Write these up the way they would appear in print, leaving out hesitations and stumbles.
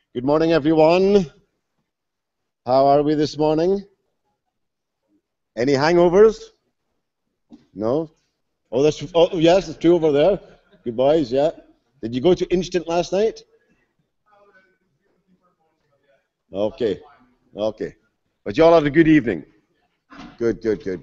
Good morning, everyone. How are we this morning? Any hangovers? No? Oh, yes, there's two over there. Good boys, yeah. Did you go to Instant last night? Okay, okay. But you all had a good evening. Good.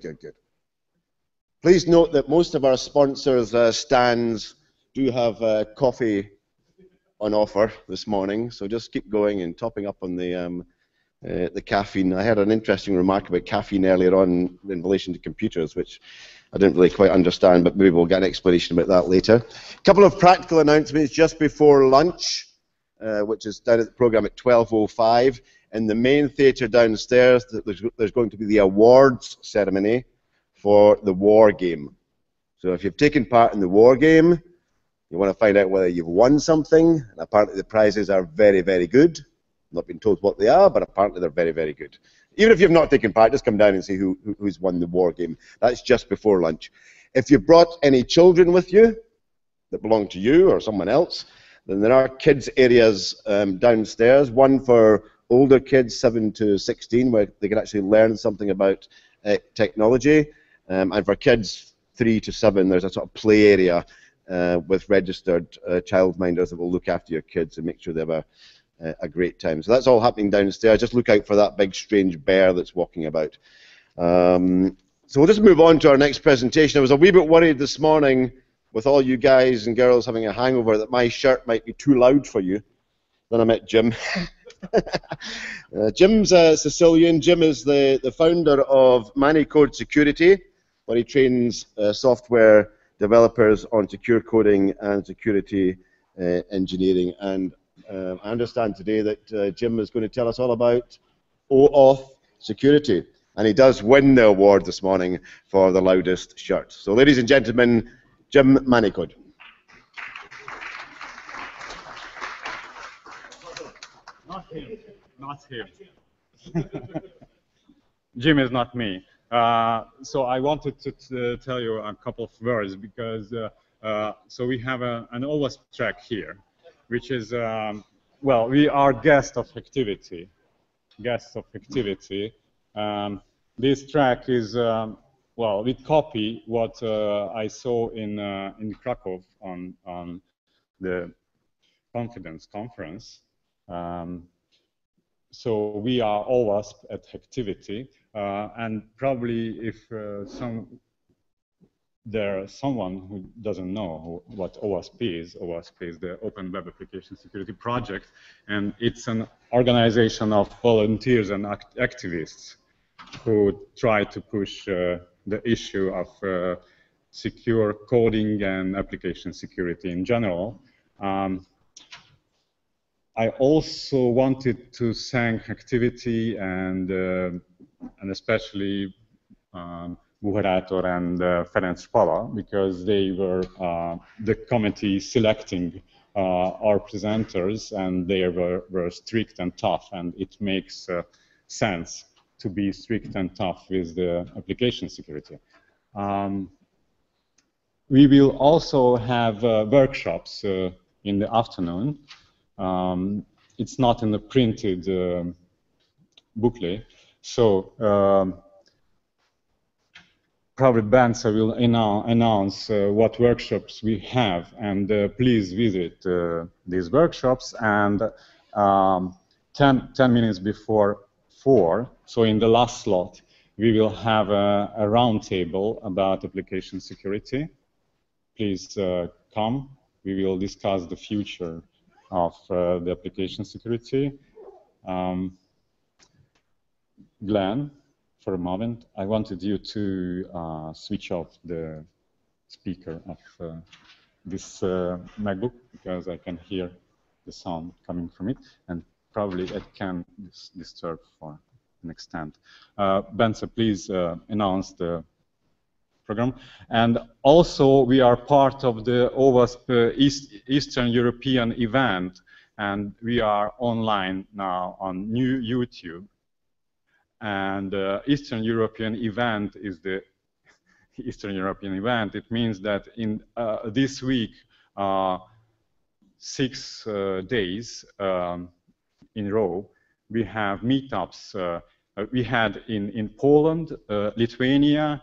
Please note that most of our sponsors' stands do have coffee on offer this morning, so just keep going and topping up on the caffeine. I heard an interesting remark about caffeine earlier on in relation to computers, which I didn't really quite understand, but maybe we'll get an explanation about that later. A couple of practical announcements just before lunch, which is down at the program at 12:05. In the main theatre downstairs, there's going to be the awards ceremony for the war game. So if you've taken part in the war game, you want to find out whether you've won something, and apparently the prizes are very, very good. Not been told what they are, but apparently they're very, very good. Even if you've not taken part, just come down and see who's won the war game. That's just before lunch. If you've brought any children with you that belong to you or someone else, then there are kids areas downstairs, one for older kids, 7 to 16, where they can actually learn something about technology. And for kids 3 to 7, there's a sort of play area with registered childminders that will look after your kids and make sure they have a great time. So that's all happening downstairs. Just look out for that big strange bear that's walking about. So we'll just move on to our next presentation. I was a wee bit worried this morning with all you guys and girls having a hangover that my shirt might be too loud for you. Then I met Jim. Jim's a Sicilian. Jim is the founder of Manicode Security, where he trains software developers on secure coding and security engineering. And I understand today that Jim is going to tell us all about OAuth security. And he does win the award this morning for the loudest shirt. So ladies and gentlemen, Jim Manicode. Not him. Jim is not me. So I wanted to tell you a couple of words because so we have an OWASP track here, which is well, we are guests of activity. This track is well, we copy what I saw in Krakow on the Confidence conference. So we are OWASP at activity, and probably if there's someone who doesn't know what OWASP is the Open Web Application Security Project, and it's an organization of volunteers and activists who try to push the issue of secure coding and application security in general. I also wanted to thank Activity and especially Buherator and Ferenc Pala, because they were the committee selecting our presenters, and they were strict and tough, and it makes sense to be strict and tough with the application security. We will also have workshops in the afternoon. It's not in the printed booklet, so probably Bence will announce what workshops we have, and please visit these workshops. And 10 minutes before 4, so in the last slot, we will have a roundtable about application security. Please come. We will discuss the future of the application security. Glenn, for a moment, I wanted you to switch off the speaker of this MacBook, because I can hear the sound coming from it, and probably it can disturb for an extent. Bence, please announce the program. And also, we are part of the OWASP Eastern European event, and we are online now on new YouTube. And Eastern European event is the Eastern European event. It means that in this week, 6 days, in row. We have meetups. We had in Poland, Lithuania,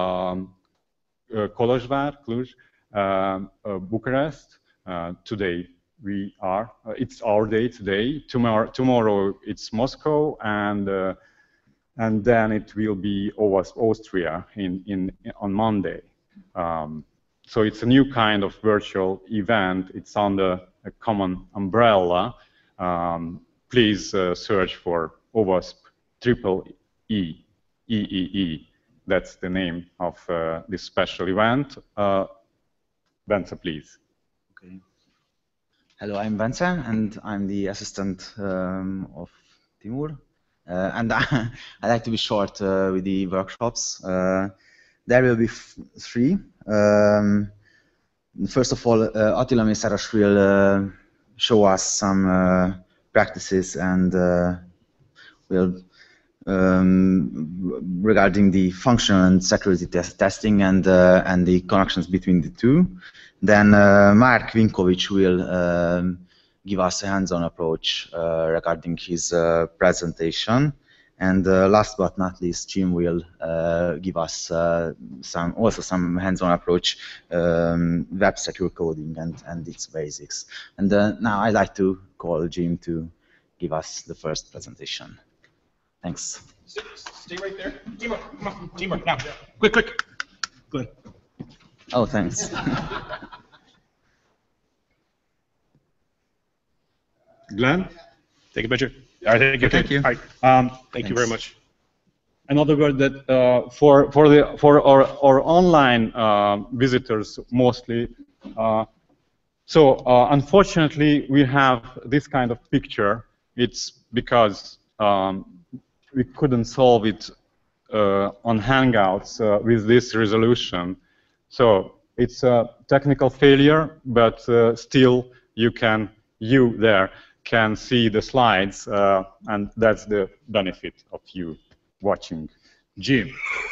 Kolozsvár, Cluj, Bucharest. Today it's our day today. Tomorrow it's Moscow, and then it will be Austria on Monday. So it's a new kind of virtual event. It's under a common umbrella. Please search for OWASP EEE. That's the name of this special event. Bence, please. Okay. Hello, I'm Bence, and I'm the assistant of Timur. And I like to be short with the workshops. There will be three. First of all, Attila Mészáros will show us some practices and will regarding the functional and security testing and the connections between the two. Then Mark Vinkovic will give us a hands-on approach regarding his presentation. And last but not least, Jim will give us also some hands-on approach, web secure coding and its basics. And now I'd like to call Jim to give us the first presentation. Thanks. Stay right there. Teamwork, come on. Teamwork, now. Quick. Good. Oh, thanks. Glenn? Take a picture. All right, thank you. Thank you. All right. Thank you very much. Another word that for our online visitors mostly. Unfortunately, we have this kind of picture. It's because we couldn't solve it on Hangouts with this resolution. So it's a technical failure, but still you can see the slides, and that's the benefit of you watching. Jim.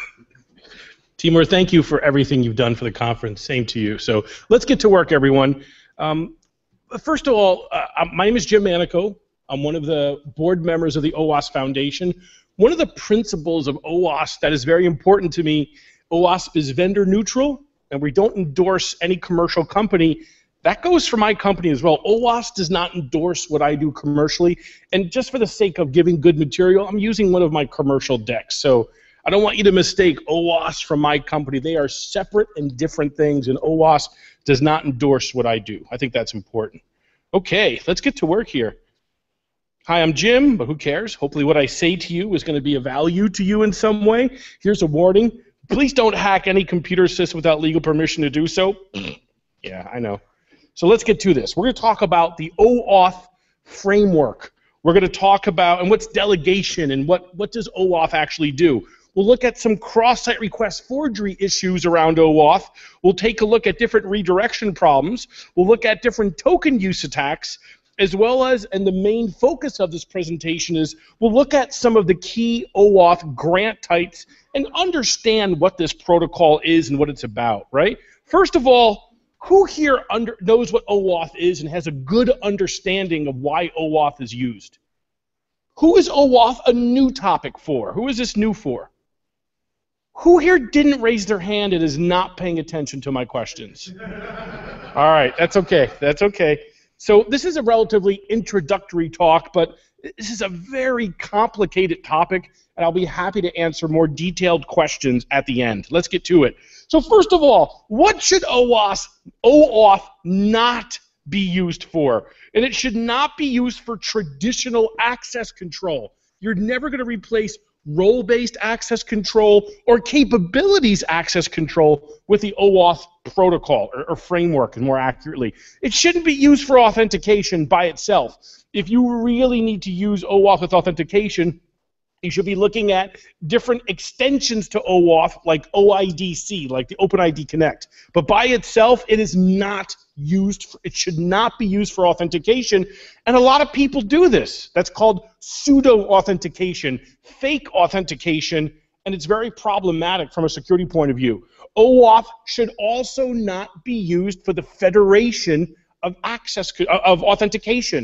Timur, thank you for everything you've done for the conference. Same to you. So let's get to work, everyone. First of all, my name is Jim Manico. I'm one of the board members of the OWASP Foundation. One of the principles of OWASP that is very important to me, OWASP is vendor neutral, and we don't endorse any commercial company. That goes for my company as well. OWASP does not endorse what I do commercially, and just for the sake of giving good material, I'm using one of my commercial decks. So I don't want you to mistake OWASP from my company. They are separate and different things, and OWASP does not endorse what I do. I think that's important. Okay, let's get to work here. Hi, I'm Jim, but who cares? Hopefully what I say to you is going to be of value to you in some way. Here's a warning. Please don't hack any computer system without legal permission to do so. Yeah, I know. So let's get to this. We're going to talk about the OAuth framework. We're going to talk about and what's delegation and what does OAuth actually do. We'll look at some cross-site request forgery issues around OAuth. We'll take a look at different redirection problems. We'll look at different token use attacks, as well as, and the main focus of this presentation is, we'll look at some of the key OAuth grant types and understand what this protocol is and what it's about, right? First of all, who here knows what OAuth is and has a good understanding of why OAuth is used? Who is OAuth a new topic for? Who is this new for? Who here didn't raise their hand and is not paying attention to my questions? All right, that's okay. That's okay. So this is a relatively introductory talk, but this is a very complicated topic, and I'll be happy to answer more detailed questions at the end. Let's get to it. So first of all, what should OAuth not be used for? And it should not be used for traditional access control. You're never going to replace role-based access control or capabilities access control with the OAuth protocol or framework, more accurately. It shouldn't be used for authentication by itself. If you really need to use OAuth with authentication, you should be looking at different extensions to OAuth like OIDC, like the OpenID Connect. But by itself, it is not used, it should not be used for authentication. And a lot of people do this. That's called pseudo-authentication, fake authentication, and it's very problematic from a security point of view. OAuth should also not be used for the federation of authentication.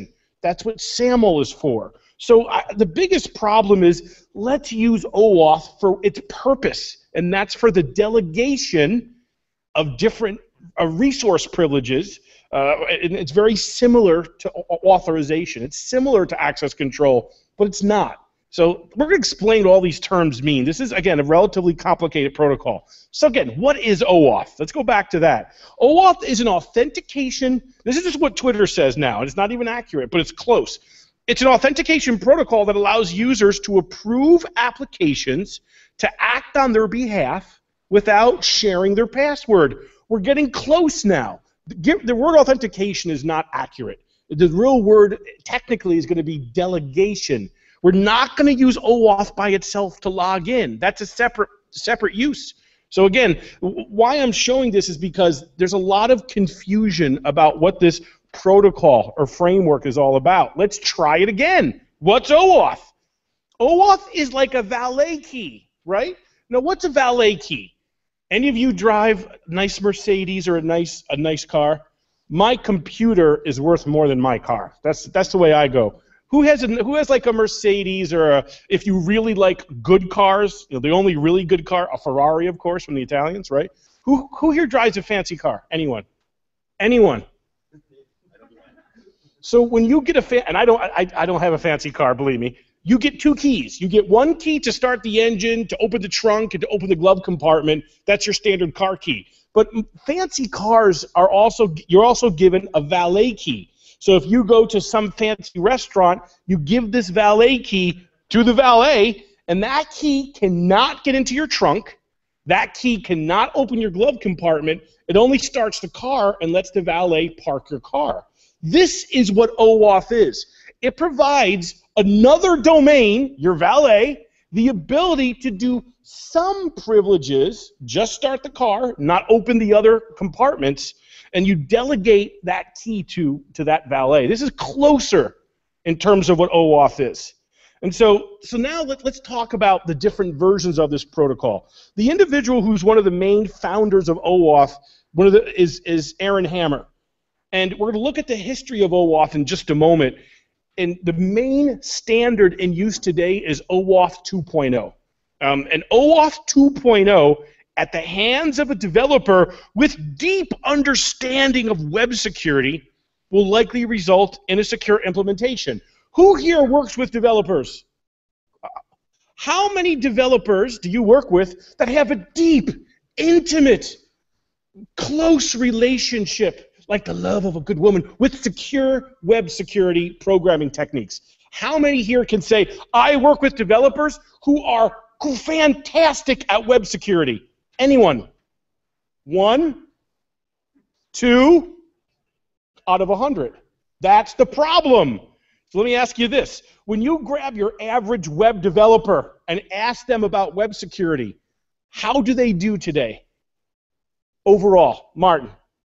That's what SAML is for. So the biggest problem is let's use OAuth for its purpose, and that's for the delegation of different resource privileges. And it's very similar to authorization. It's similar to access control, but it's not. So we're going to explain what all these terms mean. This is, again, a relatively complicated protocol. So again, what is OAuth? Let's go back to that. OAuth is an authentication. This is just what Twitter says now, and it's not even accurate, but it's close. It's an authentication protocol that allows users to approve applications to act on their behalf without sharing their password. We're getting close now. The word authentication is not accurate. The real word technically is going to be delegation. We're not going to use OAuth by itself to log in. That's a separate use. So again, why I'm showing this is because there's a lot of confusion about what this protocol or framework is all about. Let's try it again. What's OAuth? OAuth is like a valet key, right? Now, what's a valet key? Any of you drive a nice Mercedes or a nice car? My computer is worth more than my car. That's the way I go. Who has like a Mercedes or if you really like good cars, the only really good car, a Ferrari, of course, from the Italians, right? Who here drives a fancy car? Anyone? Anyone? So when you get and I don't have a fancy car, believe me. You get two keys. You get one key to start the engine, to open the trunk, and to open the glove compartment. That's your standard car key. But fancy cars are you're also given a valet key. So if you go to some fancy restaurant, you give this valet key to the valet, and that key cannot get into your trunk. That key cannot open your glove compartment. It only starts the car and lets the valet park your car. This is what OAuth is. It provides another domain, your valet, the ability to do some privileges, just start the car, not open the other compartments, and you delegate that key to that valet. This is closer in terms of what OAuth is. And so now let's talk about the different versions of this protocol. The individual who's one of the main founders of OAuth is Aaron Hammer. And we're going to look at the history of OAuth in just a moment. And the main standard in use today is OAuth 2.0. And OAuth 2.0, at the hands of a developer with deep understanding of web security, will likely result in a secure implementation. Who here works with developers? How many developers do you work with that have a deep, intimate, close relationship, like the love of a good woman, with secure web security programming techniques? How many here can say, I work with developers who are fantastic at web security? Anyone? 1, 2 out of 100. That's the problem. So let me ask you this. When you grab your average web developer and ask them about web security, how do they do today? Overall, Martin?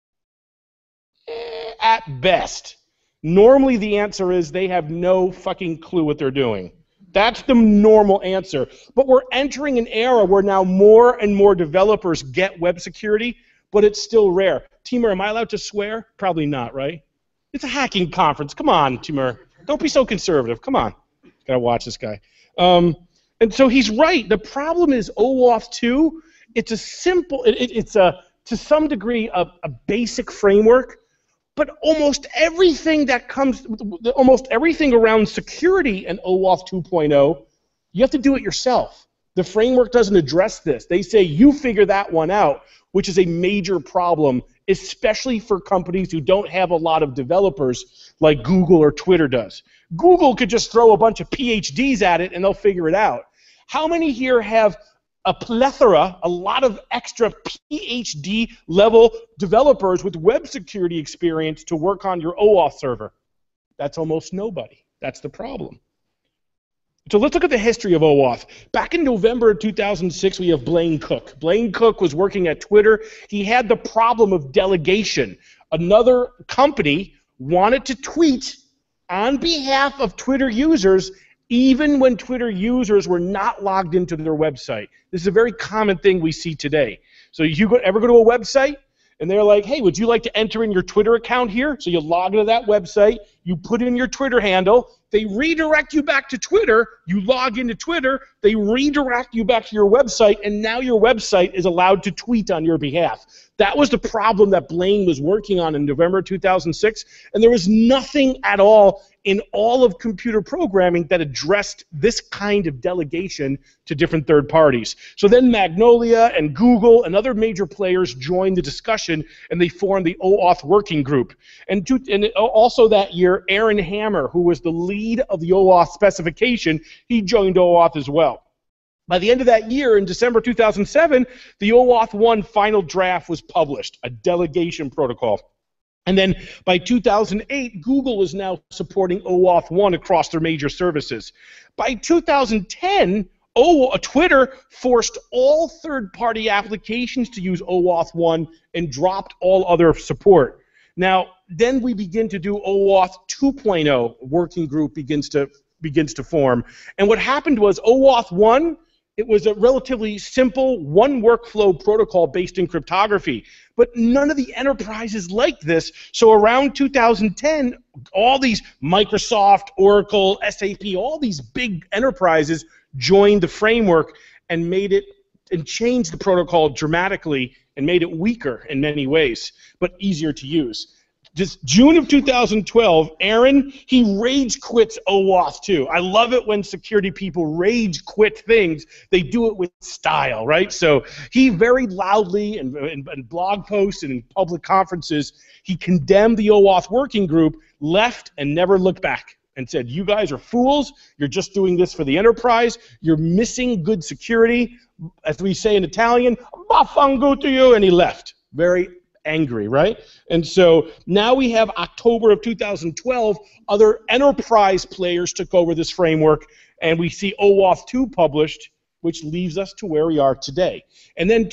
At best. Normally the answer is they have no fucking clue what they're doing. That's the normal answer. But we're entering an era where now more and more developers get web security, but it's still rare. Timur, am I allowed to swear? Probably not, right? It's a hacking conference. Come on, Timur. Don't be so conservative. Come on. Gotta watch this guy. And so he's right. The problem is OAuth 2. It's a simple, it's to some degree a basic framework, but almost everything around security and OAuth 2.0, you have to do it yourself. The framework doesn't address this. They say you figure that one out, which is a major problem, especially for companies who don't have a lot of developers like Google or Twitter does. Google could just throw a bunch of PhDs at it and they'll figure it out. How many here have a plethora, a lot of extra PhD level developers with web security experience to work on your OAuth server? That's almost nobody. That's the problem. So let's look at the history of OAuth. Back in November of 2006, we have Blaine Cook. Blaine Cook was working at Twitter. He had the problem of delegation. Another company wanted to tweet on behalf of Twitter users even when Twitter users were not logged into their website. This is a very common thing we see today. So you ever go to a website and they're like, hey, would you like to enter in your Twitter account here? So you log into that website, You put in your Twitter handle, they redirect you back to Twitter, you log into Twitter, they redirect you back to your website, and now your website is allowed to tweet on your behalf. That was the problem that Blaine was working on in November 2006, and there was nothing at all in all of computer programming that addressed this kind of delegation to different third parties. So then Magnolia and Google and other major players joined the discussion, and they formed the OAuth working group. And also that year, Aaron Hammer, who was the lead of the OAuth specification, he joined OAuth as well. By the end of that year, in December 2007, the OAuth 1 final draft was published, a delegation protocol. And then by 2008, Google is now supporting OAuth 1 across their major services. By 2010, Twitter forced all third-party applications to use OAuth 1 and dropped all other support. Now, then we begin to do OAuth 2.0. Working group begins to form. And what happened was OAuth 1, it was a relatively simple one workflow protocol based in cryptography. But none of the enterprises liked this. So around 2010, all these Microsoft, Oracle, SAP, all these big enterprises joined the framework and changed the protocol dramatically and made it weaker in many ways, but easier to use. Just June of 2012, Aaron, he rage quits OAuth 2. I love it when security people rage quit things. They do it with style, right? So he very loudly, in blog posts and in public conferences, he condemned the OAuth working group, left, and never looked back, and said, you guys are fools. You're just doing this for the enterprise. You're missing good security. As we say in Italian, "Vaffanculo to you," and he left. Very angry, right? And so now we have October of 2012, other enterprise players took over this framework, and we see OAuth 2 published, which leaves us to where we are today. And then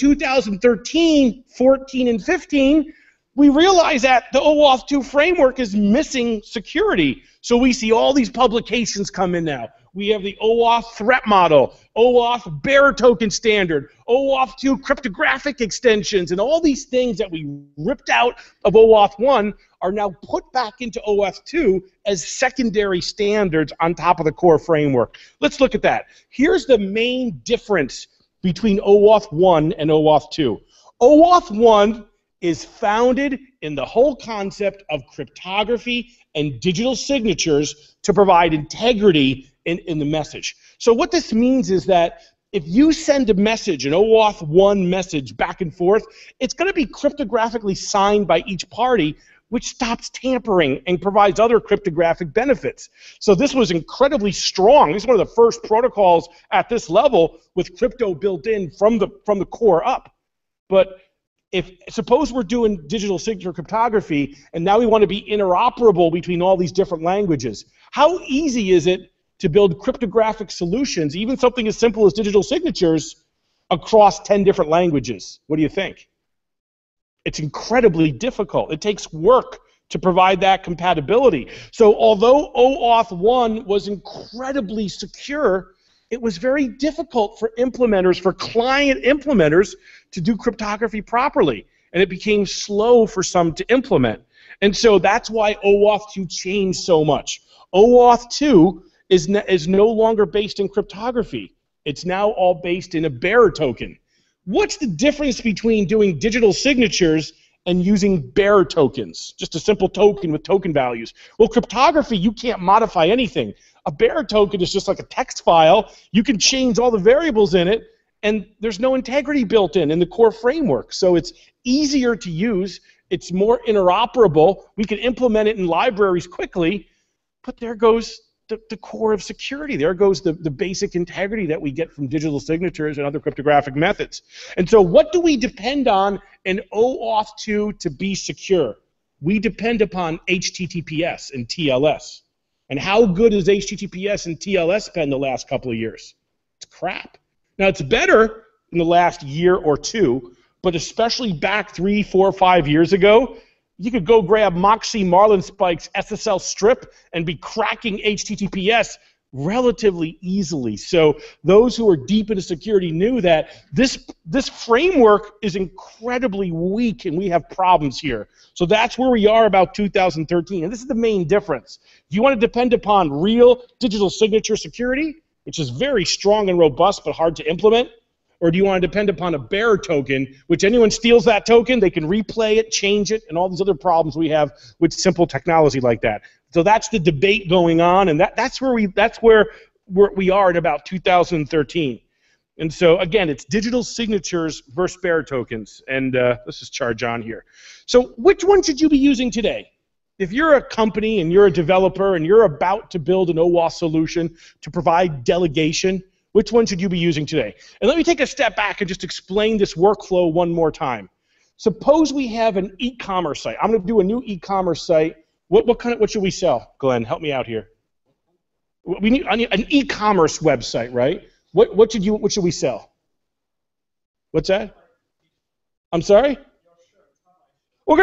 2013, 14, and 15, we realize that the OAuth 2 framework is missing security. So we see all these publications come in now. We have the OAuth threat model, OAuth bearer token standard, OAuth 2 cryptographic extensions, and all these things that we ripped out of OAuth 1 are now put back into OAuth 2 as secondary standards on top of the core framework. Let's look at that. Here's the main difference between OAuth 1 and OAuth 2. OAuth 1 is founded in the whole concept of cryptography and digital signatures to provide integrity in the message. So what this means is that if you send a message, an OAuth 1 message back and forth, it's going to be cryptographically signed by each party, which stops tampering and provides other cryptographic benefits. So this was incredibly strong. This is one of the first protocols at this level with crypto built in from the core up. But suppose we're doing digital signature cryptography, and now we want to be interoperable between all these different languages. How easy is it to build cryptographic solutions, even something as simple as digital signatures, across 10 different languages? What do you think? It's incredibly difficult. It takes work to provide that compatibility. So although OAuth 1 was incredibly secure, it was very difficult for implementers, for client implementers, to do cryptography properly. And it became slow for some to implement. And so that's why OAuth 2 changed so much. OAuth 2 is no longer based in cryptography. It's now all based in a bearer token. What's the difference between doing digital signatures and using bearer tokens? Just a simple token with token values. Well, cryptography, you can't modify anything. A bearer token is just like a text file. You can change all the variables in it, and there's no integrity built in the core framework. So it's easier to use. It's more interoperable. We can implement it in libraries quickly, but there goes the core of security. There goes the basic integrity that we get from digital signatures and other cryptographic methods. And so what do we depend on in OAuth 2 to be secure? We depend upon HTTPS and TLS. And how good has HTTPS and TLS been the last couple of years? It's crap. Now, it's better in the last year or two, but especially back 3, 4, 5 years ago, you could go grab Moxie Marlinspike's SSL strip and be cracking HTTPS relatively easily. So those who are deep into security knew that this framework is incredibly weak and we have problems here. So that's where we are about 2013. And this is the main difference. If you want to depend upon real digital signature security, which is very strong and robust but hard to implement, or do you want to depend upon a bearer token, which anyone steals that token, they can replay it, change it, and all these other problems we have with simple technology like that. So that's the debate going on, and that's where we are at about 2013. And so again, it's digital signatures versus bearer tokens, and let's just charge on here. So which one should you be using today? If you're a company and you're a developer and you're about to build an OAuth solution to provide delegation, which one should you be using today? And let me take a step back and just explain this workflow one more time. Suppose we have an e-commerce site. I'm going to do a new e-commerce site. What should we sell? Glenn, help me out here. We need an e-commerce website, right? What should we sell? What's that? I'm sorry? Well,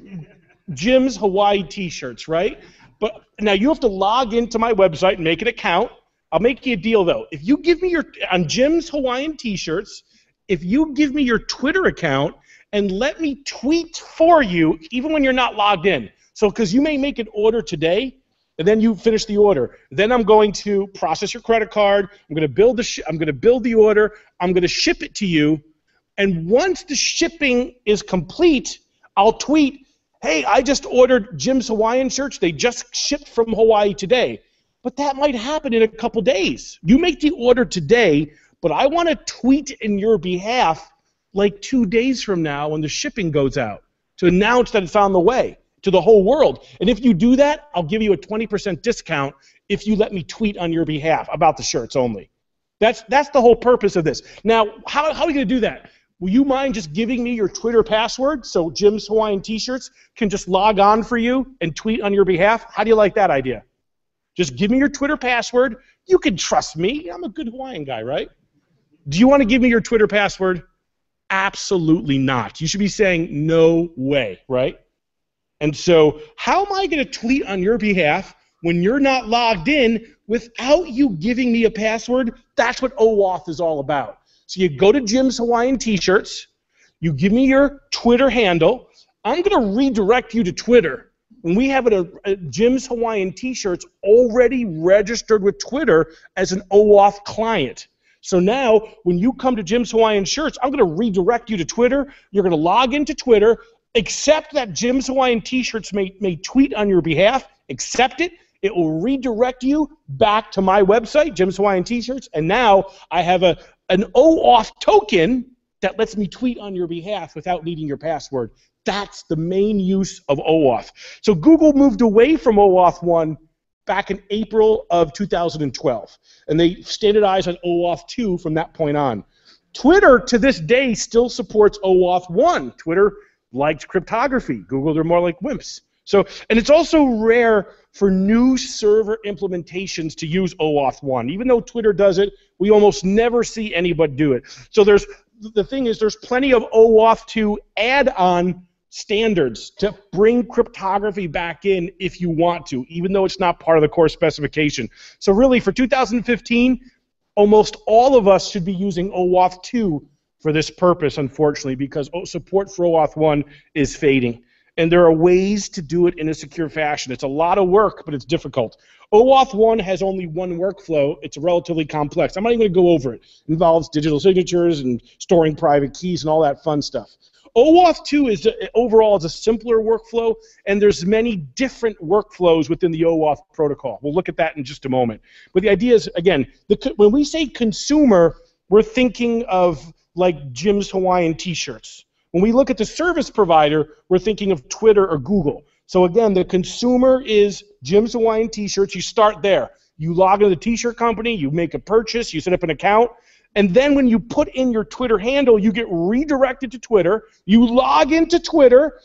Jim's Hawaii T-shirts, right? But now you have to log into my website and make an account. I'll make you a deal though. If you give me on Jim's Hawaiian T-shirts, if you give me your Twitter account and let me tweet for you, even when you're not logged in. So, because you may make an order today, and then you finish the order. Then I'm going to process your credit card. I'm going to build the order. I'm going to ship it to you. And once the shipping is complete, I'll tweet, "Hey, I just ordered Jim's Hawaiian shirts. They just shipped from Hawaii today." But that might happen in a couple days. You make the order today, but I want to tweet in your behalf like 2 days from now when the shipping goes out to announce that it's on the way to the whole world. And if you do that, I'll give you a 20% discount if you let me tweet on your behalf about the shirts only. That's the whole purpose of this. Now, how are we going to do that? Will you mind just giving me your Twitter password so Jim's Hawaiian T-shirts can just log on for you and tweet on your behalf? How do you like that idea? Just give me your Twitter password. You can trust me. I'm a good Hawaiian guy, right? Do you want to give me your Twitter password? Absolutely not. You should be saying no way, right? And so how am I going to tweet on your behalf when you're not logged in without you giving me a password? That's what OAuth is all about. So you go to Jim's Hawaiian T-shirts. You give me your Twitter handle. I'm going to redirect you to Twitter. And we have a Jim's Hawaiian T-shirts already registered with Twitter as an OAuth client. So now, when you come to Jim's Hawaiian Shirts, I'm going to redirect you to Twitter. You're going to log into Twitter, accept that Jim's Hawaiian T-shirts may tweet on your behalf, accept it. It will redirect you back to my website, Jim's Hawaiian T-shirts, and now I have an OAuth token that lets me tweet on your behalf without needing your password. That's the main use of OAuth. So Google moved away from OAuth 1 back in April of 2012, and they standardized on OAuth 2 from that point on. Twitter, to this day, still supports OAuth 1. Twitter liked cryptography. Google, they're more like wimps. So, and it's also rare for new server implementations to use OAuth 1. Even though Twitter does it, we almost never see anybody do it. So the thing is, there's plenty of OAuth 2 add-on standards to bring cryptography back in if you want to, even though it's not part of the core specification. So really, for 2015, almost all of us should be using OAuth 2 for this purpose, unfortunately, because support for OAuth 1 is fading. And there are ways to do it in a secure fashion. It's a lot of work, but it's difficult. OAuth 1 has only one workflow. It's relatively complex. I'm not even going to go over it. It involves digital signatures and storing private keys and all that fun stuff. OAuth 2 overall is a simpler workflow, and there's many different workflows within the OAuth protocol. We'll look at that in just a moment. But the idea is, again, when we say consumer, we're thinking of like Jim's Hawaiian T-shirts. When we look at the service provider, we're thinking of Twitter or Google. So again, the consumer is Jim's Hawaiian T-shirts. You start there. You log into the T-shirt company, you make a purchase, you set up an account, and then when you put in your Twitter handle, you get redirected to Twitter. You log into Twitter.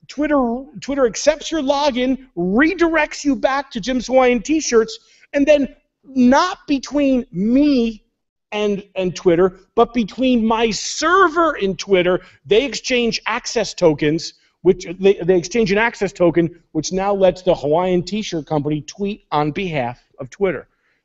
Twitter accepts your login, redirects you back to Jim's Hawaiian T-shirts, and then not between me and Twitter, but between my server and Twitter, they exchange access tokens, which they exchange an access token, which now lets the Hawaiian T-shirt company tweet on behalf of Twitter.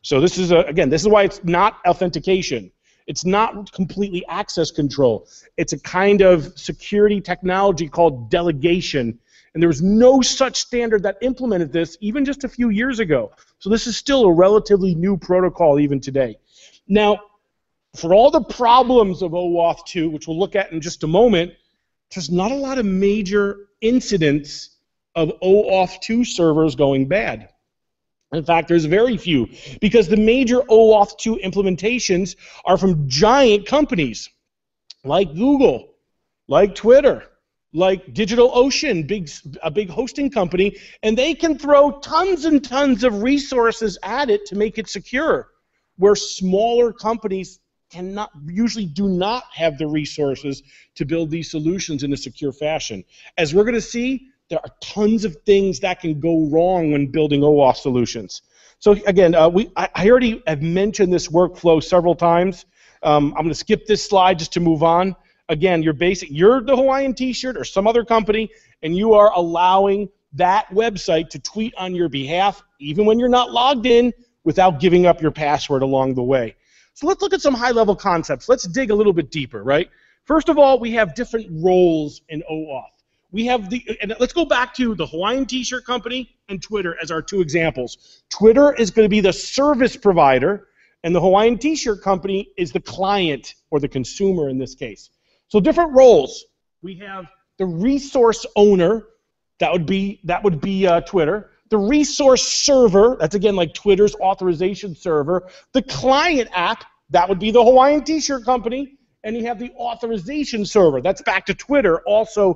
So this is, again, this is why it's not authentication. It's not completely access control. It's a kind of security technology called delegation. And there was no such standard that implemented this even just a few years ago. So this is still a relatively new protocol even today. Now, for all the problems of OAuth 2, which we'll look at in just a moment, there's not a lot of major incidents of OAuth 2 servers going bad. In fact, there's very few, because the major OAuth 2 implementations are from giant companies like Google, like Twitter, like DigitalOcean, a big hosting company, and they can throw tons and tons of resources at it to make it secure, where smaller companies usually do not have the resources to build these solutions in a secure fashion. As we're going to see, there are tons of things that can go wrong when building OAuth solutions. So again, I already have mentioned this workflow several times. I'm going to skip this slide just to move on. Again, you're the Hawaiian T-shirt or some other company, and you are allowing that website to tweet on your behalf, even when you're not logged in, without giving up your password along the way. So let's look at some high-level concepts. Let's dig a little bit deeper, right? First of all, we have different roles in OAuth. And let's go back to the Hawaiian T-shirt company and Twitter as our two examples. Twitter is going to be the service provider, and the Hawaiian T-shirt company is the client, or the consumer in this case. So different roles. We have the resource owner, that would be Twitter. The resource server, that's again like Twitter's authorization server. The client app, that would be the Hawaiian T-shirt company. And you have the authorization server. That's back to Twitter. Also,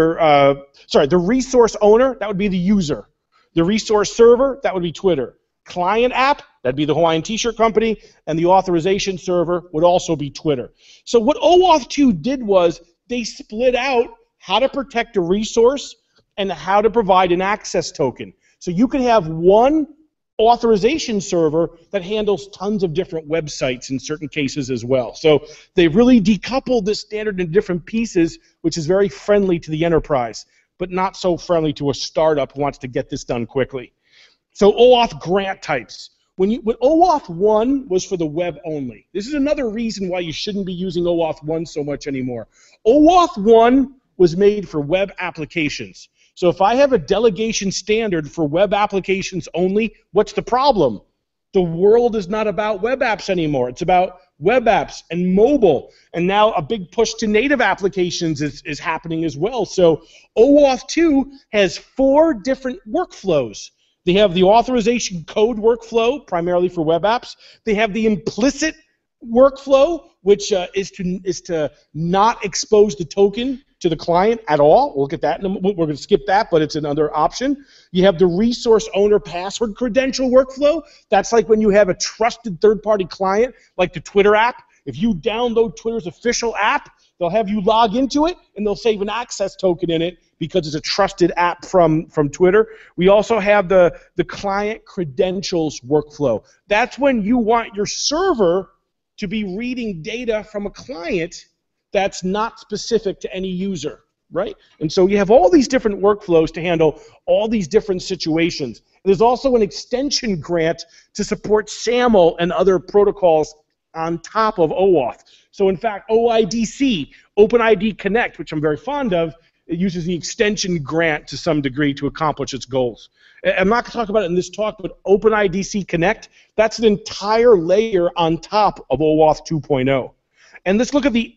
the resource owner, that would be the user. The resource server, that would be Twitter. Client app, that'd be the Hawaiian T-shirt company. And the authorization server would also be Twitter. So what OAuth 2 did was they split out how to protect a resource and how to provide an access token. So you can have one authorization server that handles tons of different websites in certain cases as well. So they've really decoupled this standard into different pieces, which is very friendly to the enterprise, but not so friendly to a startup who wants to get this done quickly. So OAuth grant types. When OAuth 1 was for the web only. This is another reason why you shouldn't be using OAuth 1 so much anymore. OAuth 1 was made for web applications. So if I have a delegation standard for web applications only, what's the problem? The world is not about web apps anymore. It's about web apps and mobile. And now a big push to native applications is happening as well. So OAuth 2 has 4 different workflows. They have the authorization code workflow, primarily for web apps. They have the implicit workflow, which is to not expose the token to the client at all. We'll look at that. We're going to skip that, but it's another option. You have the resource owner password credential workflow. That's like when you have a trusted third-party client, like the Twitter app. If you download Twitter's official app, they'll have you log into it, and they'll save an access token in it because it's a trusted app from Twitter. We also have the client credentials workflow. That's when you want your server to be reading data from a client that's not specific to any user, right? And so you have all these different workflows to handle all these different situations. There's also an extension grant to support SAML and other protocols on top of OAuth. So in fact, OIDC, OpenID Connect, which I'm very fond of, it uses the extension grant to some degree to accomplish its goals. I'm not going to talk about it in this talk, but OpenIDC Connect, that's an entire layer on top of OAuth 2.0. And let's look at the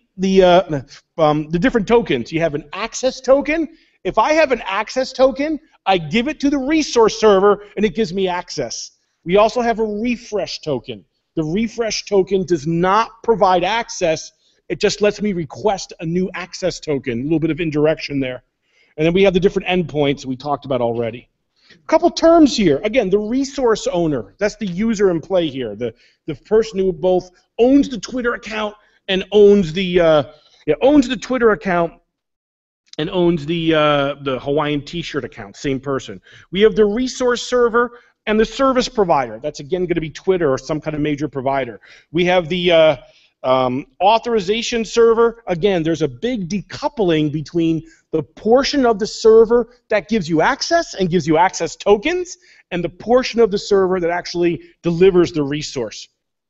different tokens. You have an access token. If I have an access token, I give it to the resource server, and it gives me access. We also have a refresh token. The refresh token does not provide access. It just lets me request a new access token, a little bit of indirection there. And then we have the different endpoints we talked about already. A couple terms here. Again, the resource owner, that's the user in play here, the person who both owns the Twitter account and owns the Twitter account and owns the Hawaiian T-shirt account, same person. We have the resource server and the service provider. That's again going to be Twitter or some kind of major provider. We have the Authorization server, again, there's a big decoupling between the portion of the server that gives you access and gives you access tokens and the portion of the server that actually delivers the resource.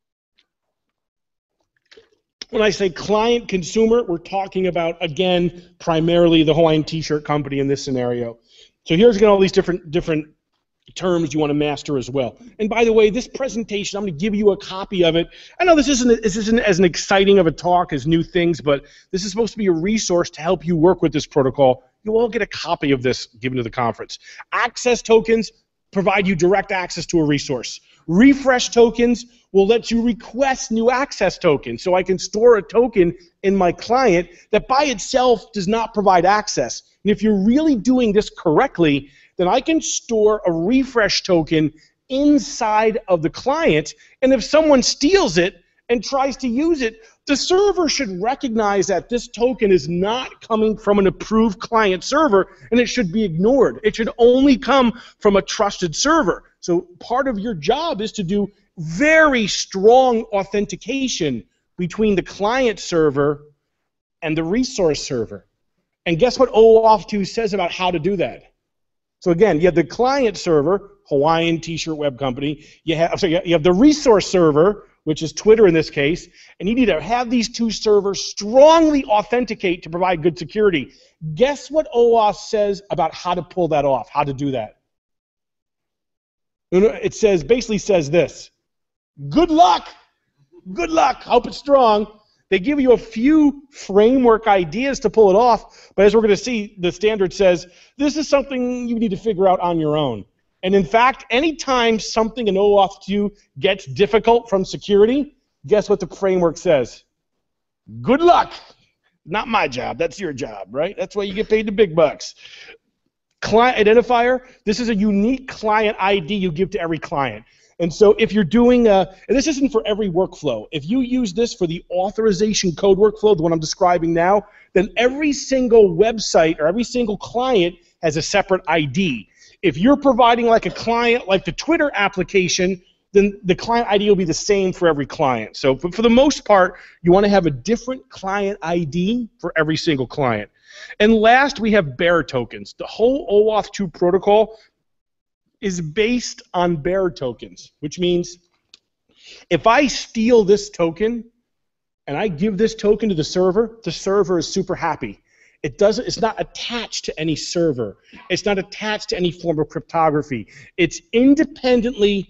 When I say client consumer, we're talking about, again, primarily the Hawaiian T-shirt company in this scenario. So here's again all these different terms you want to master as well. And by the way, this presentation, I'm going to give you a copy of it. I know this isn't as an exciting of a talk as new things, but this is supposed to be a resource to help you work with this protocol. You'll all get a copy of this given to the conference. Access tokens provide you direct access to a resource. Refresh tokens will let you request new access tokens. So I can store a token in my client that by itself does not provide access. And if you're really doing this correctly, then I can store a refresh token inside of the client, and if someone steals it and tries to use it, the server should recognize that this token is not coming from an approved client server, and it should be ignored. It should only come from a trusted server. So part of your job is to do very strong authentication between the client server and the resource server. And guess what OAuth 2 says about how to do that? So again, you have the client server, Hawaiian T-shirt web company. You have the resource server, which is Twitter in this case, and you need to have these two servers strongly authenticate to provide good security. Guess what OAuth says about how to pull that off, how to do that? It says, basically says this: good luck, hope it's strong. They give you a few framework ideas to pull it off, but as we're going to see, the standard says this is something you need to figure out on your own. And in fact, anytime something in OAuth 2 gets difficult from security, guess what the framework says? Good luck. Not my job, that's your job, right? That's why you get paid the big bucks. Client identifier, this is a unique client ID you give to every client. And so if you're doing, and this isn't for every workflow, if you use this for the authorization code workflow, the one I'm describing now, then every single website or every single client has a separate ID. If you're providing like a client, like the Twitter application, then the client ID will be the same for every client. So for the most part, you want to have a different client ID for every single client. And last, we have bearer tokens. The whole OAuth 2 protocol is based on bearer tokens, which means if I steal this token and I give this token to the server is super happy. It's not attached to any server. It's not attached to any form of cryptography. It's independently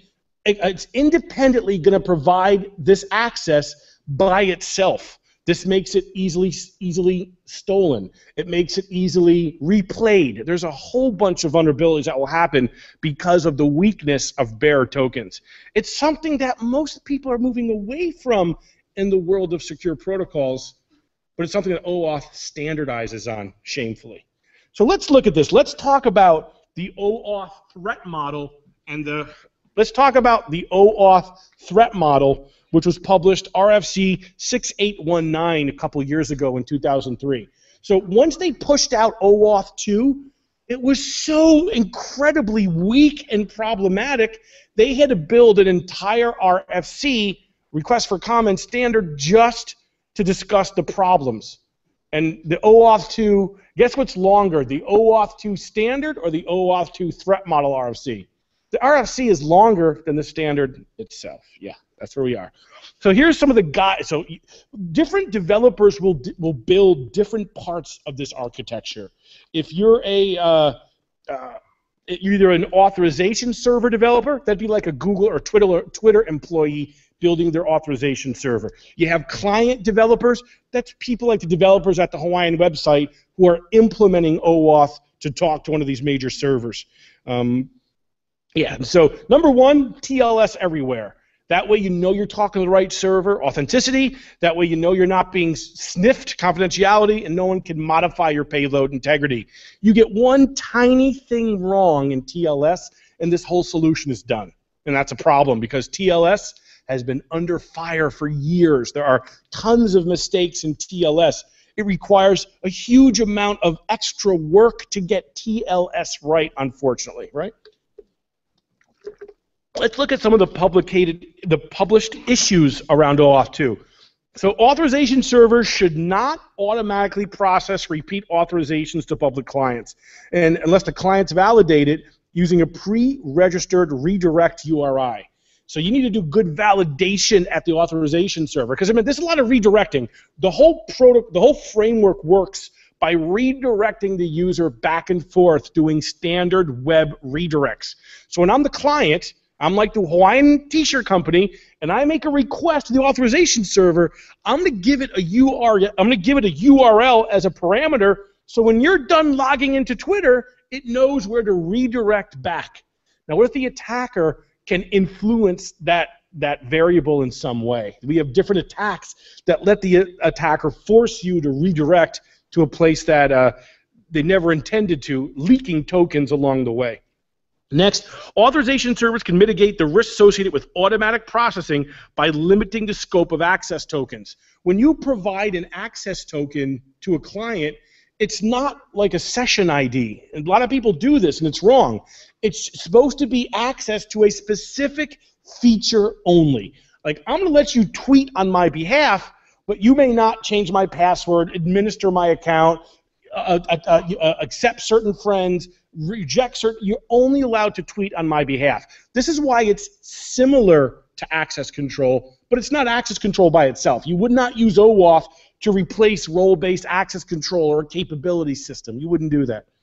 going to provide this access by itself. This makes it easily stolen. It makes it easily replayed. There's a whole bunch of vulnerabilities that will happen because of the weakness of bearer tokens. It's something that most people are moving away from in the world of secure protocols, but it's something that OAuth standardizes on, shamefully. So let's look at this. Let's talk about the OAuth threat model let's talk about the OAuth threat model, which was published RFC 6819 a couple years ago in 2003. So once they pushed out OAuth 2, it was so incredibly weak and problematic, they had to build an entire RFC, request for comment standard, just to discuss the problems. And the OAuth 2, guess what's longer, the OAuth 2 standard or the OAuth 2 threat model RFC? The RFC is longer than the standard itself. Yeah, that's where we are. So here's some of the guys. So different developers will build different parts of this architecture. If you're you're either an authorization server developer, that'd be like a Google or Twitter employee building their authorization server. You have client developers. That's people like the developers at the Hawaiian website who are implementing OAuth to talk to one of these major servers. Yeah, so number one, TLS everywhere. That way you know you're talking to the right server, authenticity. That way you know you're not being sniffed, confidentiality, and no one can modify your payload integrity. You get one tiny thing wrong in TLS, and this whole solution is done. And that's a problem because TLS has been under fire for years. There are tons of mistakes in TLS. It requires a huge amount of extra work to get TLS right, unfortunately, right? Let's look at some of the published issues around OAuth 2. So authorization servers should not automatically process repeat authorizations to public clients, and unless the client's validated using a pre-registered redirect URI. So you need to do good validation at the authorization server, because I mean, there's a lot of redirecting. The whole framework works by redirecting the user back and forth, doing standard web redirects. So when I'm the client, I'm like the Hawaiian T-shirt company, and I make a request to the authorization server. I'm going to give it a URL. I'm going to give it a URL as a parameter. So when you're done logging into Twitter, it knows where to redirect back. Now, what if the attacker can influence that variable in some way? We have different attacks that let the attacker force you to redirect to a place that they never intended to, leaking tokens along the way. Next, authorization servers can mitigate the risk associated with automatic processing by limiting the scope of access tokens. When you provide an access token to a client, it's not like a session ID. And a lot of people do this, and it's wrong. It's supposed to be access to a specific feature only. Like, I'm going to let you tweet on my behalf, but you may not change my password, administer my account, accept certain friends, reject certain. You're only allowed to tweet on my behalf. This is why it's similar to access control, but it's not access control by itself. You would not use OAuth to replace role-based access control or a capability system. You wouldn't do that.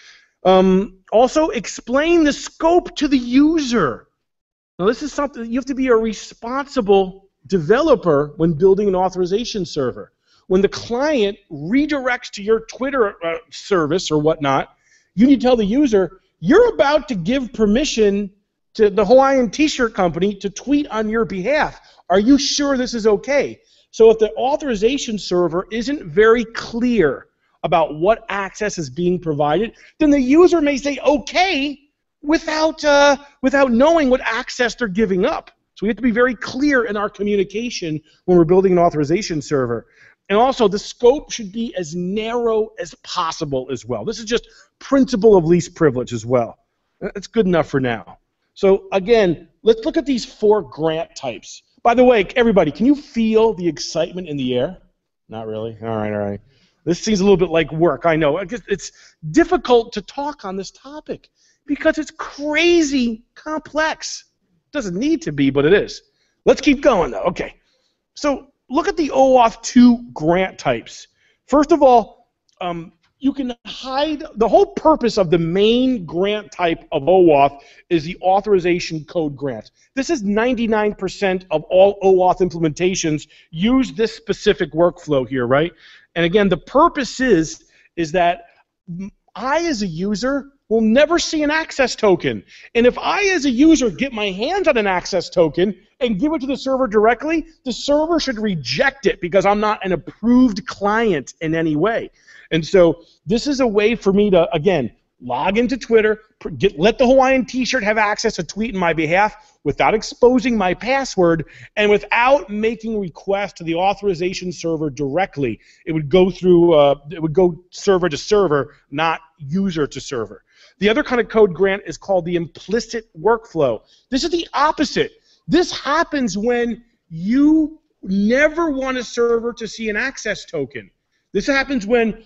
Also, explain the scope to the user. Now, this is something you have to be a responsible developer when building an authorization server. When the client redirects to your Twitter service or whatnot, you need to tell the user, you're about to give permission to the Hawaiian T-shirt company to tweet on your behalf. Are you sure this is okay? So if the authorization server isn't very clear about what access is being provided, then the user may say okay without knowing what access they're giving up. So we have to be very clear in our communication when we're building an authorization server. And also, the scope should be as narrow as possible as well. This is just principle of least privilege as well. It's good enough for now. So again, let's look at these 4 grant types. By the way, everybody, can you feel the excitement in the air? Not really? All right. This seems a little bit like work, I know. It's difficult to talk on this topic because it's crazy complex. It doesn't need to be, but it is. Let's keep going, though. Okay. So look at the OAuth 2 grant types. First of all, you can hide. The whole purpose of the main grant type of OAuth is the authorization code grant. This is 99% of all OAuth implementations use this specific workflow here, right? And again, the purpose is that I, as a user, will never see an access token. And if I, as a user, get my hands on an access token and give it to the server directly, the server should reject it because I'm not an approved client in any way. And so this is a way for me to, again, log into Twitter, let the Hawaiian T-shirt have access to tweet on my behalf without exposing my password and without making requests to the authorization server directly. It would go through, it would go server to server, not user to server. The other kind of code grant is called the implicit workflow. This is the opposite. This happens when you never want a server to see an access token. This happens when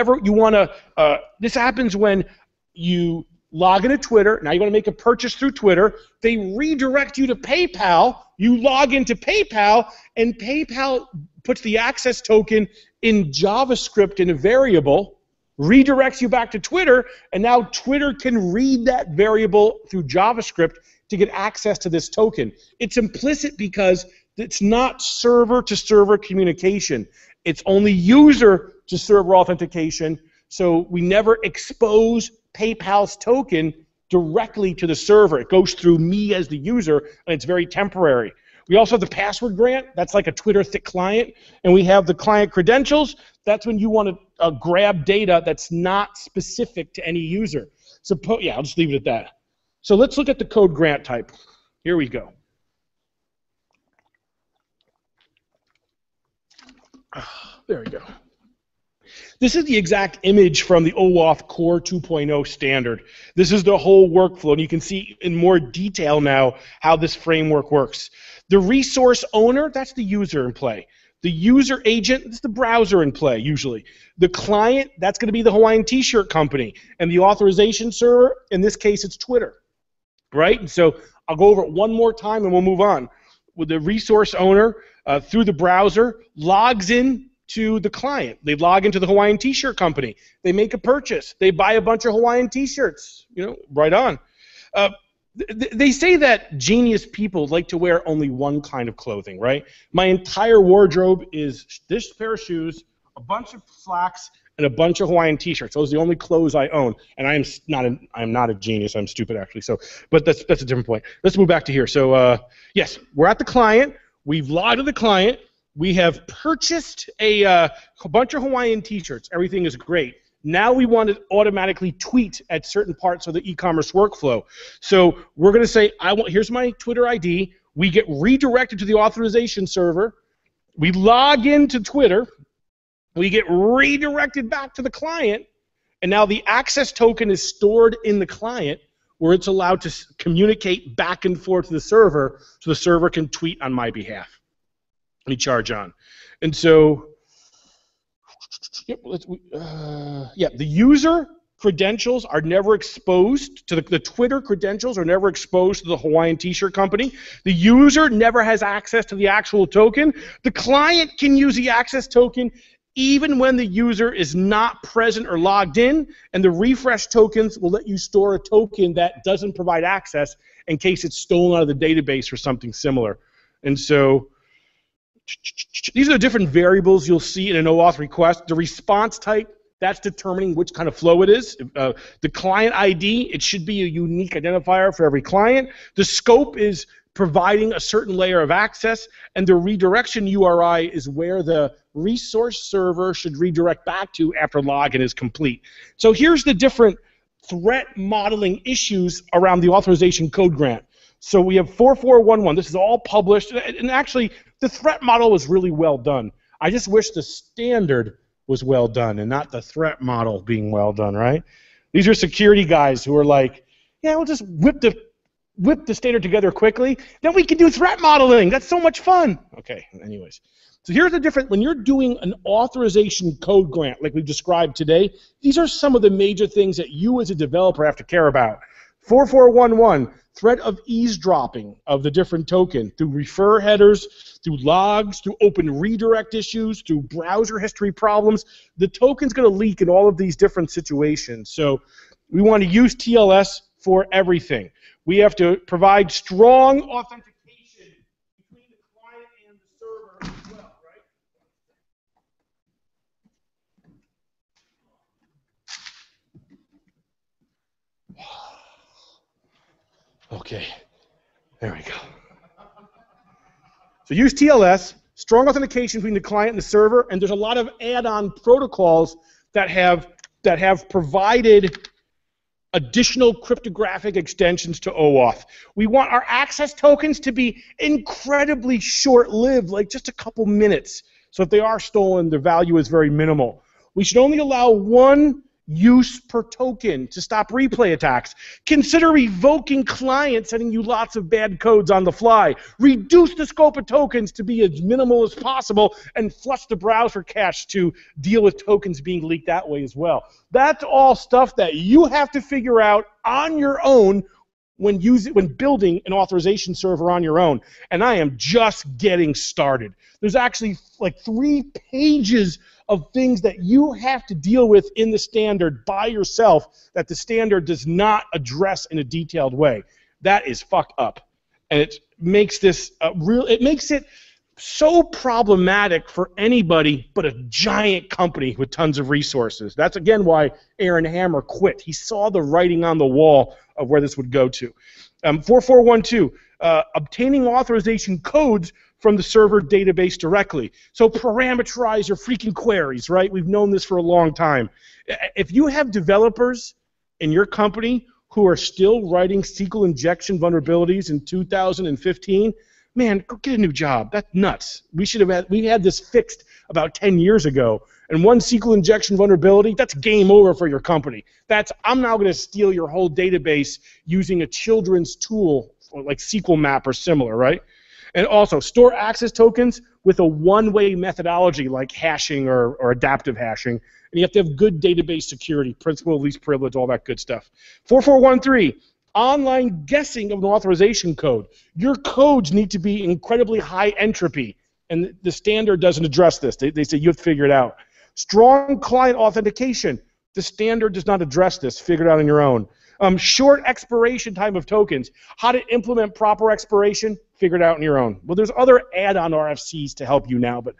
this happens when you log into Twitter. Now you want to make a purchase through Twitter. They redirect you to PayPal. You log into PayPal, and PayPal puts the access token in JavaScript in a variable, redirects you back to Twitter, and now Twitter can read that variable through JavaScript to get access to this token. It's implicit because it's not server-to-server communication. It's only user-to-server authentication, so we never expose PayPal's token directly to the server. It goes through me as the user, and it's very temporary. We also have the password grant. That's like a Twitter thick client. And we have the client credentials. That's when you want to grab data that's not specific to any user. So, yeah, I'll just leave it at that. So let's look at the code grant type. Here we go. There we go. This is the exact image from the OAuth Core 2.0 standard. This is the whole workflow, and you can see in more detail now how this framework works. The resource owner, that's the user in play. The user agent, it's the browser in play usually. The client, that's going to be the Hawaiian T-shirt company. And the authorization server, in this case, it's Twitter, right? And so I'll go over it one more time and we'll move on. With the resource owner, through the browser, logs in to the client. They log into the Hawaiian T-shirt company. They make a purchase. They buy a bunch of Hawaiian T-shirts. You know, right on. They say that genius people like to wear only one kind of clothing, right? My entire wardrobe is this pair of shoes, a bunch of slacks, and a bunch of Hawaiian T-shirts. Those are the only clothes I own, and I am not a genius. I'm stupid actually. So, but that's a different point. Let's move back to here. So, yes, we're at the client. We've logged to the client. We have purchased a bunch of Hawaiian T-shirts. Everything is great. Now we want to automatically tweet at certain parts of the e-commerce workflow. So we're going to say, here's my Twitter ID. We get redirected to the authorization server. We log into Twitter. We get redirected back to the client. And now the access token is stored in the client where it's allowed to communicate back and forth to the server so the server can tweet on my behalf. Let me charge on. And so, the user credentials are never exposed to the Twitter credentials are never exposed to the Hawaiian T-shirt company. The user never has access to the actual token. The client can use the access token even when the user is not present or logged in, and the refresh tokens will let you store a token that doesn't provide access in case it's stolen out of the database or something similar. And so these are the different variables you'll see in an OAuth request. The response type, that's determining which kind of flow it is. The client ID, it should be a unique identifier for every client. The scope is providing a certain layer of access, and the redirection URI is where the resource server should redirect back to after login is complete. So here's the different threat modeling issues around the authorization code grant. So we have 4411. This is all published, and actually the threat model was really well done. I just wish the standard was well done and not the threat model being well done, right? These are security guys who are like, yeah, we'll just whip the standard together quickly, then we can do threat modeling. That's so much fun. Okay, anyways. So here's the difference. When you're doing an authorization code grant like we've described today, these are some of the major things that you as a developer have to care about. 4411, threat of eavesdropping of the different token through refer headers, through logs, through open redirect issues, through browser history problems. The token's going to leak in all of these different situations. So we want to use TLS for everything. We have to provide strong authentication between the client and the server as well, right? Okay, there we go. So use TLS, strong authentication between the client and the server, and there's a lot of add-on protocols that have provided additional cryptographic extensions to OAuth. We want our access tokens to be incredibly short-lived, like just a couple minutes. So if they are stolen, their value is very minimal. We should only allow one use per token to stop replay attacks. Consider revoking clients sending you lots of bad codes on the fly. Reduce the scope of tokens to be as minimal as possible and flush the browser cache to deal with tokens being leaked that way as well. That's all stuff that you have to figure out on your own when building an authorization server on your own. And I am just getting started. There's actually like 3 pages of things that you have to deal with in the standard by yourself that the standard does not address in a detailed way. That is fucked up. And it makes this it makes it so problematic for anybody but a giant company with tons of resources. That's again why Aaron Hammer quit. He saw the writing on the wall of where this would go to. 4412, obtaining authorization codes from the server database directly. So parameterize your freaking queries, right? We've known this for a long time. If you have developers in your company who are still writing SQL injection vulnerabilities in 2015, man, go get a new job. That's nuts. We had this fixed about 10 years ago. And one SQL injection vulnerability, that's game over for your company. I'm now going to steal your whole database using a children's tool like SQL Map or similar, right? And also, store access tokens with a one-way methodology like hashing or adaptive hashing. And you have to have good database security, principal of least privilege, all that good stuff. 4413, online guessing of an authorization code. Your codes need to be incredibly high entropy, and the standard doesn't address this. They say you have to figure it out. Strong client authentication. The standard does not address this. Figure it out on your own. Short expiration time of tokens. How to implement proper expiration, figure it out on your own. Well, there's other add-on RFCs to help you now, but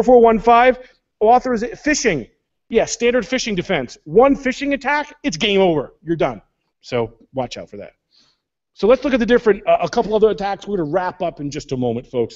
4415, phishing. Yeah, standard phishing defense. One phishing attack, it's game over. You're done. So watch out for that. So let's look at the different, a couple other attacks. We're going to wrap up in just a moment, folks.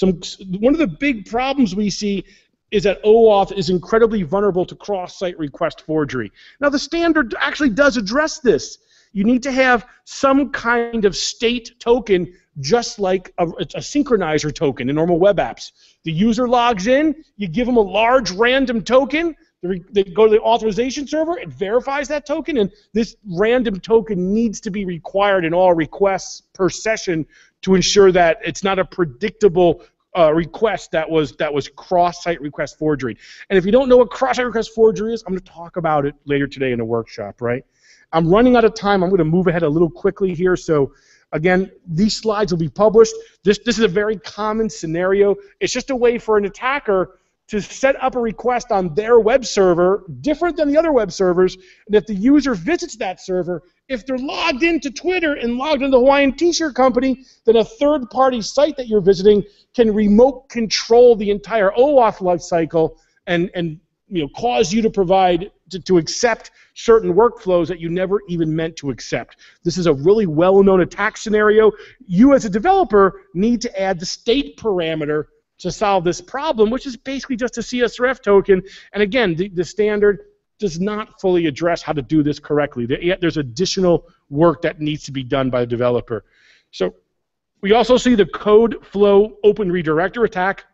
One of the big problems we see is that OAuth is incredibly vulnerable to cross-site request forgery. Now, the standard actually does address this. You need to have some kind of state token, just like a synchronizer token in normal web apps. The user logs in, you give them a large random token, they go to the authorization server, it verifies that token, and this random token needs to be required in all requests per session to ensure that it's not a predictable request that was cross-site request forgery. And if you don't know what cross-site request forgery is, I'm going to talk about it later today in a workshop, right? I'm running out of time. I'm going to move ahead a little quickly here. So again, these slides will be published. This is a very common scenario. It's just a way for an attacker to set up a request on their web server, different than the other web servers, and if the user visits that server, if they're logged into Twitter and logged into the Hawaiian T-shirt company, then a third-party site that you're visiting can remote control the entire OAuth lifecycle and cause you to provide to accept certain workflows that you never even meant to accept. This is a really well-known attack scenario. You as a developer need to add the state parameter to solve this problem, which is basically just a CSRF token. And again, the standard does not fully address how to do this correctly. There's additional work that needs to be done by the developer. So we also see the code flow open redirector attack.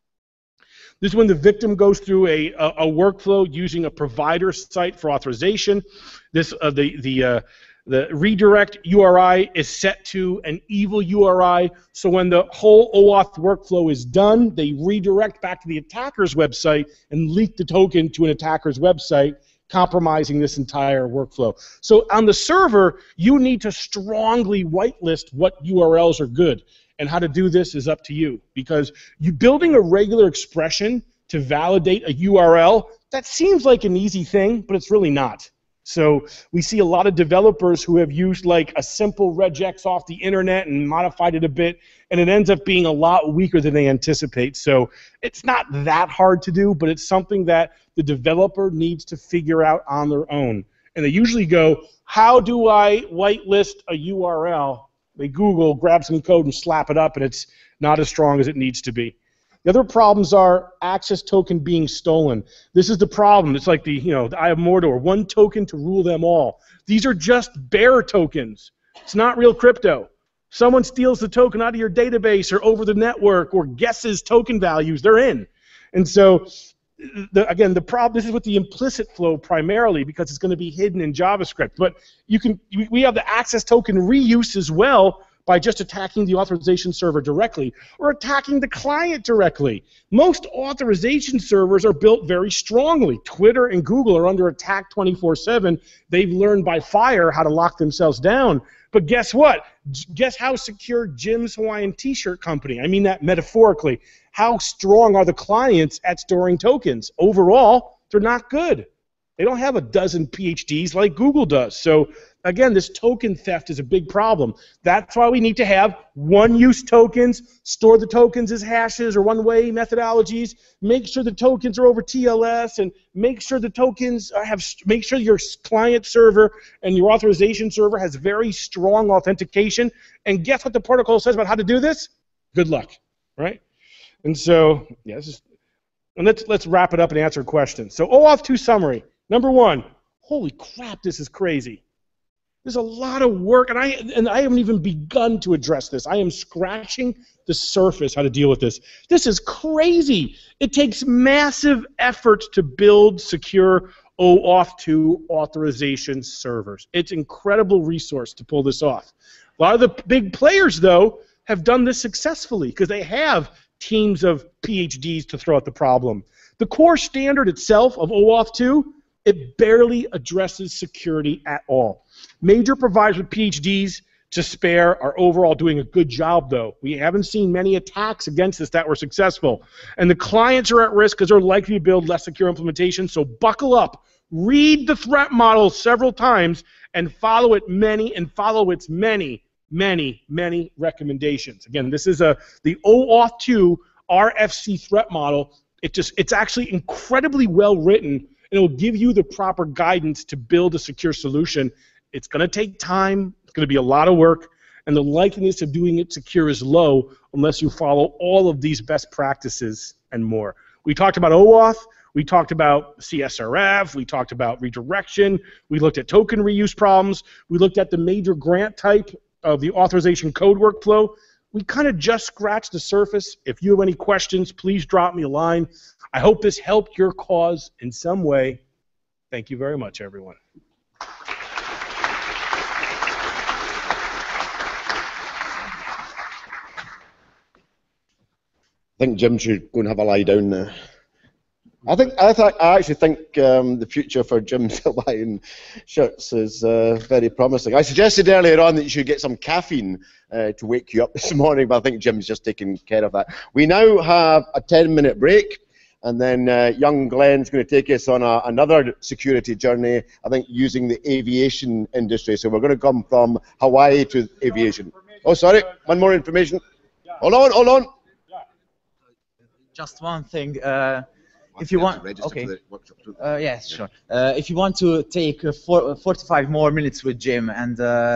This is when the victim goes through a workflow using a provider site for authorization. The redirect URI is set to an evil URI, so when the whole OAuth workflow is done, they redirect back to the attacker's website and leak the token to an attacker's website, compromising this entire workflow. So on the server, you need to strongly whitelist what URLs are good, and how to do this is up to you, because you building a regular expression to validate a URL, that seems like an easy thing, but it's really not. So we see a lot of developers who have used like a simple regex off the internet and modified it a bit, and it ends up being a lot weaker than they anticipate. So it's not that hard to do, but it's something that the developer needs to figure out on their own. And they usually go, how do I whitelist a URL? They Google, grab some code, and slap it up, and it's not as strong as it needs to be. The other problems are access token being stolen. This is the problem. It's like the Eye of Mordor, one token to rule them all. These are just bearer tokens. It's not real crypto. Someone steals the token out of your database or over the network or guesses token values, they're in. And so, again, the problem, this is with the implicit flow primarily because it's going to be hidden in JavaScript. But we have the access token reuse as well, by just attacking the authorization server directly or attacking the client directly. Most authorization servers are built very strongly. Twitter and Google are under attack 24/7. They've learned by fire how to lock themselves down. But guess what? Guess how secure Jim's Hawaiian T-shirt company? I mean that metaphorically. How strong are the clients at storing tokens? Overall, they're not good. They don't have a dozen PhDs like Google does. So again, this token theft is a big problem. That's why we need to have one-use tokens, store the tokens as hashes or one-way methodologies, make sure the tokens are over TLS, and make sure the tokens make sure your client server and your authorization server has very strong authentication. And guess what the protocol says about how to do this? Good luck, right? And so, yeah, let's wrap it up and answer questions. So OAuth 2 summary. Number one, holy crap, this is crazy. There's a lot of work, and I haven't even begun to address this. I am scratching the surface how to deal with this. This is crazy. It takes massive effort to build secure OAuth 2 authorization servers. It's an incredible resource to pull this off. A lot of the big players, though, have done this successfully because they have teams of PhDs to throw at the problem. The core standard itself of OAuth 2, it barely addresses security at all. Major providers with PhDs to spare are overall doing a good job, though. We haven't seen many attacks against this that were successful. And the clients are at risk because they're likely to build less secure implementations, so buckle up. Read the threat model several times and follow its many recommendations. Again, this is the OAuth 2 RFC threat model. It's actually incredibly well written, and it will give you the proper guidance to build a secure solution. It's going to take time. It's going to be a lot of work, and the likeliness of doing it secure is low unless you follow all of these best practices and more. We talked about OAuth. We talked about CSRF. We talked about redirection. We looked at token reuse problems. We looked at the major grant type of the authorization code workflow. We kind of just scratched the surface. If you have any questions, please drop me a line. I hope this helped your cause in some way. Thank you very much, everyone. I think Jim should go and have a lie down now. I actually think the future for Jim's Hawaiian shirts is very promising. I suggested earlier on that you should get some caffeine to wake you up this morning, but I think Jim's just taking care of that. We now have a 10-minute break, and then young Glenn's going to take us on another security journey, I think using the aviation industry. So we're going to come from Hawaii to aviation. Oh, sorry, one more information. Hold on. Just one thing. If you want, okay. Yes, sure. If you want to take 45 more minutes with Jim and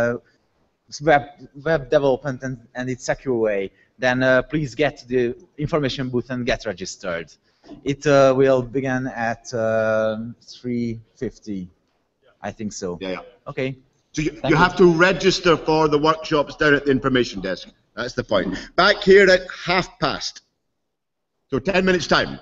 web development and its secure way, then please get to the information booth and get registered. It will begin at 3:50, I think so. Yeah. Okay. So you have to register for the workshops down at the information desk. That's the point. Back here at past. So 10 minutes time.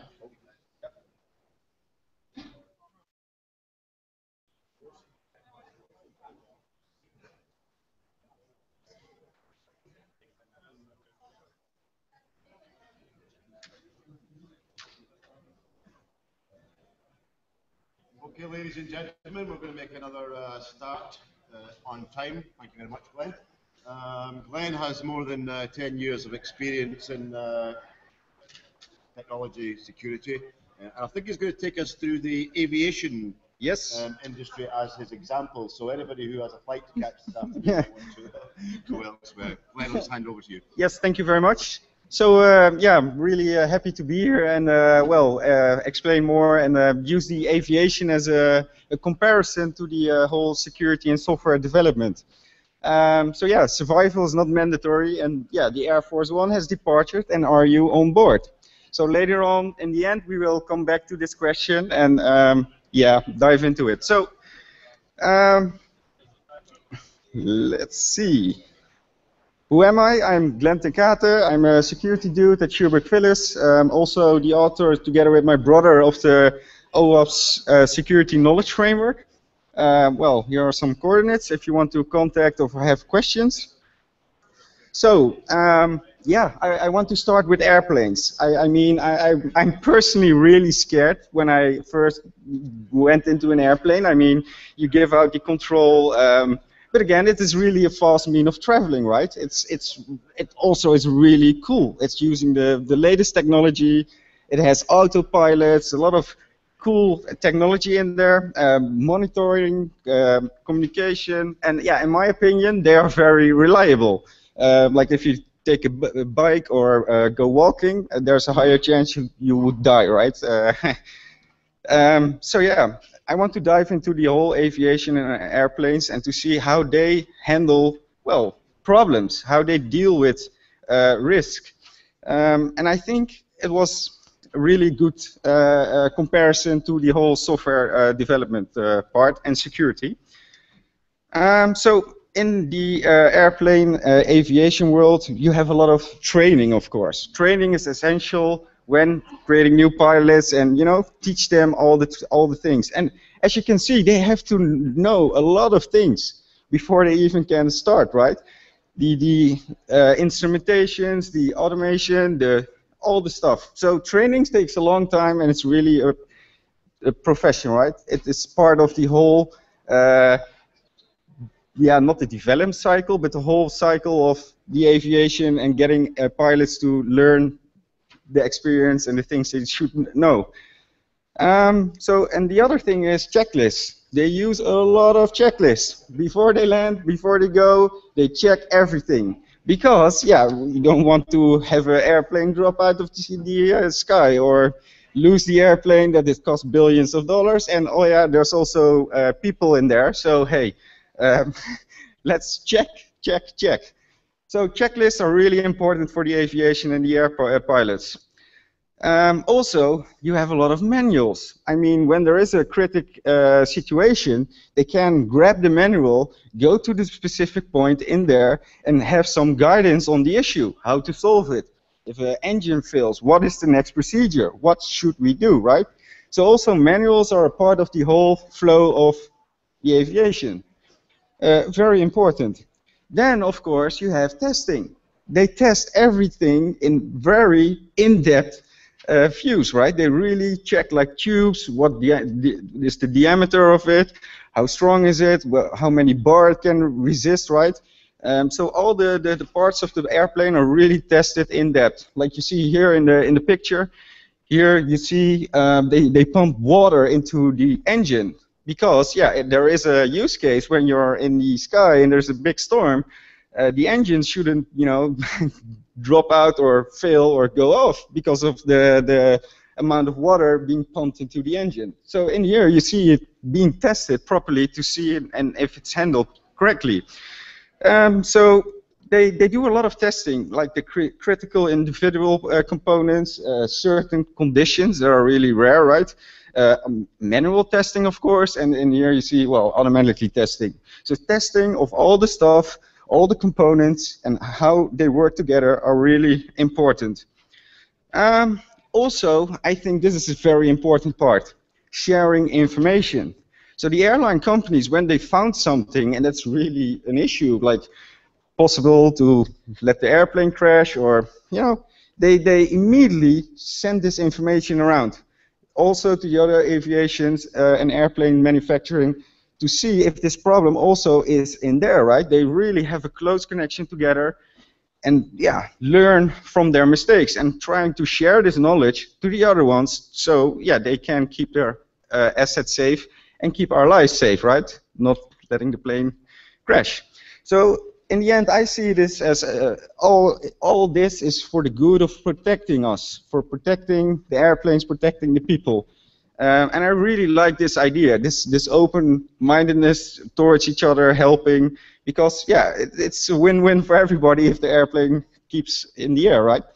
Okay, ladies and gentlemen, we're going to make another start on time. Thank you very much, Glenn. Glenn has more than 10 years of experience in technology security, and I think he's going to take us through the aviation industry as his example. So anybody who has a flight to catch this afternoon want to go elsewhere. Glenn, let's hand over to you. Yes, thank you very much. So yeah, I'm really happy to be here and explain more and use the aviation as a comparison to the whole security and software development. So yeah, survival is not mandatory, and yeah, the Air Force One has departed, and are you on board? So later on, in the end, we will come back to this question and yeah, dive into it. So let's see. Who am I? I'm Glenn ten Kate. I'm a security dude at Sherbrooke Phyllis. Also the author, together with my brother, of the OAuth Security Knowledge Framework. Well, here are some coordinates if you want to contact or have questions. So, yeah, I want to start with airplanes. I'm personally really scared when I first went into an airplane. I mean, you give out the control, but again, it is really a fast mean of traveling, right? It also is really cool. It's using the latest technology. It has autopilots, a lot of cool technology in there, monitoring, communication, and yeah, in my opinion, they are very reliable. Like if you take a bike or go walking, there's a higher chance you would die, right? So yeah, I want to dive into the whole aviation and airplanes and to see how they handle, well, problems, how they deal with risk. And I think it was a really good comparison to the whole software development part and security. So in the airplane aviation world, you have a lot of training, of course. Training is essential when creating new pilots, and teach them all the things. And as you can see, they have to know a lot of things before they even can start, right? the instrumentations, the automation, all the stuff. So training takes a long time, and it's really a profession, right? It is part of the whole, not the development cycle, but the whole cycle of the aviation and getting pilots to learn the experience and the things they should know. And the other thing is checklists. They use a lot of checklists. Before they land, before they go, they check everything. Because, we don't want to have an airplane drop out of the sky or lose the airplane that it costs billions of dollars. And, there's also people in there. So, hey, let's check. So checklists are really important for the aviation and the air pilots. Also, you have a lot of manuals. I mean, when there is a critical situation, they can grab the manual, go to the specific point in there, and have some guidance on the issue, how to solve it. If an engine fails, what is the next procedure? What should we do, right? So also manuals are a part of the whole flow of the aviation. Very important. Then, of course, you have testing. They test everything in very in-depth views, right? They really check like tubes, what is the diameter of it, how strong is it, how many bar it can resist, right? So all the parts of the airplane are really tested in depth. Like you see here in the picture, here you see they pump water into the engine because there is a use case when you're in the sky and there's a big storm. The engine shouldn't, drop out or fail or go off because of the amount of water being pumped into the engine. So in here you see it being tested properly to see it and if it's handled correctly. So they do a lot of testing, like the critical individual components, certain conditions that are really rare, right? Manual testing, of course, and in here you see, automatically testing. So testing of all the stuff, all the components and how they work together are really important. Also, I think this is a very important part, sharing information. So the airline companies, when they found something, and that's really an issue, like possible to let the airplane crash or, they immediately send this information around. Also to the other aviations and airplane manufacturing, to see if this problem also is in there, right? They really have a close connection together and learn from their mistakes and trying to share this knowledge to the other ones so they can keep their assets safe and keep our lives safe, right? Not letting the plane crash. So in the end, I see this as all this is for the good of protecting us, for protecting the airplanes, protecting the people. And I really like this idea, this open-mindedness towards each other, helping, because it's a win-win for everybody if the airplane keeps in the air, right?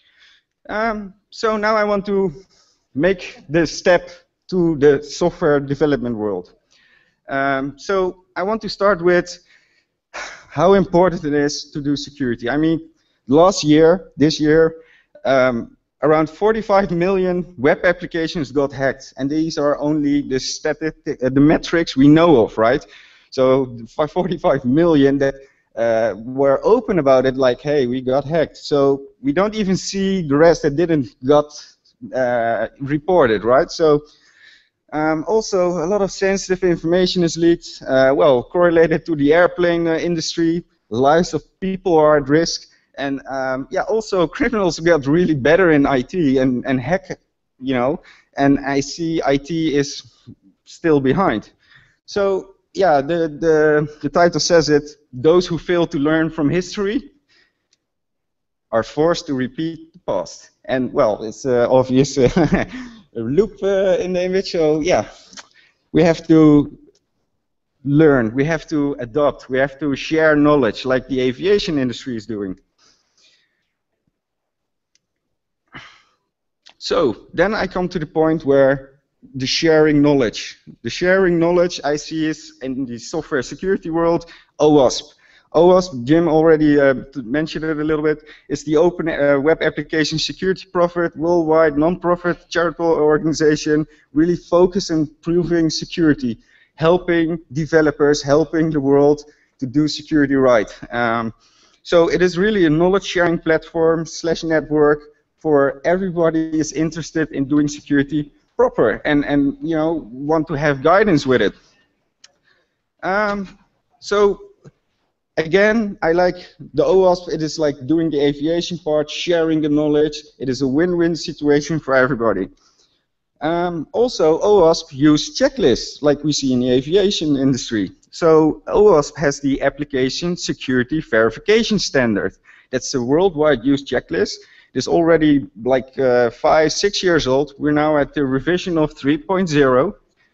So now I want to make the step to the software development world. So I want to start with how important it is to do security. I mean, this year, around 45 million web applications got hacked, and these are only the metrics we know of, right? So 45 million that were open about it, like, hey, we got hacked. So we don't even see the rest that didn't got reported, right? So also a lot of sensitive information is leaked, correlated to the airplane industry. Lives of people are at risk. And also criminals got really better in IT and hack, and I see IT is still behind. So the title says it, those who fail to learn from history are forced to repeat the past. And it's obvious a loop in the image, so we have to learn, we have to adopt, we have to share knowledge like the aviation industry is doing. So then I come to the point where the sharing knowledge. The sharing knowledge I see is in the software security world, OWASP. OWASP, Jim already mentioned it a little bit, is the Open Web Application Security Profit, worldwide non-profit charitable organization, really focused on improving security, helping developers, helping the world to do security right. So it is really a knowledge sharing platform / network for everybody is interested in doing security proper and you know, want to have guidance with it. So again, I like the OWASP. It is like doing the aviation part, sharing the knowledge. It is a win-win situation for everybody. Also, OWASP use checklists like we see in the aviation industry. So OWASP has the Application Security Verification Standard. That's a worldwide used checklist. It's already like 5, 6 years old. We're now at the revision of 3.0.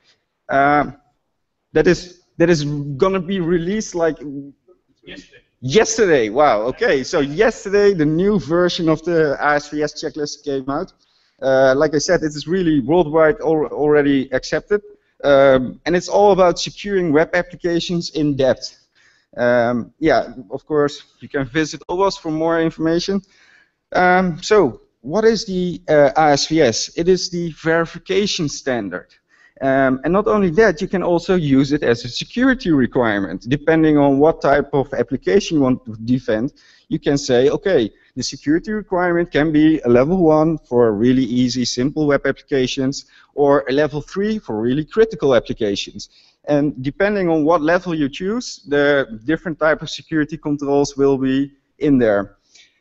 That is going to be released like yesterday. Wow. Okay. So yesterday the new version of the ASVS checklist came out. Like I said, it is really worldwide already accepted, and it's all about securing web applications in depth. Yeah, of course, you can visit OWASP for more information. So, what is the ASVS? It is the verification standard. And not only that, you can also use it as a security requirement. Depending on what type of application you want to defend, you can say, okay, the security requirement can be a level 1 for really easy, simple web applications, or a level 3 for really critical applications. And depending on what level you choose, the different type of security controls will be in there.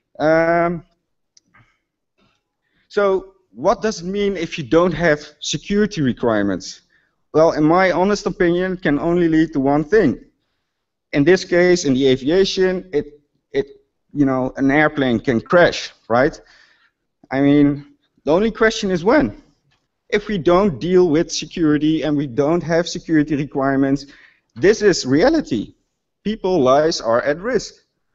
So what does it mean if you don't have security requirements? Well, in my honest opinion, it can only lead to one thing. In this case, in the aviation, you know, an airplane can crash, right? I mean, the only question is when. If we don't deal with security and we don't have security requirements, this is reality. People's lives are at risk.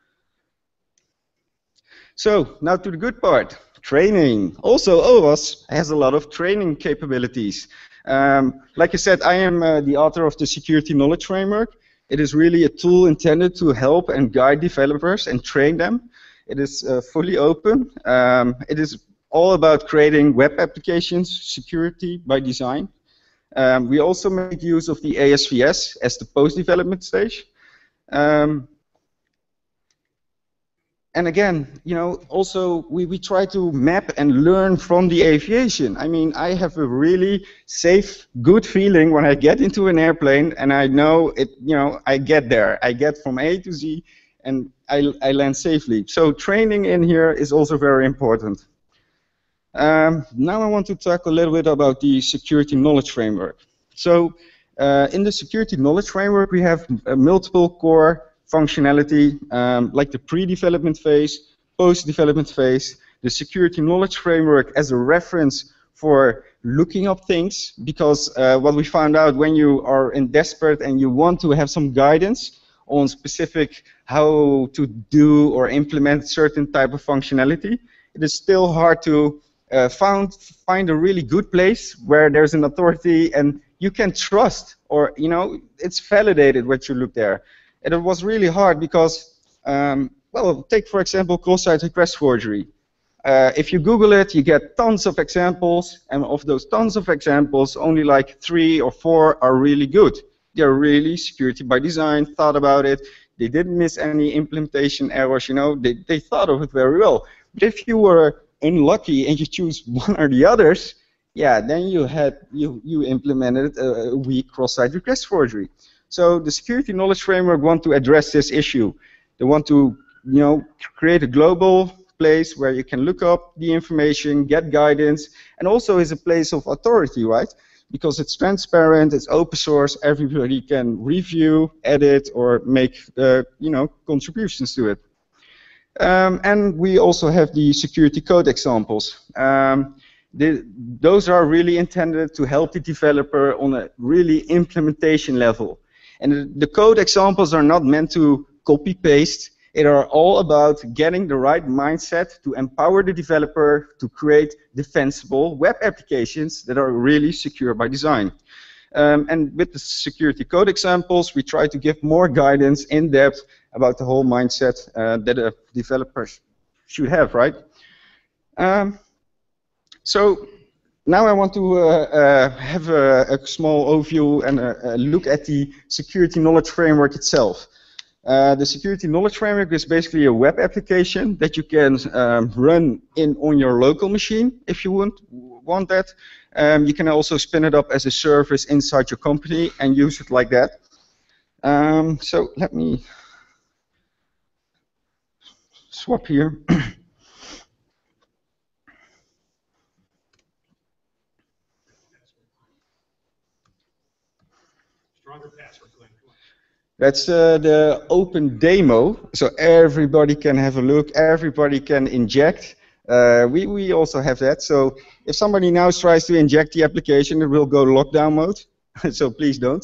So, now to the good part. Training. Also, OWASP has a lot of training capabilities. Like I said, I am the author of the Security Knowledge Framework. It is really a tool intended to help and guide developers and train them. It is fully open. It is all about creating web applications, security by design. We also make use of the ASVS as the post-development stage. And again, you know, also we try to map and learn from the aviation. I mean, I have a really safe, good feeling when I get into an airplane and I know it, you know, I get there. I get from A to Z and I land safely. So training in here is also very important. Now I want to talk a little bit about the Security Knowledge Framework. So in the Security Knowledge Framework, we have multiple core functionality, like the pre-development phase, post-development phase, the Security Knowledge Framework as a reference for looking up things, because what we found out when you are in desperate and you want to have some guidance on specific how to do or implement certain type of functionality, it is still hard to find a really good place where there's an authority and you can trust, or you know, it's validated what you look there. And it was really hard because, well, take for example cross-site request forgery. If you Google it, you get tons of examples, and of those tons of examples, only like 3 or 4 are really good. They're really security by design, thought about it, they didn't miss any implementation errors, you know, they thought of it very well. But if you were unlucky and you choose one or the others, yeah, then you implemented a weak cross-site request forgery. So the Security Knowledge Framework want to address this issue. They want to, you know, create a global place where you can look up the information, get guidance, and also is a place of authority, right? Because it's transparent, it's open source, everybody can review, edit, or make, you know, contributions to it. And we also have the security code examples. Those are really intended to help the developer on a really implementation level. And the code examples are not meant to copy-paste. It are all about getting the right mindset to empower the developer to create defensible web applications that are really secure by design. And with the security code examples, we try to give more guidance in depth about the whole mindset that a developer should have, right? So now I want to have a small overview and a look at the Security Knowledge Framework itself. The security knowledge framework is basically a web application that you can run on your local machine if you want that. You can also spin it up as a service inside your company and use it like that. So let me swap here. That's the open demo, so everybody can have a look, everybody can inject. We also have that, so if somebody now tries to inject the application, it will go lockdown mode, so please don't.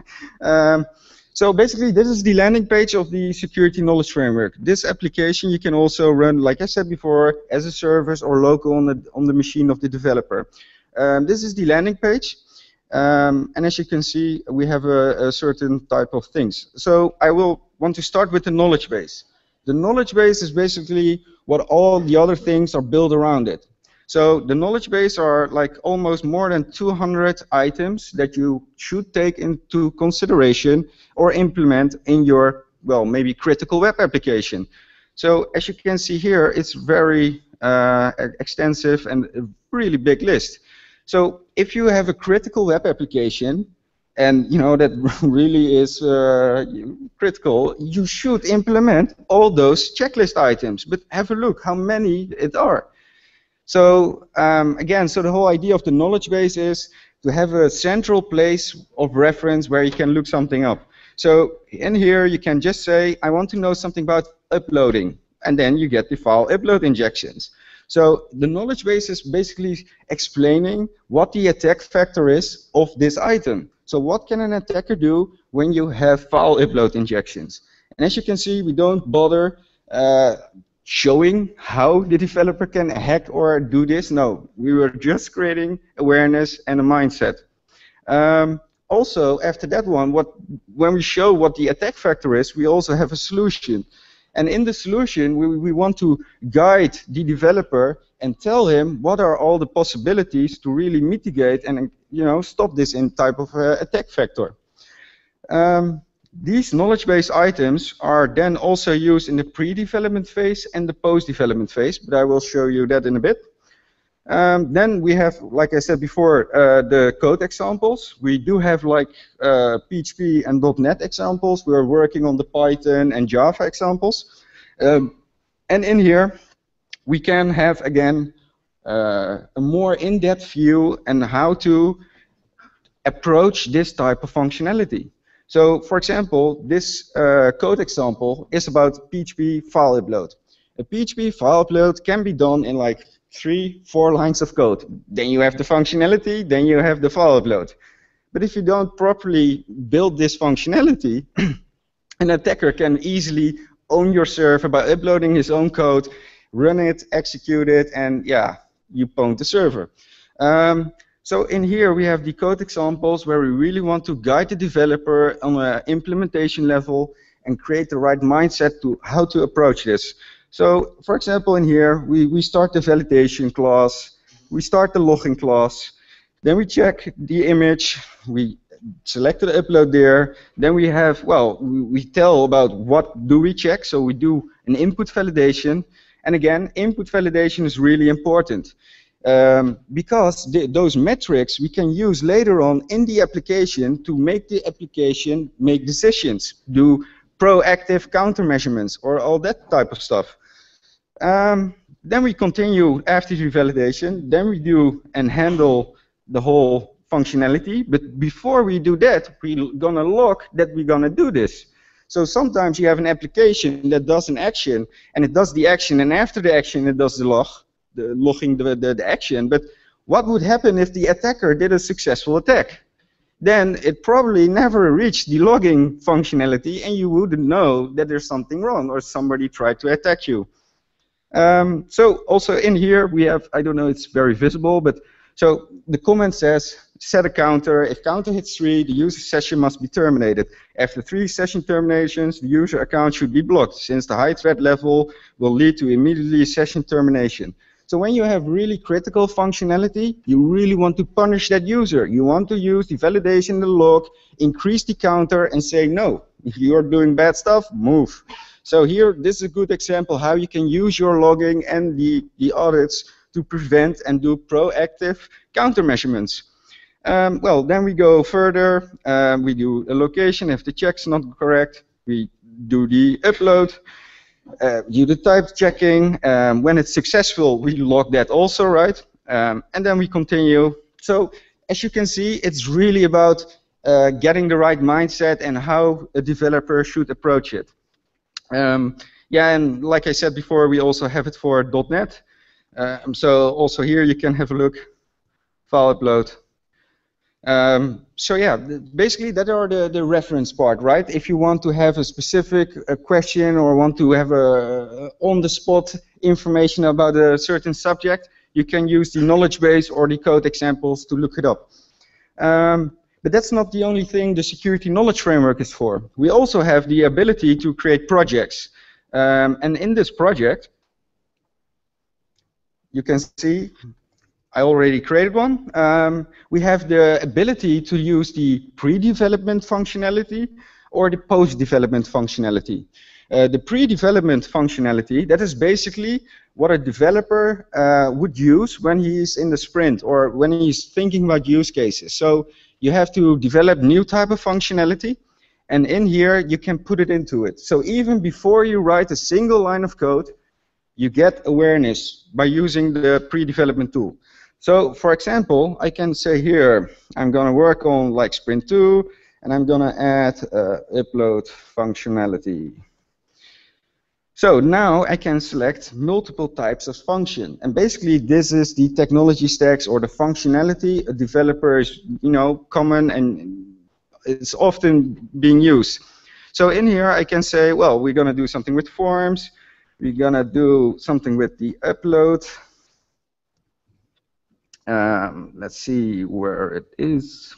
So basically, this is the landing page of the Security Knowledge Framework. This application you can also run, like I said before, as a service or local on the machine of the developer. This is the landing page. And as you can see, we have a certain type of things. So I will want to start with the knowledge base. The knowledge base is basically what all the other things are built around it. So the knowledge base are like almost more than 200 items that you should take into consideration or implement in your, well, maybe critical web application. So as you can see here, it's very extensive and a really big list. So if you have a critical web application, and you know that really is critical, you should implement all those checklist items. But have a look how many it are. So again, so the whole idea of the knowledge base is to have a central place of reference where you can look something up. So in here you can just say, I want to know something about uploading, and then you get the file upload injections. So the knowledge base is basically explaining what the attack vector is of this item. So what can an attacker do when you have file upload injections? And as you can see, we don't bother showing how the developer can hack or do this. No, we were just creating awareness and a mindset. Also, after that one, when we show what the attack vector is, we also have a solution. And in the solution, we want to guide the developer and tell him what are all the possibilities to really mitigate and stop this in type of attack vector. These knowledge base items are then also used in the pre-development phase and the post-development phase, but I will show you that in a bit. Then we have, like I said before, the code examples. We do have like PHP and .NET examples. We are working on the Python and Java examples. And in here, we can have, again, a more in-depth view and how to approach this type of functionality. So, for example, this code example is about PHP file upload. A PHP file upload can be done in like 3-4 lines of code. Then you have the functionality, then you have the file upload. But if you don't properly build this functionality, an attacker can easily own your server by uploading his own code, run it, execute it, and yeah, you pwned the server. So in here we have the code examples where we really want to guide the developer on an implementation level and create the right mindset to how to approach this. So, for example, in here, we start the validation class, we start the logging class, then we check the image, we select the upload there, then we have, well, we tell about what do we check, so we do an input validation, and again, input validation is really important, because those metrics we can use later on in the application to make the application make decisions, do proactive countermeasurements, or all that type of stuff. Then we continue after the validation, then we do and handle the whole functionality, but before we do that, we're gonna log that we're gonna do this. So sometimes you have an application that does an action, and it does the action, and after the action it does the logging the action, but what would happen if the attacker did a successful attack? Then it probably never reached the logging functionality, and you wouldn't know that there's something wrong or somebody tried to attack you. So also in here we have, I don't know, it's very visible, but so the comment says set a counter. If counter hits 3, the user session must be terminated. After 3 session terminations, the user account should be blocked, since the high threat level will lead to immediately session termination. So when you have really critical functionality, you really want to punish that user. You want to use the validation, the log, increase the counter, and say no, If you're doing bad stuff, move. So here, this is a good example how you can use your logging and the audits to prevent and do proactive countermeasurements. Well, then we go further. We do a location. If the check's not correct, we do the upload. Do the type checking. When it's successful, we log that also, right? And then we continue. So as you can see, it's really about getting the right mindset and how a developer should approach it. Yeah, and like I said before, we also have it for .NET. So also here you can have a look, file upload. So yeah, basically that are the reference part, right? If you want to have a specific question or want to have a on-the-spot information about a certain subject, you can use the knowledge base or the code examples to look it up. But that's not the only thing the security knowledge framework is for. We also have the ability to create projects. And in this project, you can see I already created one. We have the ability to use the pre-development functionality or the post-development functionality. The pre-development functionality, that is basically what a developer would use when he's in the sprint or when he's thinking about use cases. So you have to develop new type of functionality, and in here you can put it into it. So even before you write a single line of code, you get awareness by using the pre-development tool. So for example, I can say here, I'm going to work on like Sprint 2, and I'm going to add upload functionality. So now I can select multiple types of function, and basically this is the technology stacks or the functionality a developer is, common and it's often being used. So in here I can say, well, we're going to do something with forms, we're going to do something with the upload. Let's see where it is.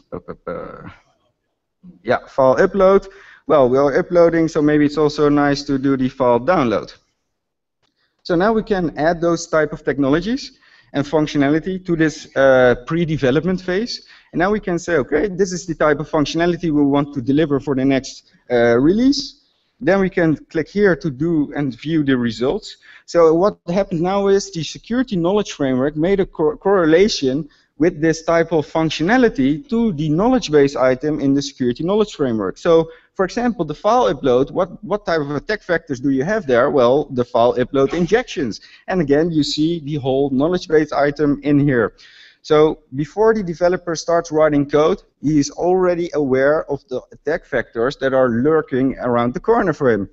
Yeah, file upload. Well, we are uploading, so maybe it's also nice to do the file download. So now we can add those type of technologies and functionality to this pre-development phase. And now we can say, okay, this is the type of functionality we want to deliver for the next release. Then we can click here to do and view the results. So what happened now is the security knowledge framework made a correlation with this type of functionality to the knowledge base item in the security knowledge framework. So, for example, the file upload, what type of attack vectors do you have there? Well, the file upload injections. And again, you see the whole knowledge base item in here. So before the developer starts writing code, he is already aware of the attack vectors that are lurking around the corner for him.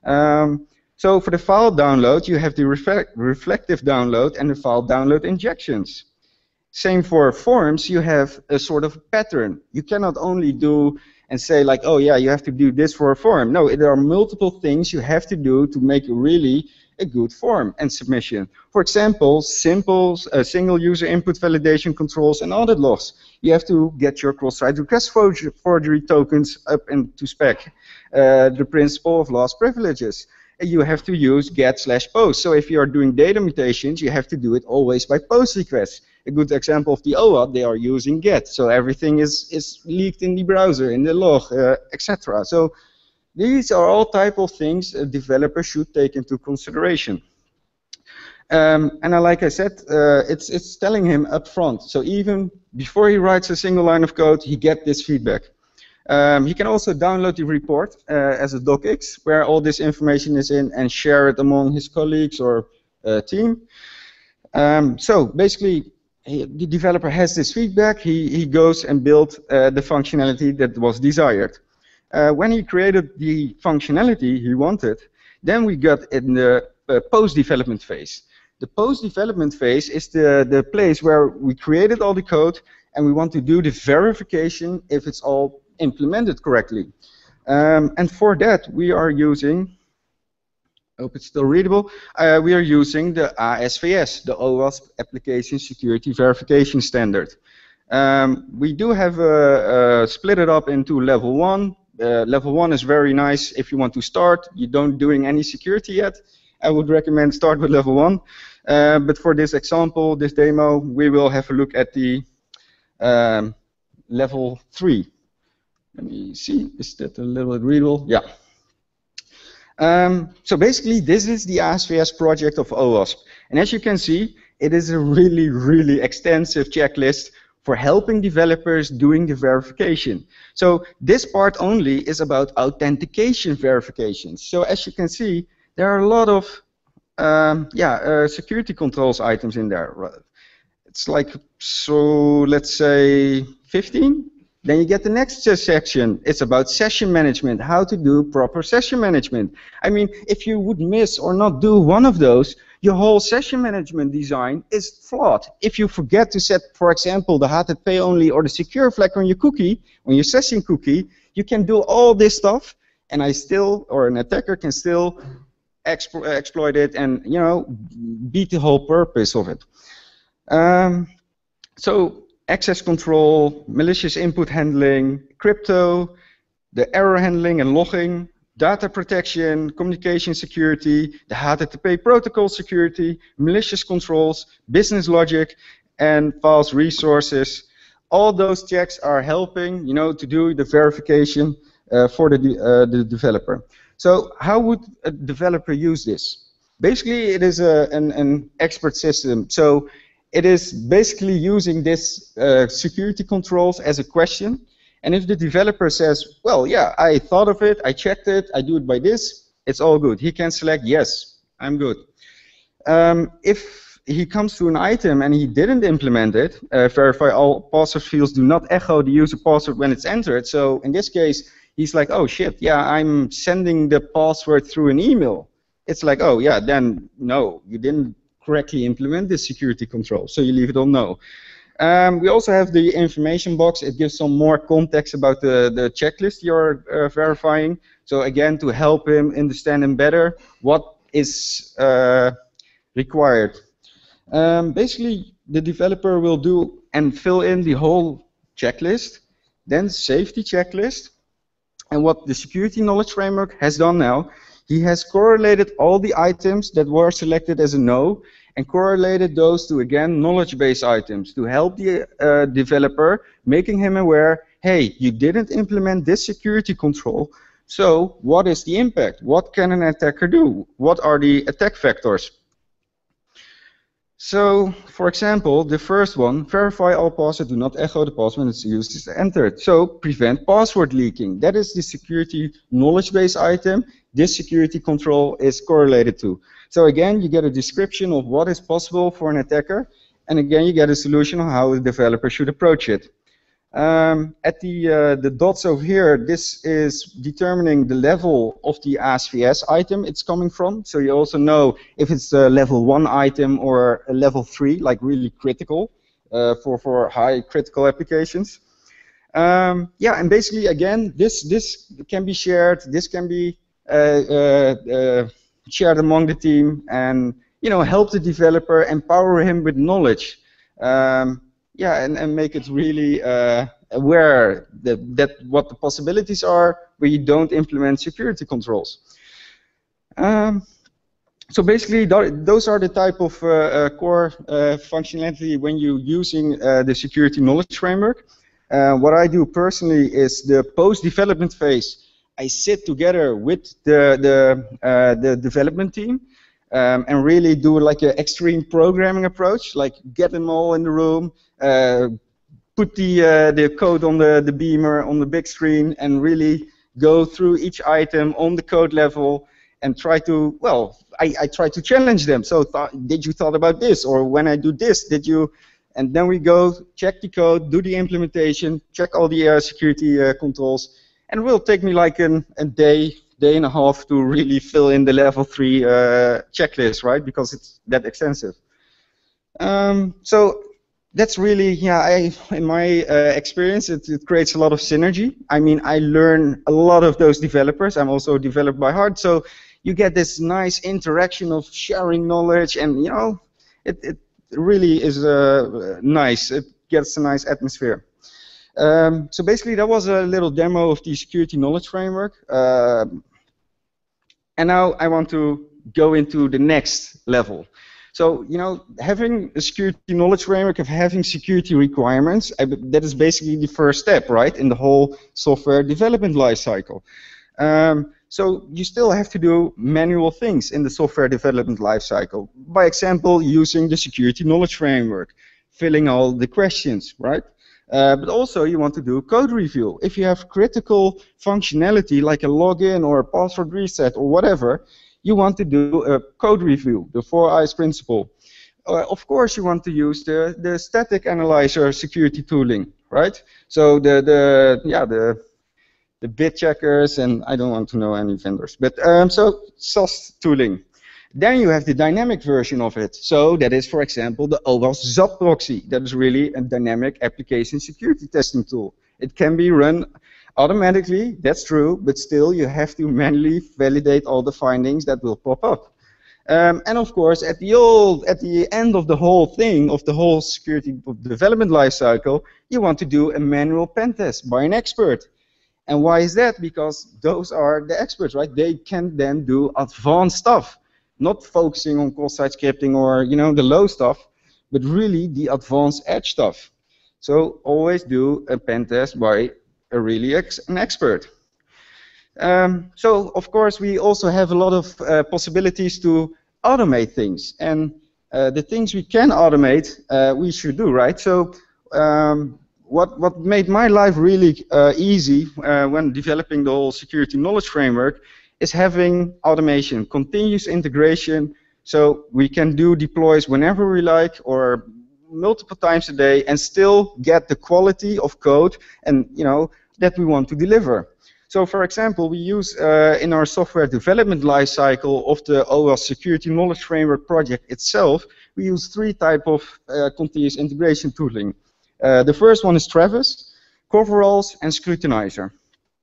So for the file download, you have the reflective download and the file download injections. Same for forms, you have a sort of pattern. You cannot only do and say like, oh yeah, you have to do this for a form. No, there are multiple things you have to do to make really a good form and submission. For example, simple single user input validation controls and audit logs. You have to get your cross-site request forgery tokens up into spec. The principle of lost privileges. You have to use get/post. So if you are doing data mutations, you have to do it always by post requests. A good example of the OAuth, they are using get. So everything is leaked in the browser, in the log, etc. So these are all type of things a developer should take into consideration. And like I said, it's telling him up front. So even before he writes a single line of code, he gets this feedback. He can also download the report as a docx, where all this information is in, and share it among his colleagues or team. So basically, the developer has this feedback. He goes and builds the functionality that was desired. When he created the functionality he wanted, then we got in the post-development phase. The post-development phase is the place where we created all the code and we want to do the verification if it's all implemented correctly. And for that we are using, I hope it's still readable, we are using the ASVS, the OWASP Application Security Verification Standard. We do have split it up into level 1. Level 1 is very nice if you want to start. You don't doing any security yet. I would recommend start with level 1. But for this example, this demo, we will have a look at the level 3. Let me see, is that a little bit readable? Yeah. So basically, this is the ASVS project of OWASP. And as you can see, it is a really, really extensive checklist for helping developers doing the verification. So this part only is about authentication verifications. So as you can see, there are a lot of security controls items in there. It's like, so let's say 15. Then you get the next section. It's about session management, how to do proper session management. I mean, if you would miss or not do one of those, your whole session management design is flawed. If you forget to set, for example, the HTTP only or the secure flag on your cookie, on your session cookie, you can do all this stuff, and an attacker can still exploit it and, you know, beat the whole purpose of it. So access control, malicious input handling, crypto, the error handling and logging, data protection, communication security, the HTTP protocol security, malicious controls, business logic, and files resources. All those checks are helping, you know, to do the verification for the developer. So how would a developer use this? Basically, it is an expert system. So it is basically using this security controls as a question. And if the developer says, well, yeah, I thought of it, I checked it, I do it by this, it's all good. He can select, yes, I'm good. If he comes to an item and he didn't implement it, verify all password fields do not echo the user password when it's entered. So in this case, he's like, oh, shit, yeah, I'm sending the password through an email. It's like, oh, yeah, then no, you didn't correctly implement this security control, so you leave it on no. We also have the information box. It gives some more context about the checklist you're verifying. So again, to help him understand him better, what is required. Basically, the developer will do and fill in the whole checklist, then save the checklist. And what the security knowledge framework has done now, he has correlated all the items that were selected as a no and correlated those to, again, knowledge-based items to help the developer, making him aware, hey, you didn't implement this security control, so what is the impact? What can an attacker do? What are the attack vectors? So, for example, the first one, verify all passwords do not echo the password when it's used is entered. So, prevent password leaking. That is the security knowledge-based item this security control is correlated to. So again, you get a description of what is possible for an attacker, and again, you get a solution on how the developer should approach it. At the dots over here, this is determining the level of the ASVS item it's coming from. So you also know if it's a level 1 item or a level 3, like really critical for high critical applications. Yeah, and basically, again, this can be shared. This can be shared among the team, and help the developer, empower him with knowledge. Yeah, and make it really aware that what the possibilities are where you don't implement security controls. So basically, those are the type of core functionality when you're using the security knowledge framework. What I do personally is the post-development phase. I sit together with the development team and really do like an extreme programming approach, like get them all in the room, put the code on the beamer, on the big screen, and really go through each item on the code level and try to, well, I try to challenge them. So did you thought about this? Or when I do this, did you? And then we go check the code, do the implementation, check all the security controls, and it will take me like a day and a half to really fill in the level 3 checklist, right? Because it's that extensive. So that's really, yeah, in my experience, it creates a lot of synergy. I mean, I learn a lot of those developers. I'm also a developer by heart, so you get this nice interaction of sharing knowledge, and it really is nice. It gets a nice atmosphere. So basically, that was a little demo of the security knowledge framework. And now I want to go into the next level. So, you know, having a security knowledge framework, of having security requirements, that is basically the first step, right, in the whole software development lifecycle. So you still have to do manual things in the software development lifecycle. By example, using the security knowledge framework, filling all the questions, right? But also you want to do code review. If you have critical functionality like a login or a password reset or whatever, you want to do a code review, the 4 Eyes principle. Of course, you want to use the static analyzer security tooling, right? So the bit checkers, and I don't want to know any vendors, but so SOS tooling. Then you have the dynamic version of it. So that is, for example, the OWASP ZAP proxy. That is really a dynamic application security testing tool. It can be run automatically, that's true, but still you have to manually validate all the findings that will pop up. And of course, at the end of the whole thing, of the whole security development lifecycle, you want to do a manual pen test by an expert. And why is that? Because those are the experts, right? They can then do advanced stuff, not focusing on cross-site scripting or, you know, the low stuff, but really the advanced edge stuff. So always do a pen test by an expert. So of course we also have a lot of possibilities to automate things, and the things we can automate we should do, right? So what made my life really easy when developing the whole security knowledge framework is having automation, continuous integration, so we can do deploys whenever we like or multiple times a day and still get the quality of code and, you know, that we want to deliver. So for example, we use in our software development lifecycle of the OWASP Security Knowledge Framework project itself, we use 3 types of continuous integration tooling. The first one is Travis, Coveralls, and Scrutinizer.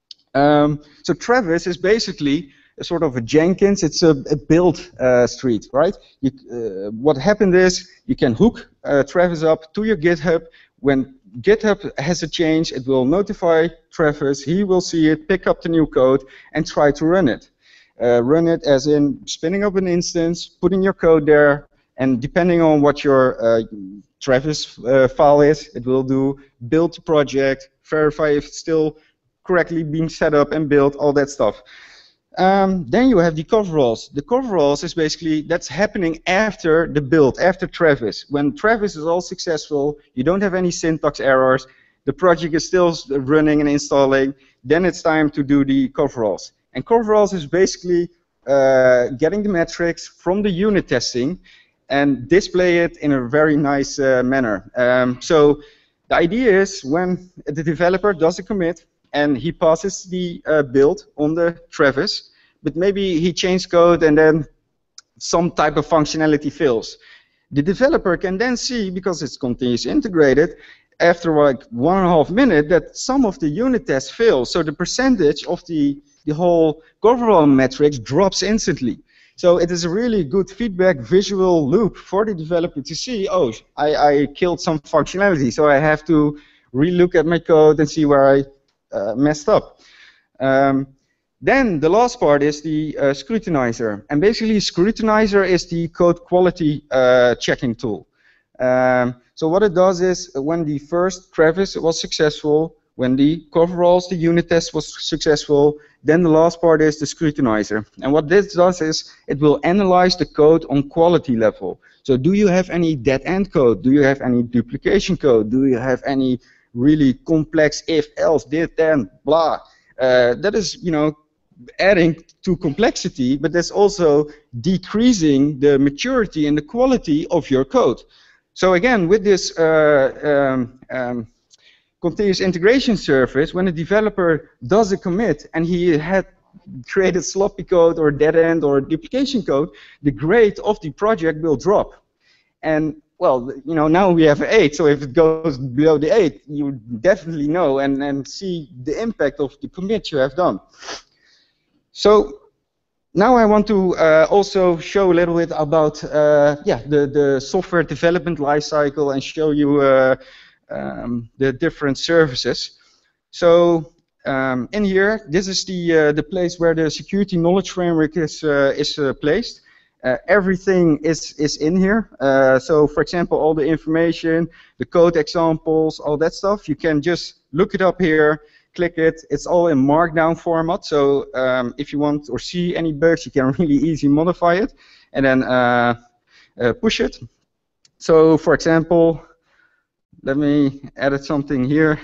So Travis is basically a sort of a Jenkins. It's a build street, right? What happened is you can hook Travis up to your GitHub. When GitHub has a change, it will notify Travis. He will see it, pick up the new code, and try to run it. Run it as in spinning up an instance, putting your code there, and depending on what your Travis file is, it will do build the project, verify if it's still correctly being set up and built, all that stuff. Then you have the coveralls. The coveralls is basically, that's happening after the build, after Travis. When Travis is all successful, you don't have any syntax errors, the project is still running and installing, then it's time to do the coveralls. And coveralls is basically getting the metrics from the unit testing and display it in a very nice manner. So the idea is when the developer does a commit, and he passes the build on the Travis, but maybe he changed code and then some type of functionality fails. The developer can then see, because it's continuously integrated, after like 1.5 minutes that some of the unit tests fail. So the percentage of the whole overall metrics drops instantly. So it is a really good feedback visual loop for the developer to see, oh, I killed some functionality, so I have to relook at my code and see where I messed up. Then the last part is the Scrutinizer, and basically Scrutinizer is the code quality checking tool. So what it does is when the first Travis was successful, when the coveralls, the unit test was successful, then the last part is the Scrutinizer. And what this does is it will analyze the code on quality level. So do you have any dead-end code? Do you have any duplication code? Do you have any really complex if, else, did, then, blah? That is, you know, adding to complexity, but that's also decreasing the maturity and the quality of your code. So again, with this continuous integration service, when a developer does a commit and he had created sloppy code or dead end or duplication code, the grade of the project will drop. And well, you know, now we have 8, so if it goes below the 8, you definitely know and see the impact of the commit you have done. So now I want to also show a little bit about the software development lifecycle and show you the different services. So in here, this is the place where the security knowledge framework is placed. everything is in here. So for example, all the information, the code examples, all that stuff, you can just look it up here, click it. It's all in Markdown format, so if you want or see any bugs, you can really easily modify it and then push it. So for example, let me edit something here.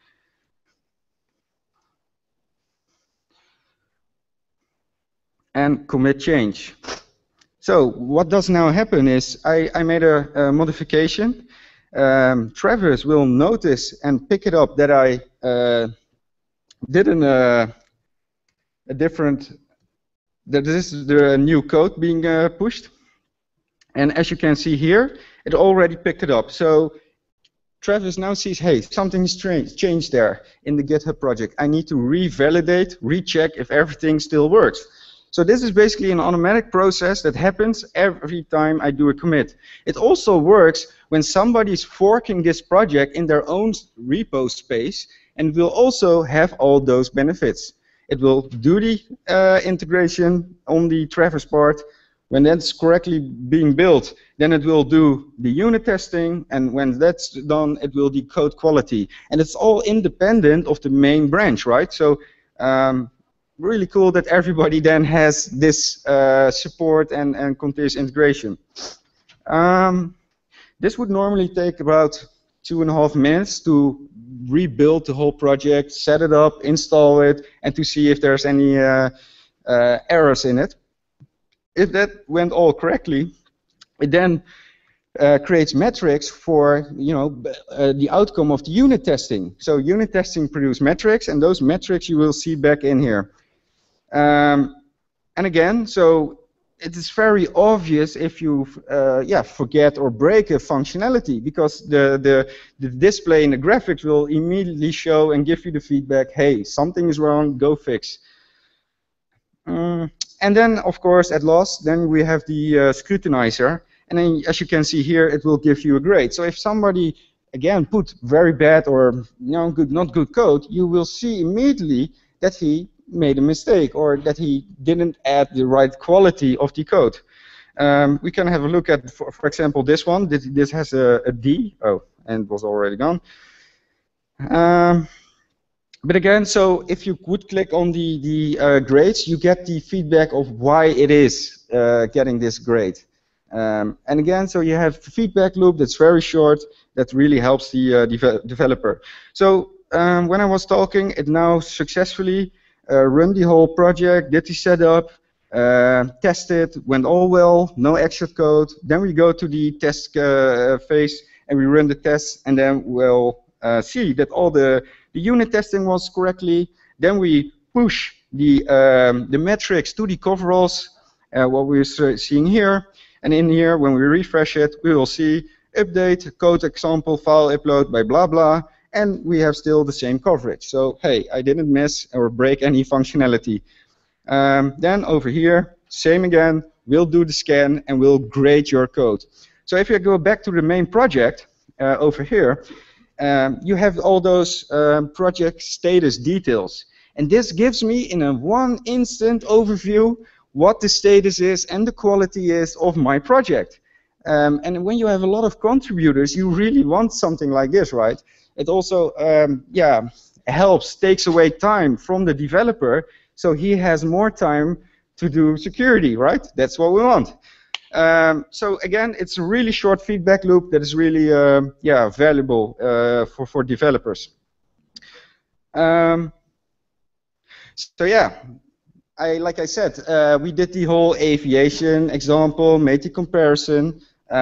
And commit change. So what does now happen is I made a modification. Travis will notice and pick it up that I did a different, that this is the new code being pushed. And as you can see here, it already picked it up. So Travis now sees, hey, something's changed there in the GitHub project. I need to revalidate, recheck if everything still works. So this is basically an automatic process that happens every time I do a commit. It also works when somebody's forking this project in their own repo space and will also have all those benefits. It will do the integration on the Travis part. When that's correctly being built, then it will do the unit testing, and when that's done, it will do code quality. And it's all independent of the main branch, right? So really cool that everybody then has this support and continuous integration. This would normally take about 2.5 minutes to rebuild the whole project, set it up, install it, and to see if there's any errors in it. If that went all correctly, it then creates metrics for the outcome of the unit testing. So unit testing produces metrics, and those metrics you will see back in here. And again, so it is very obvious if you forget or break a functionality, because the display in the graphics will immediately show and give you the feedback, hey, something is wrong, go fix. And then, of course, at last, then we have the scrutinizer, and then, as you can see here, it will give you a grade. So if somebody, again, put very bad or not good code, you will see immediately that he made a mistake or that he didn't add the right quality of the code. We can have a look at, for example, this one. This has a D. Oh, and was already gone. But again, so if you would click on the grades, you get the feedback of why it is getting this grade. And again, so you have the feedback loop that's very short, that really helps the developer. So when I was talking, it now successfully run the whole project, did the setup, tested, went all well, no extra code. Then we go to the test phase and we run the tests, and then we'll see that all the unit testing was correctly. Then we push the metrics to the coveralls, what we're seeing here. And in here, when we refresh it, we will see update, code example, file upload by blah blah, and we have still the same coverage. So hey, I didn't miss or break any functionality. Then over here, same again, we'll do the scan and we'll grade your code. So if you go back to the main project over here, you have all those project status details. And this gives me in a one instant overview what the status is and the quality is of my project. And when you have a lot of contributors, you really want something like this, right? It also helps, takes away time from the developer, so he has more time to do security, right? That's what we want. So again, it's a really short feedback loop that is really valuable for developers. So yeah, like I said, we did the whole aviation example, made the comparison.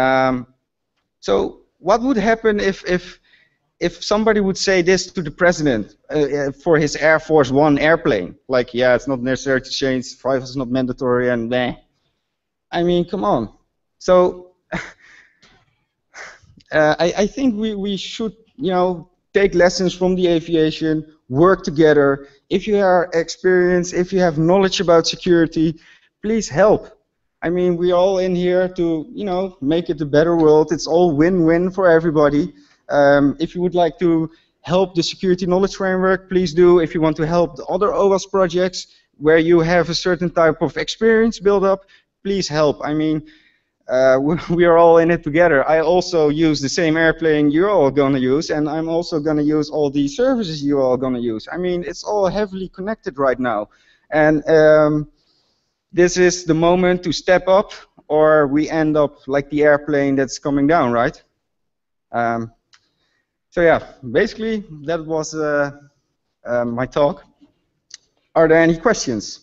So what would happen if somebody would say this to the president for his Air Force One airplane? Like, yeah, it's not necessary to change, 5 is not mandatory, and bleh. I mean, come on. So I think we should, take lessons from the aviation, work together. If you are experienced, if you have knowledge about security, please help. I mean, we're all in here to, make it a better world. It's all win-win for everybody. If you would like to help the security knowledge framework, please do. If you want to help the other OWASP projects where you have a certain type of experience build up, please help. I mean, we are all in it together. I also use the same airplane you're all going to use, and I'm also going to use all the services you're all going to use. I mean, it's all heavily connected right now. And this is the moment to step up, or we end up like the airplane that's coming down, right? So yeah, basically that was my talk. Are there any questions?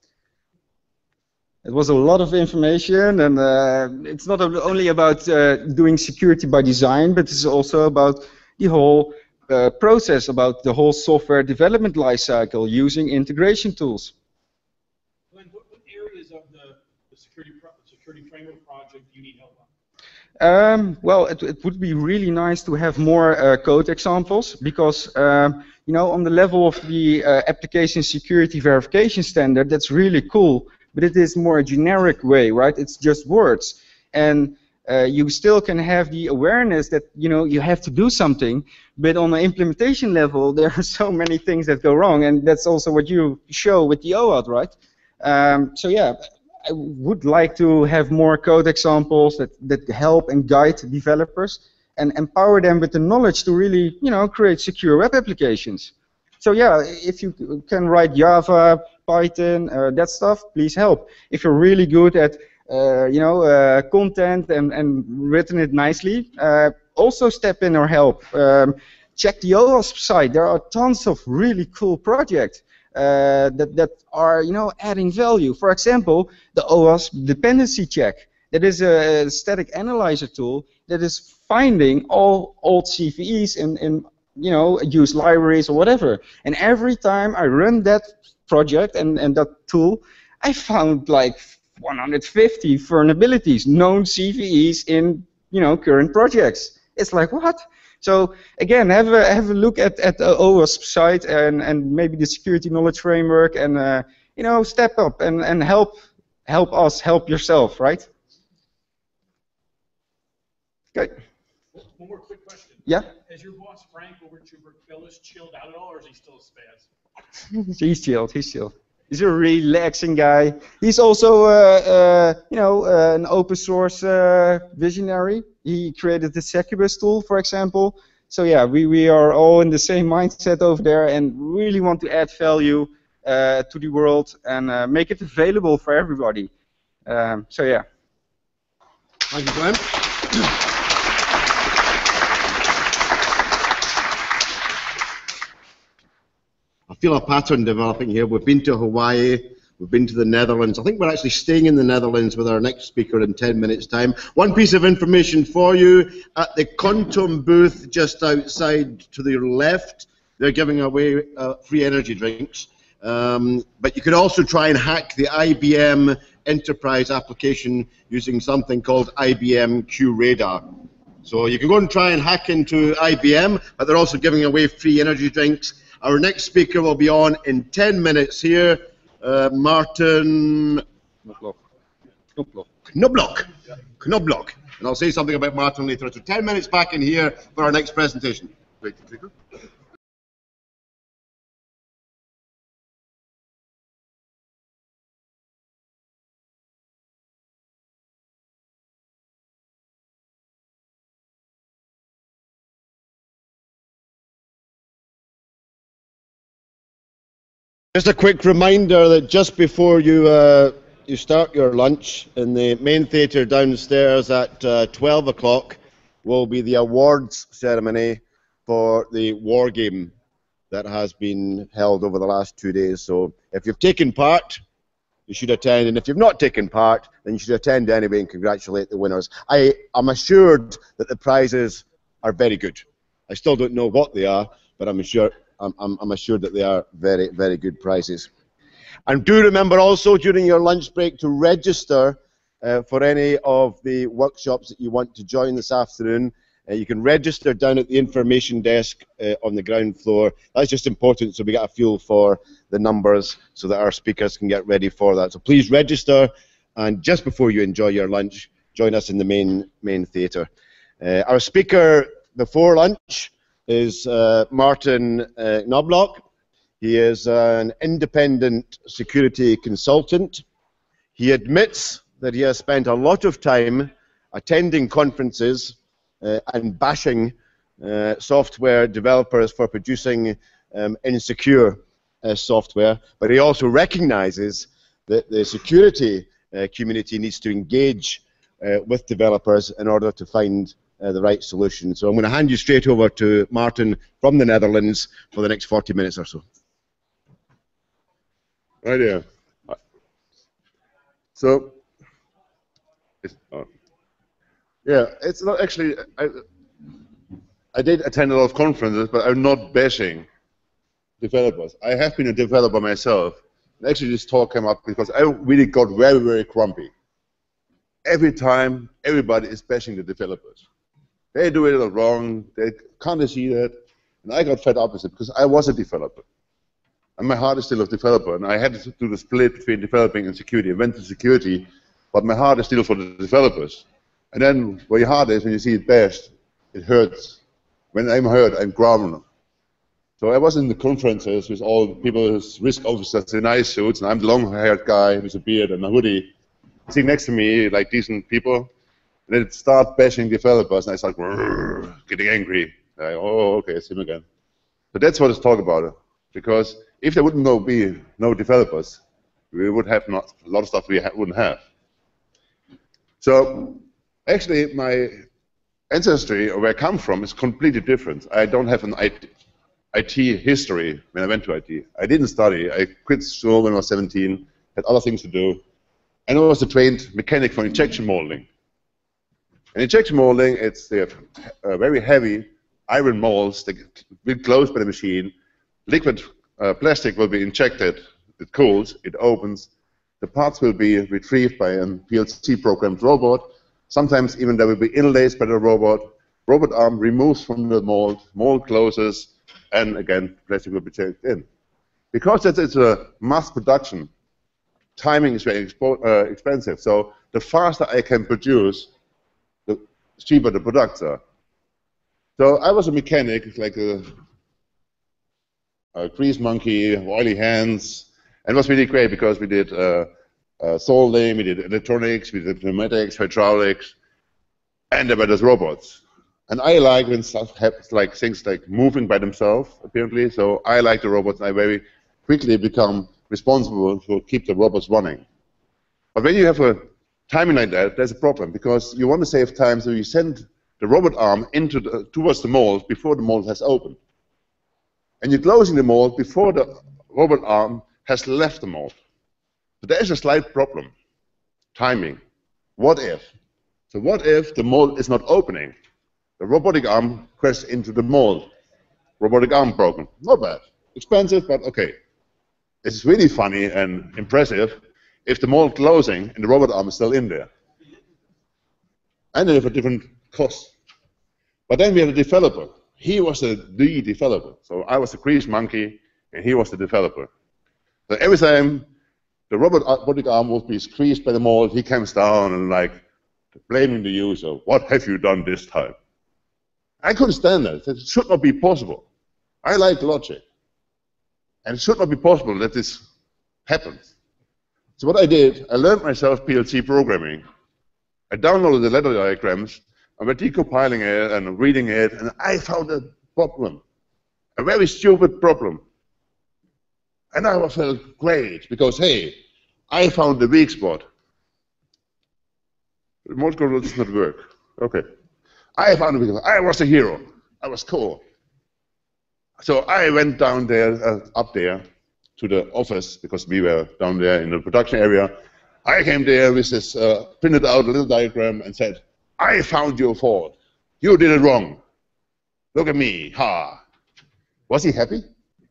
It was a lot of information, and it's not only about doing security by design, but it's also about the whole process, about the whole software development lifecycle using integration tools. Glenn, what areas of the security framework project do you need help on? Well, it would be really nice to have more code examples, because you know, on the level of the application security verification standard, that's really cool, but it is more a generic way, right? It's just words, and you still can have the awareness that, you know, you have to do something, but on the implementation level, there are so many things that go wrong, and that's also what you show with the OAuth, right? So yeah, I would like to have more code examples that help and guide developers and empower them with the knowledge to really, you know, create secure web applications. So yeah, if you can write Java, Python, that stuff, please help. If you're really good at you know, content and written it nicely, also step in or help. Check the OWASP site. There are tons of really cool projects that are, you know, adding value. For example, the OWASP dependency check. That is a static analyzer tool that is finding all old CVEs in you know, used libraries or whatever. And every time I run that project and that tool, I found like 150 vulnerabilities, known CVEs in, you know, current projects. It's like, what? So again, have a look at the OWASP site and maybe the security knowledge framework, and you know, step up and help us help yourself, right? Okay. One more quick question. Yeah. Has your boss Frank over at Phyllis chilled out at all, or is he still a spaz? He's chilled. He's chilled. He's a relaxing guy. He's also, you know, an open source visionary. He created the Secubus tool, for example. So yeah, we are all in the same mindset over there, and really want to add value to the world and make it available for everybody. So yeah. Thank you, Glenn. I feel a pattern developing here. We've been to Hawaii, we've been to the Netherlands. I think we're actually staying in the Netherlands with our next speaker in 10 minutes' time. One piece of information for you, at the Quantum booth just outside to the left, they're giving away free energy drinks. But you could also try and hack the IBM enterprise application using something called IBM QRadar. So you can go and try and hack into IBM, but they're also giving away free energy drinks. Our next speaker will be on in 10 minutes here, Martin Knobloch. And I'll say something about Martin later. So 10 minutes back in here for our next presentation. Great clicker. Just a quick reminder that just before you you start your lunch in the main theatre downstairs at 12 o'clock will be the awards ceremony for the war game that has been held over the last 2 days. So if you've taken part, you should attend, and if you've not taken part, then you should attend anyway and congratulate the winners. I am assured that the prizes are very good. I still don't know what they are, but I'm assured that they are very, very good prizes. And do remember also during your lunch break to register for any of the workshops that you want to join this afternoon. You can register down at the information desk on the ground floor. That's just important so we get a feel for the numbers so that our speakers can get ready for that. So please register, and just before you enjoy your lunch, join us in the main theatre. Our speaker before lunch is Martin Knobloch. He is an independent security consultant. He admits that he has spent a lot of time attending conferences and bashing software developers for producing insecure software, but he also recognizes that the security community needs to engage with developers in order to find the right solution. So I'm going to hand you straight over to Martin from the Netherlands for the next 40 minutes or so. Right here. So, yeah, it's not actually, I did attend a lot of conferences, but I'm not bashing developers. I have been a developer myself. And actually, this talk came up because I really got very, very grumpy. Every time, everybody is bashing the developers. They do it all wrong. They can't see that. And I got fed up with it because I was a developer. And my heart is still a developer. And I had to do the split between developing and security. I went to security, but my heart is still for the developers. And then where your heart is, when you see it bashed, it hurts. When I'm hurt, I'm grumbling. So I was in the conferences with all the people, risk officers in nice suits, and I'm the long-haired guy with a beard and a hoodie, sitting next to me like decent people. And they'd start bashing developers, and I start getting angry. Like, oh, okay, it's him again. But that's what it's talk about. Because if there wouldn't be no developers, we would have not a lot of stuff we wouldn't have. So actually, my ancestry, or where I come from, is completely different. I don't have an IT history when I went to IT. I didn't study. I quit school when I was 17, had other things to do. And I was a trained mechanic for injection molding. And injection molding, it's very heavy iron molds that will close by the machine. Liquid plastic will be injected. It cools. It opens. The parts will be retrieved by a PLC-programmed robot. Sometimes even there will be inlays by the robot. Robot arm removes from the mold. Mold closes. And again, plastic will be checked in. Because it's a mass production, timing is very expensive. So the faster I can produce, the cheaper the products are. So I was a mechanic, like a grease monkey, oily hands, and it was really great because we did soldering, we did electronics, we did pneumatics, hydraulics, and there were those robots. And I like when stuff happens, like things like moving by themselves, apparently. So I like the robots, and I very quickly become responsible to keep the robots running. But when you have a timing like that, there's a problem, because you want to save time, so you send the robot arm towards the mold before the mold has opened. And you're closing the mold before the robot arm has left the mold. So there is a slight problem. Timing. What if? So what if the mold is not opening? The robotic arm crashed into the mold. Robotic arm broken. Not bad. Expensive, but okay. It's really funny and impressive if the mold closing and the robot arm is still in there. And they have a different cost. But then we had a developer. He was the developer. So I was the grease monkey, and he was the developer. So every time the robotic arm would be squeezed by the mold, he comes down and like blaming the user. What have you done this time? I couldn't stand that. It should not be possible. I like logic. And it should not be possible that this happens. So what I did, I learned myself PLC programming. I downloaded the ladder diagrams, I went decompiling it and reading it, and I found a problem. A very stupid problem. And I felt great, because hey, I found the weak spot. The remote control does not work. Okay. I found the weak spot. I was a hero. I was cool. So I went down there, up there, to the office, because we were down there in the production area. I came there with this, printed out a little diagram and said, I found your fault. You did it wrong. Look at me, ha. Was he happy?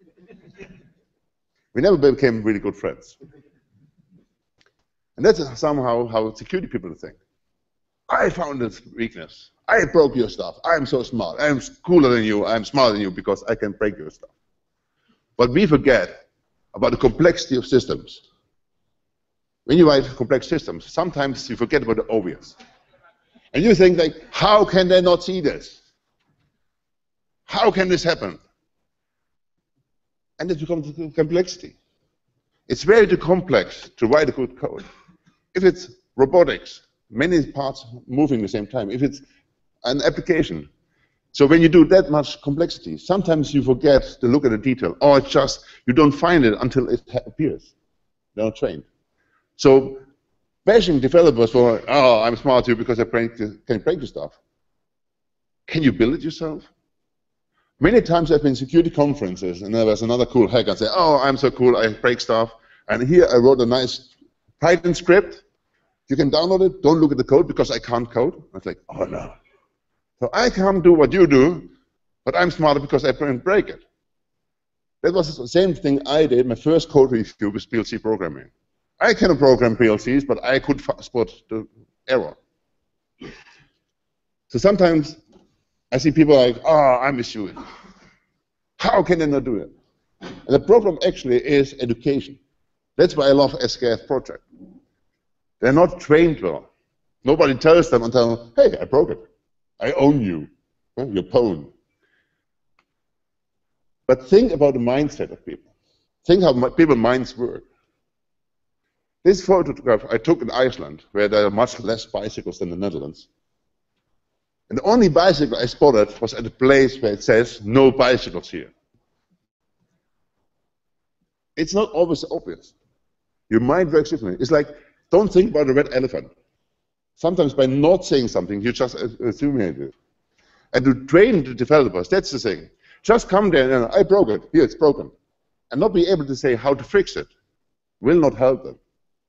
We never became really good friends. And that's somehow how security people think. I found this weakness. I broke your stuff. I'm so smart. I'm cooler than you. I'm smarter than you because I can break your stuff. But we forget about the complexity of systems. When you write complex systems, sometimes you forget about the obvious. And you think, like, how can they not see this? How can this happen? And it becomes complexity. It's very too complex to write a good code. If it's robotics, many parts moving at the same time. If it's an application, so when you do that much complexity, sometimes you forget to look at the detail, or it's just you don't find it until it appears. They're not trained. So bashing developers for, oh, I'm smarter because I can break the stuff. Can you build it yourself? Many times I've been in security conferences, and there was another cool hacker and say, oh, I'm so cool, I break stuff. And here I wrote a nice Python script. You can download it, don't look at the code because I can't code. I was like, oh no. So I can't do what you do, but I'm smarter because I can break it. That was the same thing I did. My first code review with PLC programming. I cannot program PLCs, but I could spot the error. So sometimes I see people like, oh, I'm a student. How can they not do it? And the problem actually is education. That's why I love SKF project. They're not trained well. Nobody tells them until, hey, I broke it. I own you. Your pawn. But think about the mindset of people. Think how people's minds work. This photograph I took in Iceland, where there are much less bicycles than the Netherlands. And the only bicycle I spotted was at a place where it says, no bicycles here. It's not always obvious. Your mind works differently. It's like, don't think about a red elephant. Sometimes by not saying something, you just assume it. And to train the developers, that's the thing. Just come there and I broke it. Here, it's broken. And not be able to say how to fix it will not help them.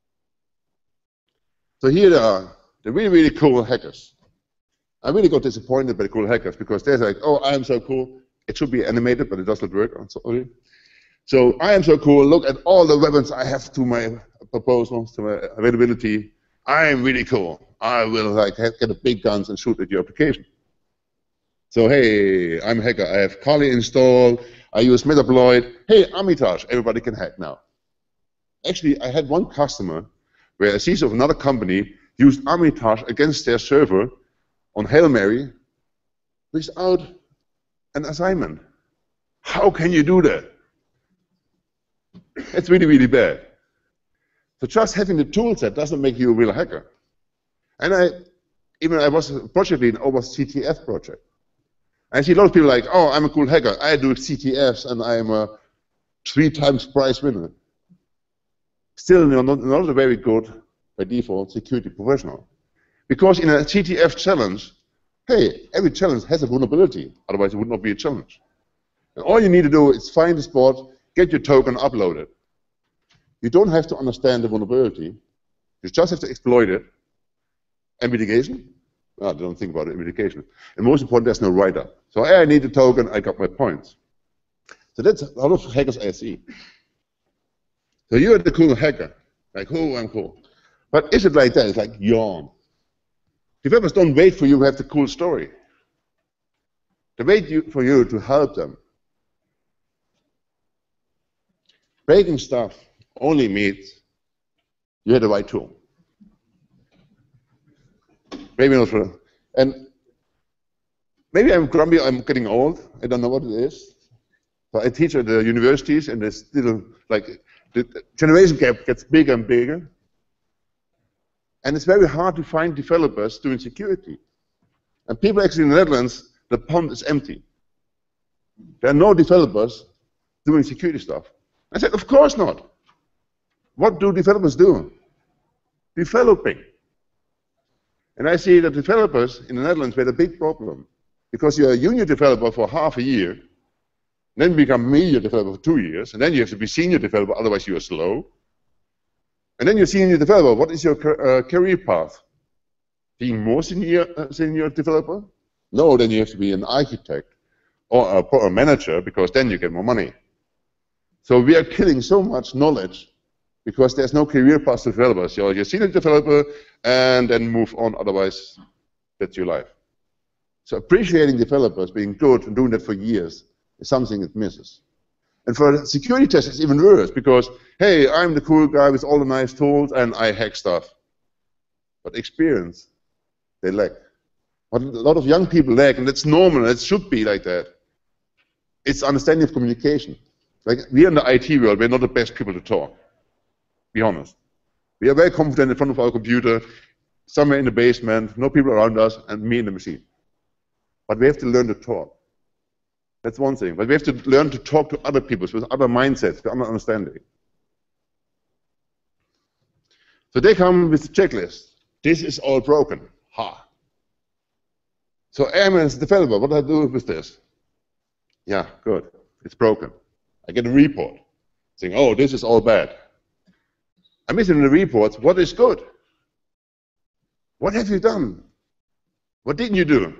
So here they are, the really, really cool hackers. I really got disappointed by the cool hackers because they're like, oh, I am so cool. It should be animated, but it does not work. Sorry. So I am so cool. Look at all the weapons I have to my proposals, to my availability. I am really cool. I will like get the big guns and shoot at your application. So hey, I'm a hacker. I have Kali installed. I use Metasploit. Hey, Armitage. Everybody can hack now. Actually, I had one customer where a CISO of another company used Armitage against their server on Hail Mary without an assignment. How can you do that? It's really, really bad. So just having the tool set doesn't make you a real hacker. And I was a project lead over CTF project. I see a lot of people like, oh, I'm a cool hacker. I do CTFs and I'm a 3 times prize winner. Still not a very good, by default, security professional. Because in a CTF challenge, hey, every challenge has a vulnerability. Otherwise, it would not be a challenge. And all you need to do is find a spot, get your token, upload it. You don't have to understand the vulnerability. You just have to exploit it. And mitigation? Oh, don't think about it, mitigation. And most important, there's no write-up. So hey, I need the token, I got my points. So that's a lot of hackers I see. So you're the cool hacker. Like, oh, I'm cool. But is it like that? It's like, yawn. Developers don't wait for you to have the cool story. They wait for you to help them. Breaking stuff only means you had the right tool. Maybe not for, and maybe I'm grumpy, I'm getting old, I don't know what it is. So I teach at the universities and there's still like, the generation gap gets bigger and bigger. And it's very hard to find developers doing security. And people actually in the Netherlands, the pond is empty. There are no developers doing security stuff. I said, of course not. What do developers do? Developing. And I see that developers in the Netherlands had a big problem. Because you're a junior developer for half a year, then become media developer for 2 years, and then you have to be senior developer, otherwise you are slow. And then you're senior developer. What is your career path? Being more senior developer? No, then you have to be an architect or a manager, because then you get more money. So we are killing so much knowledge because there's no career path to developers. You're a senior developer and then move on, otherwise that's your life. So appreciating developers, being good and doing that for years is something it misses. And for security tests, it's even worse because, hey, I'm the cool guy with all the nice tools and I hack stuff. But experience, they lack. What a lot of young people lack, and that's normal, it should be like that. It's understanding of communication. Like, we in the IT world, we're not the best people to talk. Be honest. We are very confident in front of our computer, somewhere in the basement, no people around us, and me in the machine. But we have to learn to talk. That's one thing. But we have to learn to talk to other people with other mindsets, with other understanding. So they come with a checklist. This is all broken. Ha. So I'm a developer. What do I do with this? Yeah, good. It's broken. I get a report saying, oh, this is all bad. I'm missing in the reports what is good. What have you done? What didn't you do?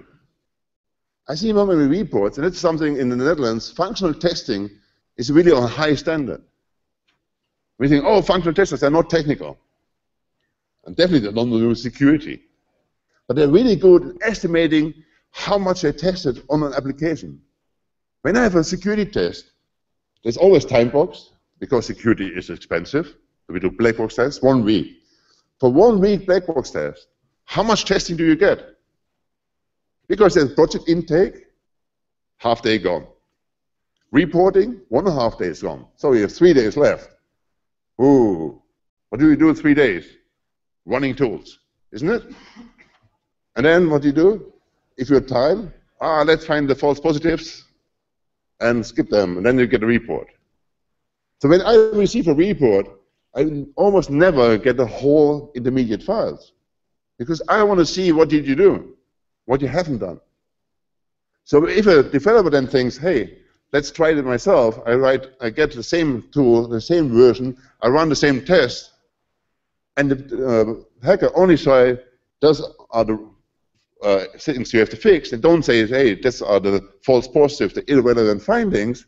I see many reports, and it's something in the Netherlands, functional testing is really on a high standard. We think, oh, functional testers, they're not technical. And definitely they don't do security. But they're really good at estimating how much they tested on an application. When I have a security test, there's always time box, because security is expensive. So we do black box tests, 1 week. For 1 week black box test, how much testing do you get? Because there's project intake, half day gone. Reporting, 1.5 days gone. So you have 3 days left. Ooh, what do we do in 3 days? Running tools, isn't it? And then what do you do? If you have time, let's find the false positives and skip them, and then you get a report. So when I receive a report, I almost never get the whole intermediate files, because I want to see what did you do, what you haven't done. So if a developer then thinks, hey, let's try it myself, I get the same tool, the same version, I run the same test, and the hacker only says those are the things you have to fix. They don't say, hey, these are the false positives, the irrelevant findings.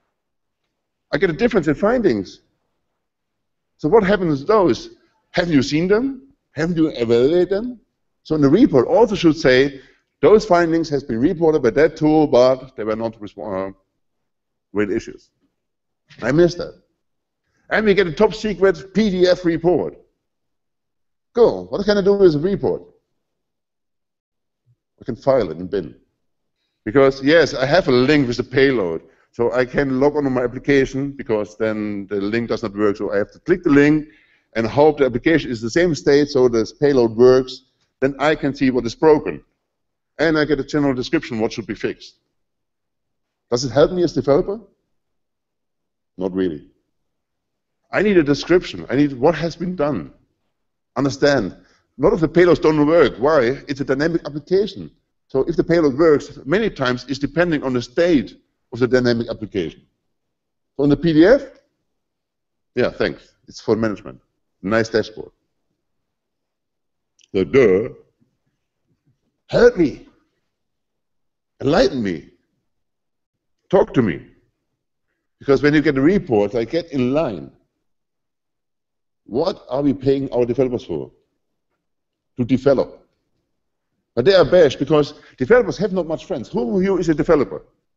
I get a difference in findings. So what happens to those? Haven't you seen them? Haven't you evaluated them? So in the report also should say, those findings has been reported by that tool, but they were not real issues. I missed that. And we get a top secret PDF report. Cool. What can I do with a report? I can file it in bin. Because, yes, I have a link with the payload. So I can log on to my application, because then the link does not work. So I have to click the link and hope the application is the same state so this payload works. Then I can see what is broken. And I get a general description what should be fixed. Does it help me as a developer? Not really. I need a description. I need what has been done. Understand. A lot of the payloads don't work. Why? It's a dynamic application. So if the payload works, many times it's depending on the state of the dynamic application. So in the PDF, yeah, thanks. It's for management. Nice dashboard. So, help me. Enlighten me. Talk to me. Because when you get a report, I get in line. What are we paying our developers for? To develop. But they are bashed because developers have not much friends. Who of you is a developer?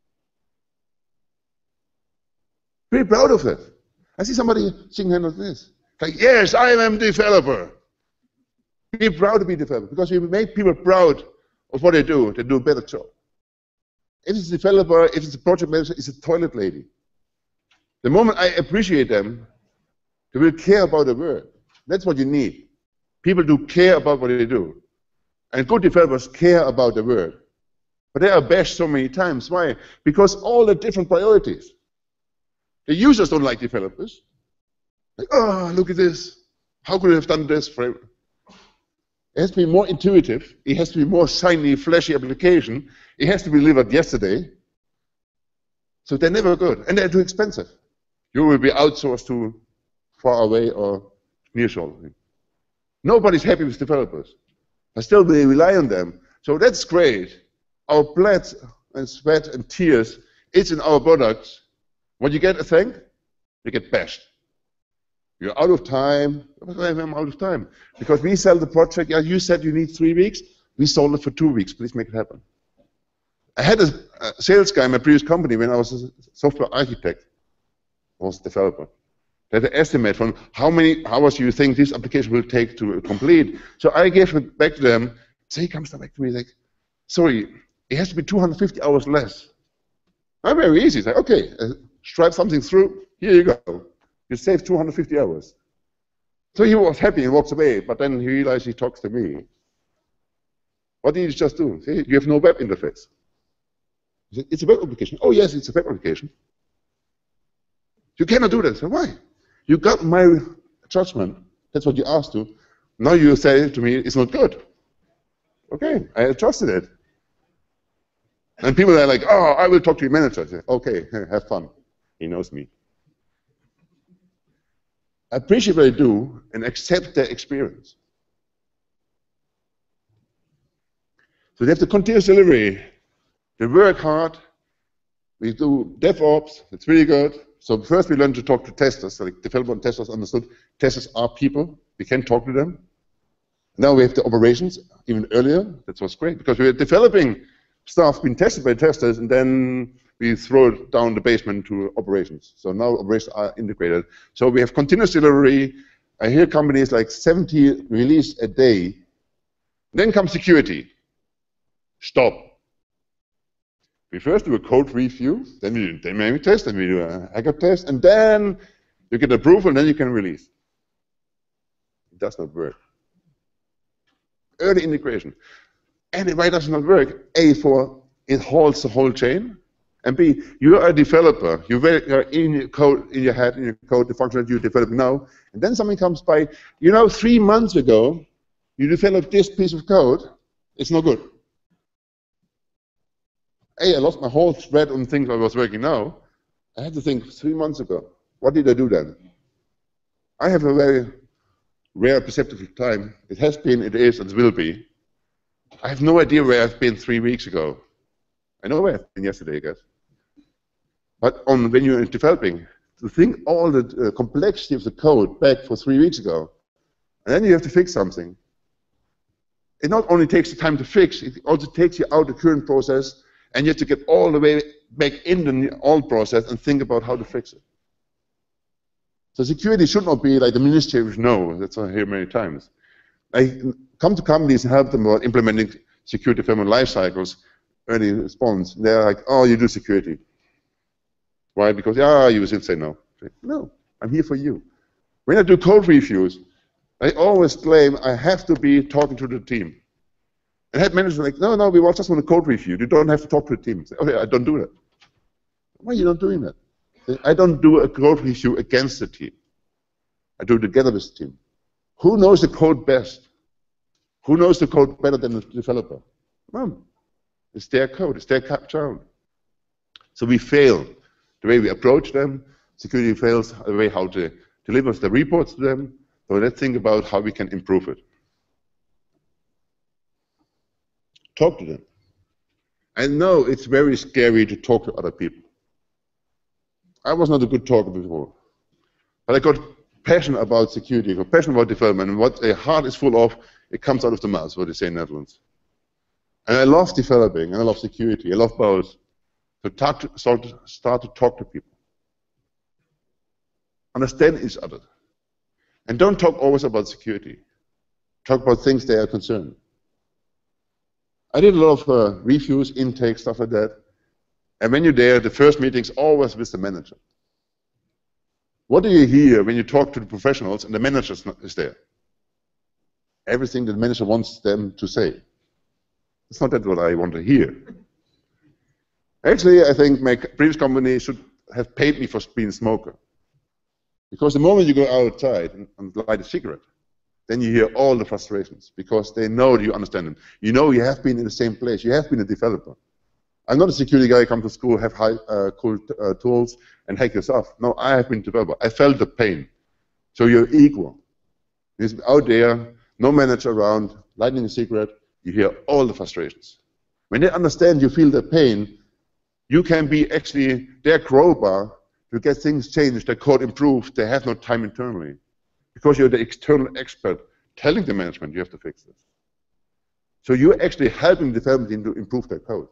Be proud of it. I see somebody singing hand like this. Like, yes, I am a developer. Be proud to be a developer, because we make people proud of what they do a better job. If it's a developer, if it's a project manager, it's a toilet lady. The moment I appreciate them, they will care about the work. That's what you need. People do care about what they do. And good developers care about the work. But they are bashed so many times. Why? Because all the different priorities. The users don't like developers. Like, oh, look at this. How could I have done this? It has to be more intuitive. It has to be more shiny, flashy application. It has to be delivered yesterday. So they're never good. And they're too expensive. You will be outsourced to far away or nearshore. Nobody's happy with developers. But still they rely on them. So that's great. Our blood and sweat and tears, it's in our products. When you get a thing, you get bashed. You're out of time. I'm out of time. Because we sell the project, yeah, you said you need 3 weeks. We sold it for 2 weeks. Please make it happen. I had a sales guy in my previous company when I was a software architect. I was a developer. They had an estimate from how many hours you think this application will take to complete. So I gave it back to them. So he comes back to me like, sorry, it has to be 250 hours less. I'm very easy. It's like, okay, stripe something through. Here you go. You save 250 hours. So he was happy and walks away, but then he realized he talks to me. What did he just do? See, you have no web interface. He said, it's a web application. Oh, yes, it's a web application. You cannot do that. So why? You got my judgment. That's what you asked to. Now you say to me, it's not good. Okay, I trusted it. And people are like, oh, I will talk to your manager. I say, okay, have fun. He knows me. Appreciate what they do and accept their experience. So they have the continuous delivery. They work hard. We do DevOps. It's really good. So first we learn to talk to testers. Like developers and testers understood. Testers are people. We can talk to them. Now we have the operations even earlier. That was great because we were developing stuff being tested by testers, and then we throw it down the basement to operations. So now operations are integrated. So we have continuous delivery. I hear companies like 70 release a day. Then comes security. Stop. We first do a code review, then we do a dynamic test, then we do a hacker test, and then you get approval, and then you can release. It does not work. Early integration. And why does it not work? A, for it holds the whole chain, and B, you are a developer. You are in your code, in your head, in your code, the function that you develop now, and then something comes by. You know, 3 months ago, you developed this piece of code. It's not good. I lost my whole thread on things I was working now. I had to think 3 months ago. What did I do then? I have a very rare perceptive time. It has been, it is, and it will be. I have no idea where I've been 3 weeks ago. I know where I've been yesterday, I guess. But when you're developing, to think all the complexity of the code back for 3 weeks ago, and then you have to fix something. It not only takes the time to fix, it also takes you out of the current process, and you have to get all the way back in the old process and think about how to fix it. So security should not be like the ministry know. That's what I hear many times. I come to companies and help them about implementing security development life cycles, early response. They're like, oh, you do security. Why? Because, yeah, you will say no. No, I'm here for you. When I do code reviews, I always claim I have to be talking to the team. And head managers are like, no, we just want a code review. You don't have to talk to the team. Say, okay, I don't do that. Why are you not doing that? I don't do a code review against the team. I do it together with the team. Who knows the code best? Who knows the code better than the developer? Well, it's their code. It's their child. So we fail the way we approach them. Security fails the way how to deliver the reports to them. So let's think about how we can improve it. Talk to them. I know it's very scary to talk to other people. I was not a good talker before. But I got passionate about security, I got passionate about development, and what a heart is full of, it comes out of the mouth, what they say in the Netherlands. And I love developing, and I love security, I love both. So start to talk to people. Understand each other. And don't talk always about security. Talk about things they are concerned. I did a lot of reviews, intake, stuff like that. And when you're there, the first meeting's always with the manager. What do you hear when you talk to the professionals and the manager is there? Everything the manager wants them to say. It's not that what I want to hear. Actually, I think my previous company should have paid me for being a smoker. Because the moment you go outside and light a cigarette, then you hear all the frustrations because they know you understand them. You know you have been in the same place. You have been a developer. I'm not a security guy, come to school, have cool tools, and hack yourself. No, I have been a developer. I felt the pain. So you're equal. It's out there, no manager around, lighting a cigarette, you hear all the frustrations. When they understand you feel the pain, you can be actually their crowbar to get things changed, their code improved, they have no time internally. Because you're the external expert telling the management you have to fix this. So you're actually helping the development team to improve their code.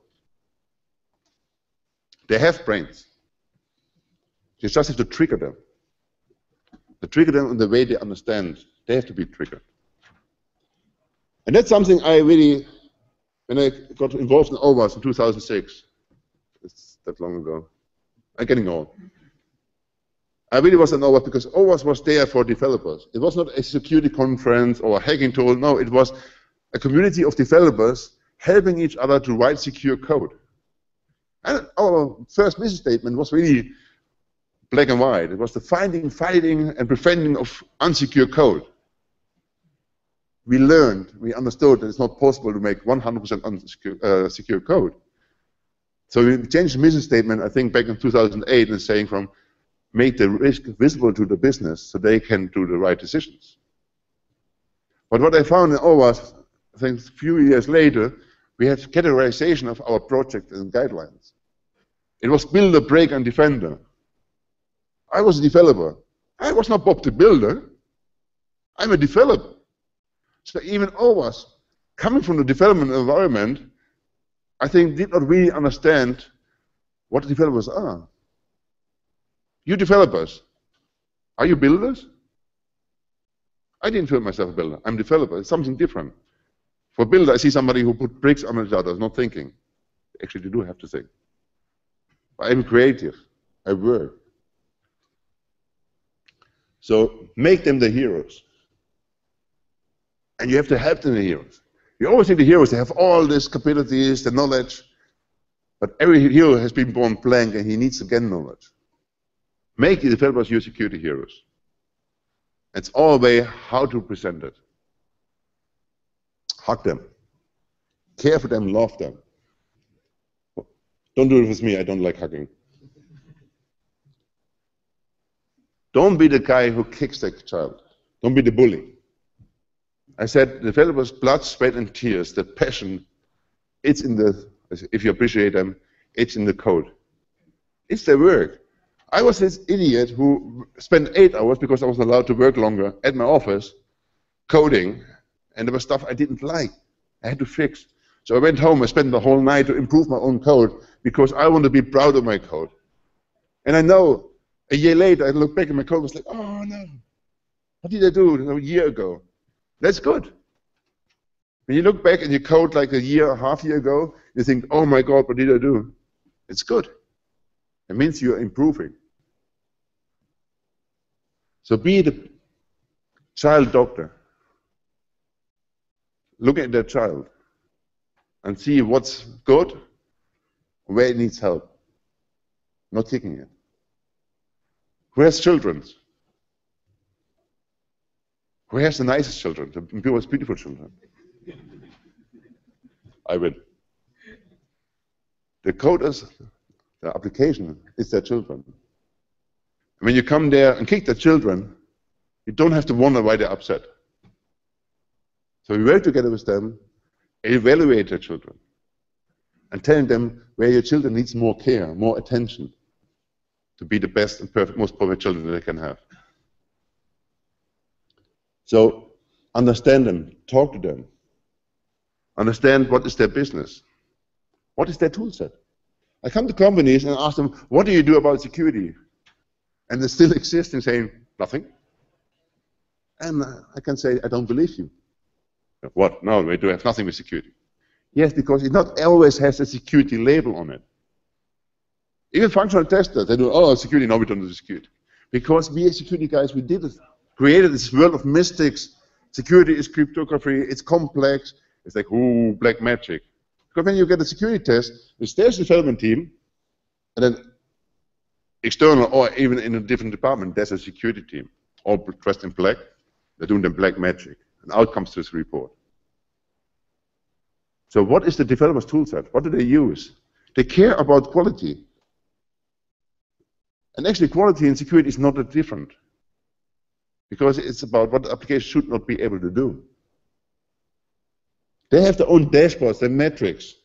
They have brains. You just have to trigger them. To trigger them in the way they understand. They have to be triggered. And that's something I really, when I got involved in OWASP in 2006, it's that long ago, I'm getting old. I really was an OWASP because OWASP was there for developers. It was not a security conference or a hacking tool. No, it was a community of developers helping each other to write secure code. And our first mission statement was really black and white. It was the finding, fighting, and preventing of unsecure code. We learned, we understood that it's not possible to make 100% unsecure secure code. So we changed the mission statement, I think, back in 2008, and saying from make the risk visible to the business so they can do the right decisions. But what I found in OWASP, I think a few years later, we had categorization of our project and guidelines. It was builder, breaker, and defender. I was a developer. I was not Bob the Builder. I'm a developer. So even OWASP, coming from the development environment, I think did not really understand what the developers are. You developers, are you builders? I didn't feel myself a builder. I'm a developer. It's something different. For builder, I see somebody who put bricks on each other, not thinking. Actually, they do have to think. I'm creative. I work. So make them the heroes. And you have to help them the heroes. You always think the heroes, they have all these capabilities, the knowledge, but every hero has been born blank and he needs to gain knowledge. Make the developers your security heroes. It's all a way how to present it. Hug them. Care for them, love them. Don't do it with me, I don't like hugging. Don't be the guy who kicks the child. Don't be the bully. I said, developers' blood, sweat, and tears, the passion, it's in the, if you appreciate them, it's in the code. It's their work. I was this idiot who spent 8 hours, because I was allowed to work longer, at my office, coding, and there was stuff I didn't like. I had to fix. So I went home, I spent the whole night to improve my own code, because I want to be proud of my code. And I know, a year later, I look back at my code and was like, oh no, what did I do a year ago? That's good. When you look back and you code like a year or half year ago, you think, oh my God, what did I do? It's good. It means you're improving. So be the child doctor. Look at that child and see what's good, where it needs help. Not kicking it. Who has children? Who has the nicest children, the most beautiful children? I win. The coders, the application is their children. When you come there and kick the children, you don't have to wonder why they're upset. So we work together with them, evaluate their children, and tell them where your children needs more care, more attention, to be the best and perfect, most perfect children that they can have. So understand them, talk to them, understand what is their business, what is their tool set. I come to companies and ask them, what do you do about security? And they still exist in saying, nothing. And I can say, I don't believe you. What? No, we do have nothing with security. Yes, because it not always has a security label on it. Even functional testers, they do, oh, security, no, we don't do security. Because we as security guys, we did it. Created this world of mystics. Security is cryptography, it's complex. It's like, ooh, black magic. Because when you get a security test, there's a development team, and then external or even in a different department, there's a security team, all dressed in black. They're doing the black magic, and out comes this report. So what is the developer's tool set? What do they use? They care about quality. And actually, quality and security is not that different, because it's about what the application should not be able to do. They have their own dashboards, their metrics.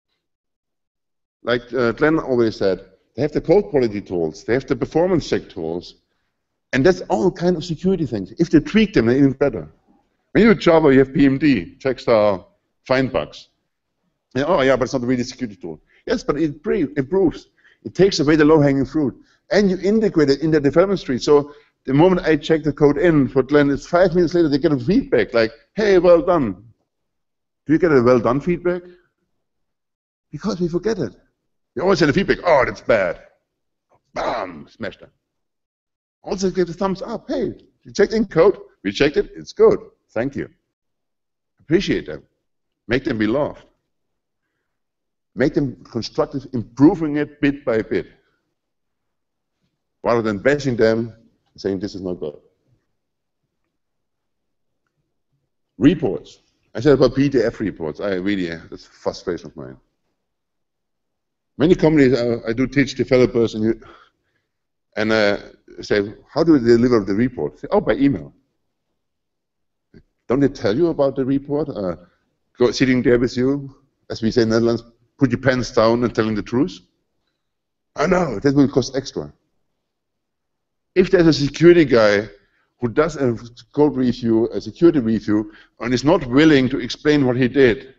Like Glenn always said, they have the code quality tools, they have the performance check tools, and that's all kind of security things. If they tweak them, they're even better. When you do Java, you have PMD, checkstar, find bugs. And, oh yeah, but it's not really a security tool. Yes, but it improves. It takes away the low-hanging fruit. And you integrate it in the development stream. So the moment I check the code in for Glenn, it's 5 minutes later they get a feedback like, hey, well done. Do you get a well done feedback? Because we forget it. We always send a feedback, oh, that's bad. Bam, smashed it. Also give a thumbs up. Hey, you checked in code. We checked it. It's good. Thank you. Appreciate them. Make them be loved. Make them constructive, improving it bit by bit, rather than bashing them and saying this is not good. Reports. I said about PDF reports. That's a frustration of mine. Many companies, I do teach developers and say, how do we deliver the report? Say, oh, by email. Don't they tell you about the report? Sitting there with you, as we say in the Netherlands, put your pants down and telling the truth? I know, that will cost extra. If there's a security guy who does a code review, a security review, and is not willing to explain what he did,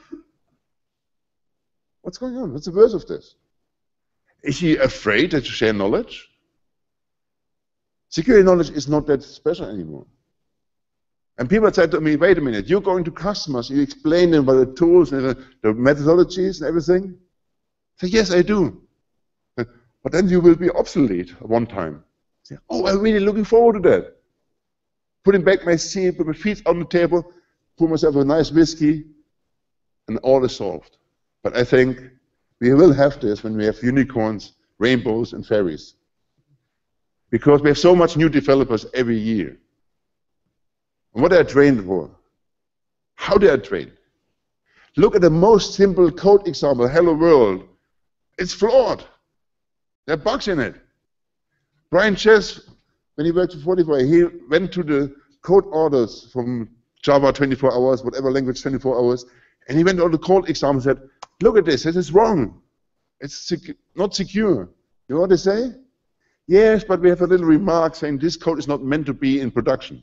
what's going on? What's the worst of this? Is he afraid to share knowledge? Security knowledge is not that special anymore. And people said to me, wait a minute, you're going to customers, you explain them about the tools and the methodologies and everything? I say, yes, I do. But then you will be obsolete at one time. I say, oh, I'm really looking forward to that. Putting back my seat, put my feet on the table, pour myself a nice whiskey, and all is solved. But I think we will have this when we have unicorns, rainbows, and fairies. Because we have so much new developers every year. And what they are trained for? How they are trained? Look at the most simple code example, Hello World. It's flawed. There are bugs in it. Brian Chess, when he worked for Fortify, he went to the code orders from Java 24 hours, whatever language 24 hours, and he went on the code example and said, look at this is wrong. It's not secure. You know what they say? Yes, but we have a little remark saying this code is not meant to be in production.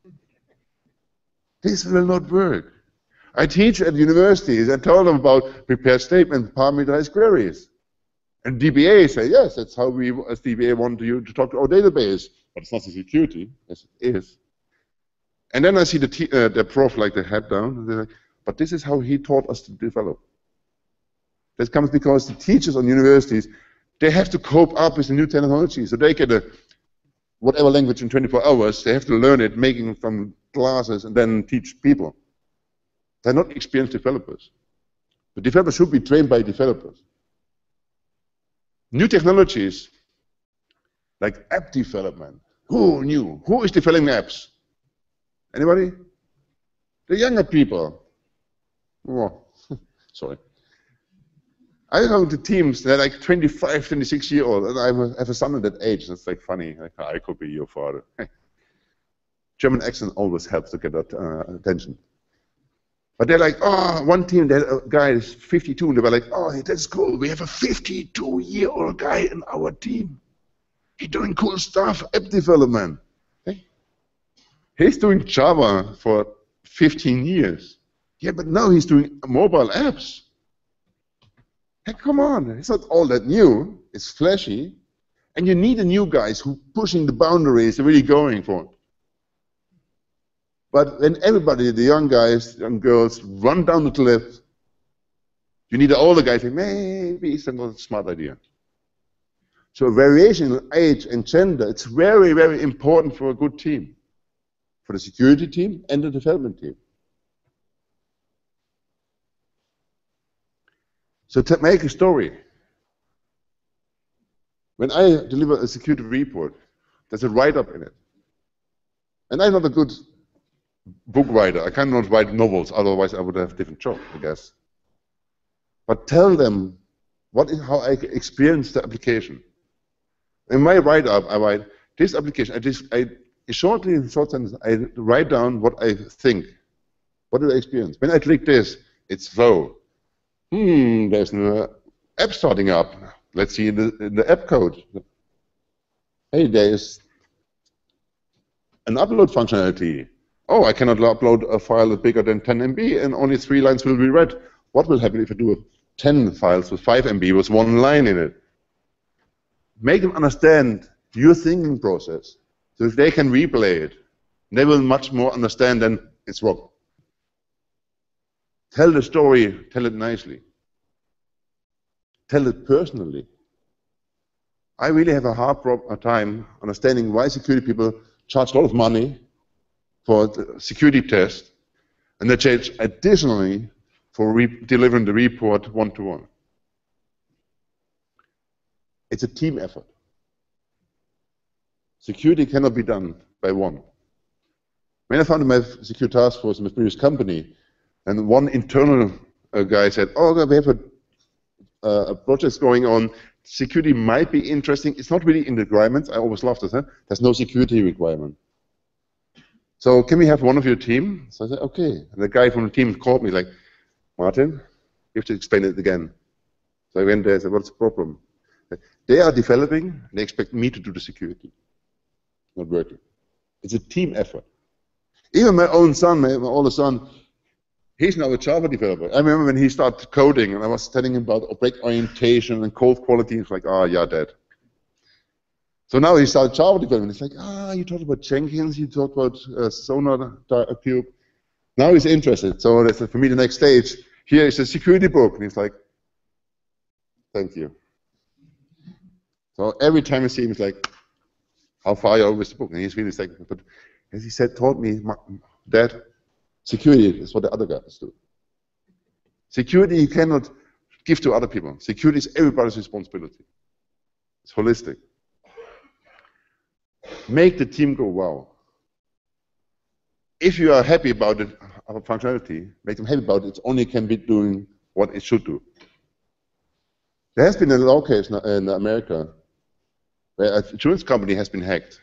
This will not work. I teach at universities and tell them about prepared statements, parameterized queries. And DBA say, yes, that's how we as DBA want you to talk to our database. But it's not the security, as it is. And then I see the prof like the head down, and they're like, but this is how he taught us to develop. That comes because the teachers on universities, they have to cope up with the new technology. So they get whatever language in 24 hours, they have to learn it, making from classes, and then teach people. They're not experienced developers. The developers should be trained by developers. New technologies, like app development. Who knew? Who is developing apps? Anybody? The younger people. Oh, sorry. I go to teams that are like 25, 26 years old, and I have a son at that age. That's like funny. Like, I could be your father. German accent always helps to get that attention. But they're like, oh, one team, that guy is 52, and they were like, oh, that's cool. We have a 52-year-old guy in our team. He's doing cool stuff, app development. Hey. He's doing Java for 15 years. Yeah, but now he's doing mobile apps. Hey, come on, it's not all that new. It's flashy. And you need the new guys who pushing the boundaries, they're really going for it. But when everybody, the young guys, young girls, run down the cliff, you need the older guys saying, maybe it's not a smart idea. So variation in age and gender, it's very, very important for a good team. For the security team and the development team. So to make a story, when I deliver a security report, there's a write-up in it. And I'm not a good book writer. I cannot write novels, otherwise I would have a different job, I guess. But tell them how I experience the application. In my write-up, I write, this application, shortly, in short sentence, I write down what I think. What did I experience? When I click this, it's slow. There's an app starting up. Let's see in the app code. Hey, there's an upload functionality. Oh, I cannot upload a file bigger than 10 MB and only 3 lines will be read. What will happen if I do 10 files with 5 MB with 1 line in it? Make them understand your thinking process. So if they can replay it, they will much more understand than it's wrong. Tell the story, tell it nicely. Tell it personally. I really have a hard time understanding why security people charge a lot of money for the security test, and they charge additionally for delivering the report one-to-one. It's a team effort. Security cannot be done by one. When I founded my security task force in my previous company, and one internal guy said, "Oh, we have a project going on. Security might be interesting. It's not really in the requirements." I always laughed at that. There's no security requirement. So can we have one of your team? So I said, okay. And the guy from the team called me like, "Martin, you have to explain it again." So I went there and said, "What's the problem?" They are developing, and they expect me to do the security. Not working. It's a team effort. Even my own son, my oldest son, he's now a Java developer. I remember when he started coding, and I was telling him about object orientation and code quality. He's like, "Ah, yeah, Dad." So now he started Java development. It's like, you talked about Jenkins, you talked about Sonar Cube. Now he's interested. So that's for me the next stage. Here is a security book, and he's like, "Thank you." So every time I see him, he's like, "How far are you with the book?" And he's really like, but as he said, taught me, "Dad, security is what the other guys do. Security you cannot give to other people. Security is everybody's responsibility. It's holistic. Make the team go wow. If you are happy about the functionality, make them happy about it. It only can be doing what it should do." There has been a law case in America where an insurance company has been hacked.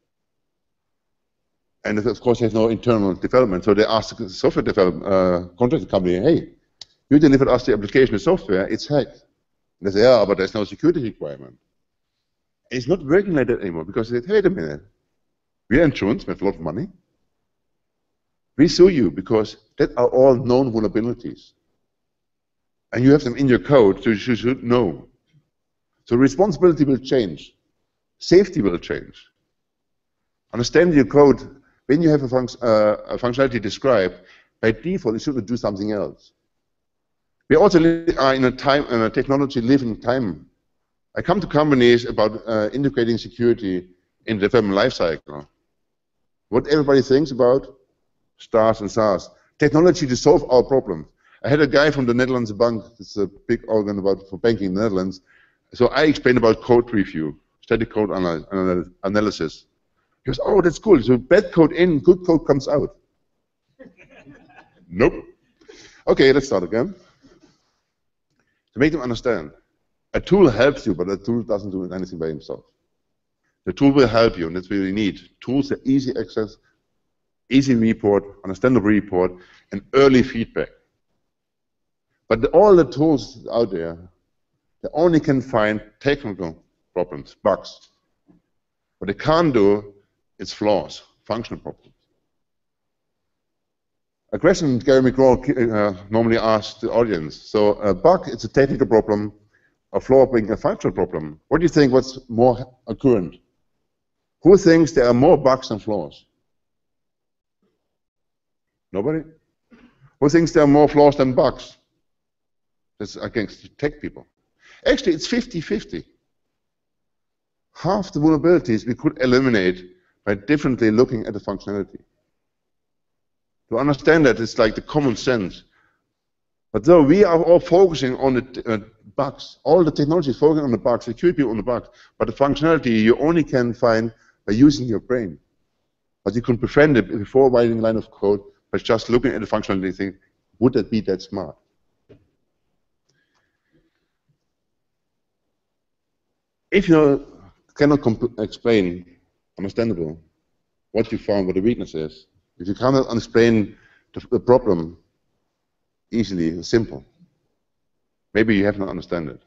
And of course, there's no internal development. So they asked the software development contracting company, "Hey, you delivered us the application of software, it's hacked." And they say, "Yeah, but there's no security requirement." And it's not working like that anymore because they said, "Wait a minute, we are insurance, we have a lot of money. We sue you because that are all known vulnerabilities. And you have them in your code, so you should know." So responsibility will change. Safety will change. Understand your code. When you have a functionality described, by default, it should do something else. We also are in a technology living time. I come to companies about integrating security in the development lifecycle. What everybody thinks about? Stars and SARS. Technology to solve our problems. I had a guy from the Netherlands Bank, it's a big organ for banking in the Netherlands. So I explained about code review, static code analysis. He goes, "Oh, that's cool. So bad code in, good code comes out." Nope. Okay, let's start again. To make them understand, a tool helps you, but a tool doesn't do anything by himself. The tool will help you, and that's what you need. Tools are easy access, easy report, understandable report, and early feedback. But all the tools out there, they only can find technical problems, bugs. What they can't do is flaws, functional problems. A question Gary McGraw normally asks the audience. So a bug, it's a technical problem, a flaw being a functional problem. What do you think what's more occurrent? Who thinks there are more bugs than flaws? Nobody? Who thinks there are more flaws than bugs? That's against tech people. Actually, it's 50-50. Half the vulnerabilities we could eliminate by differently looking at the functionality. To understand that, it's like the common sense. But though we are all focusing on the bugs, all the technology is focusing on the bugs, security on the bugs, but the functionality you only can find by using your brain. But you can prevent it before writing a line of code by just looking at the functionality and think, would that be that smart? If you cannot explain, understandable, what you found, what the weakness is, if you cannot explain the problem easily, simple, maybe you have not understand it.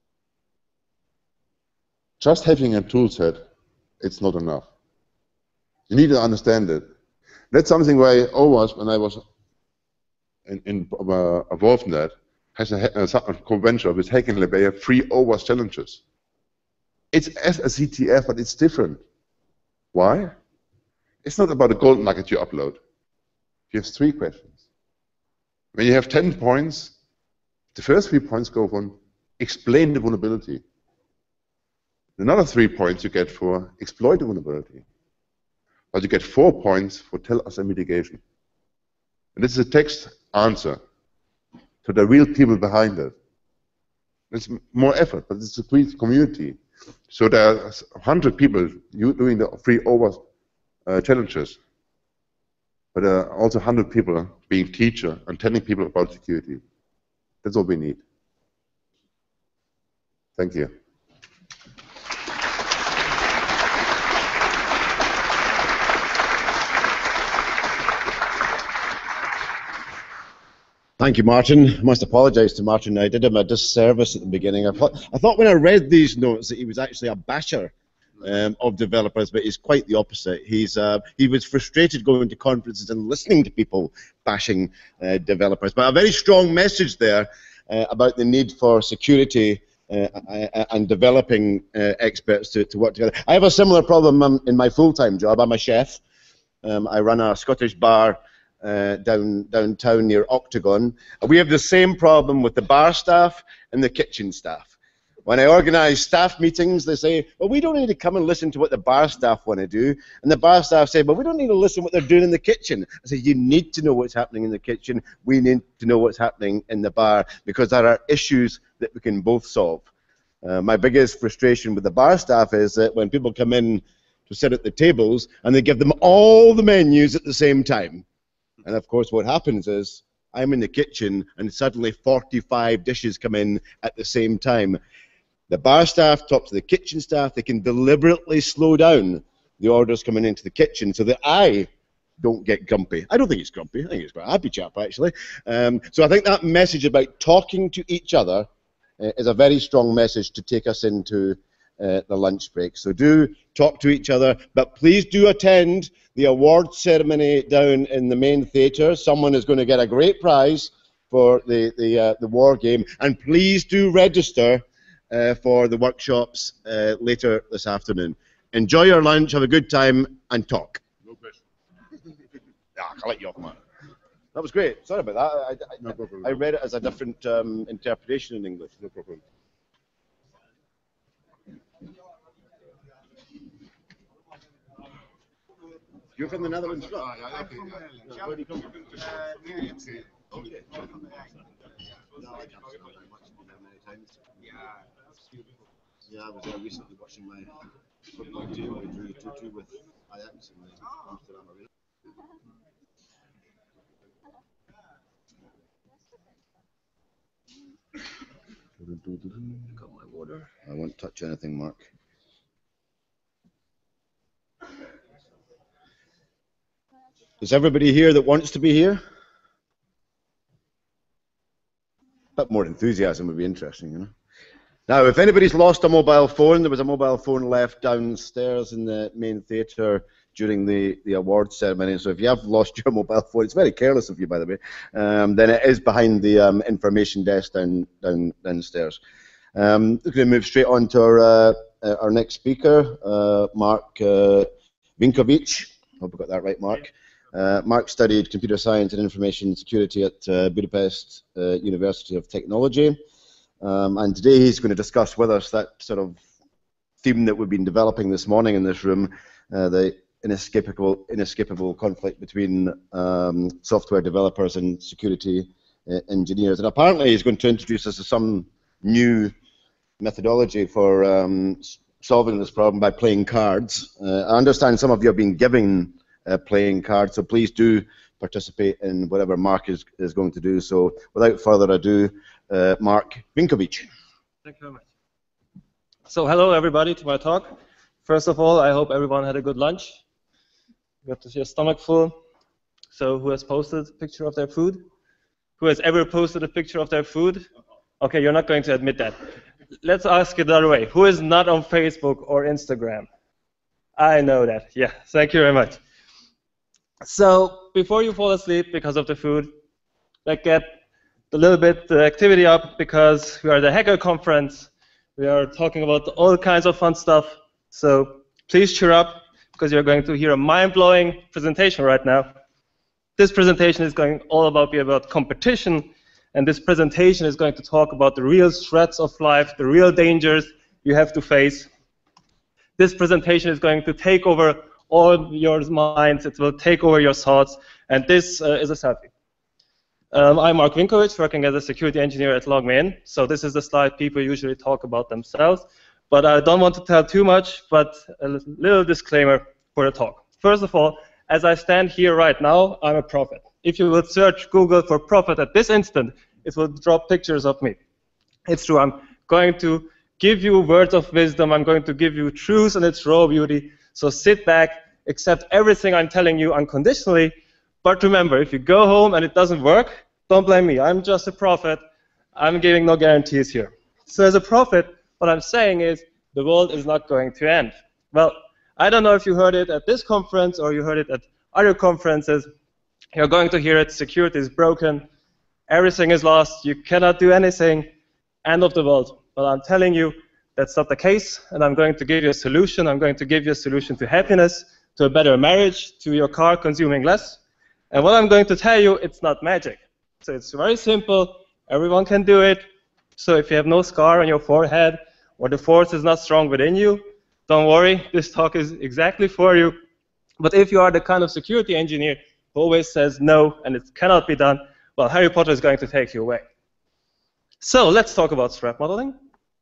Just having a tool set, it's not enough. You need to understand it. That's something where OWASP, when I was involved in that, has a convention with Hacking Lab. They have 3 OWASP challenges. It's as a CTF, but it's different. Why? It's not about a gold nugget you upload. You have 3 questions. When you have 10 points, the first 3 points go on explain the vulnerability. Another 3 points you get for exploit the vulnerability. But you get 4 points for tell us a mitigation. And this is a text answer to the real people behind it. It's more effort, but it's a free community. So there are 100 people doing the free over challenges. But there are also 100 people being teacher and telling people about security. That's all we need. Thank you. Thank you, Martin. I must apologise to Martin. I did him a disservice at the beginning. I thought when I read these notes that he was actually a basher of developers, but he's quite the opposite. He was frustrated going to conferences and listening to people bashing developers. But a very strong message there about the need for security and developing experts to work together. I have a similar problem in my full-time job. I'm a chef. I run a Scottish bar downtown near Octagon. We have the same problem with the bar staff and the kitchen staff. When I organise staff meetings, they say, well, we don't need to come and listen to what the bar staff want to do. And the bar staff say, well, we don't need to listen to what they're doing in the kitchen. I say, you need to know what's happening in the kitchen. We need to know what's happening in the bar, because there are issues that we can both solve. My biggest frustration with the bar staff is that when people come in to sit at the tables and they give them all the menus at the same time. And of course what happens is I'm in the kitchen and suddenly 45 dishes come in at the same time. The bar staff talk to the kitchen staff. They can deliberately slow down the orders coming into the kitchen so that I don't get grumpy. I don't think he's grumpy. I think he's quite a happy chap, actually. So I think that message about talking to each other is a very strong message to take us into the lunch break. So do talk to each other, but please do attend the award ceremony down in the main theatre. Someone is going to get a great prize for the war game, and please do register for the workshops later this afternoon. Enjoy your lunch, have a good time, and talk. No question. I'll let you off, man. That was great. Sorry about that. No problem. I read it as a different interpretation in English. No problem. You're from the Netherlands? Okay. Where do you come from? Okay. Yeah, I was recently watching my football team. We drew 2-2 with Ajax in the Amsterdam Arena. Got my water. I won't touch anything, Mark. Is everybody here that wants to be here? A bit more enthusiasm would be interesting, you know. Now, if anybody's lost a mobile phone, there was a mobile phone left downstairs in the main theatre during the award ceremony. So if you have lost your mobile phone, it's very careless of you, by the way, then it is behind the information desk downstairs. We're going to move straight on to our next speaker, Mark Vinkovic. Hope I got that right, Mark. Mark studied computer science and information security at Budapest University of Technology. And today he's going to discuss with us that sort of theme that we've been developing this morning in this room, the inescapable conflict between software developers and security engineers. And apparently he's going to introduce us to some new methodology for solving this problem by playing cards. I understand some of you have been given playing cards, so please do participate in whatever Mark is going to do. So without further ado, Mark Vinkovic. Thank you very much. So hello everybody to my talk. First of all, I hope everyone had a good lunch. Got your stomach full. So who has posted a picture of their food? Who has ever posted a picture of their food? Okay, you're not going to admit that. Let's ask it the other way. Who is not on Facebook or Instagram? I know that. Yeah, thank you very much. So before you fall asleep because of the food, let's get a little bit the activity up, because we are at the Hacker Conference. We are talking about all kinds of fun stuff. So please cheer up, because you're going to hear a mind-blowing presentation right now. This presentation is going all about competition, and this presentation is going to talk about the real threats of life, the real dangers you have to face. This presentation is going to take over all your minds, it will take over your thoughts, and this is a selfie. I'm Mark Vinkovic, working as a security engineer at LogMeIn. So this is the slide people usually talk about themselves, but I don't want to tell too much, but a little disclaimer for the talk. First of all, as I stand here right now, I'm a prophet. If you would search Google for prophet at this instant, it will drop pictures of me. It's true, I'm going to give you words of wisdom, I'm going to give you truth in its raw beauty, so sit back, accept everything I'm telling you unconditionally, but remember, if you go home and it doesn't work, don't blame me. I'm just a prophet. I'm giving no guarantees here. So as a prophet, what I'm saying is the world is not going to end. Well, I don't know if you heard it at this conference or you heard it at other conferences. You're going to hear it. Security is broken. Everything is lost. You cannot do anything. End of the world. Well, I'm telling you that's not the case, and I'm going to give you a solution. I'm going to give you a solution to happiness, to a better marriage, to your car consuming less. And what I'm going to tell you, it's not magic. So it's very simple. Everyone can do it. So if you have no scar on your forehead or the force is not strong within you, don't worry. This talk is exactly for you. But if you are the kind of security engineer who always says no and it cannot be done, well, Harry Potter is going to take you away. So let's talk about threat modeling.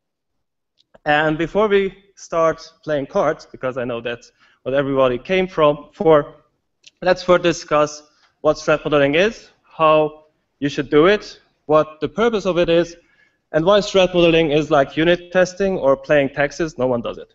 And before we start playing cards, because I know that's what everybody came for, let's first discuss what threat modeling is, how you should do it, what the purpose of it is, and why threat modeling is like unit testing or playing taxes. No one does it.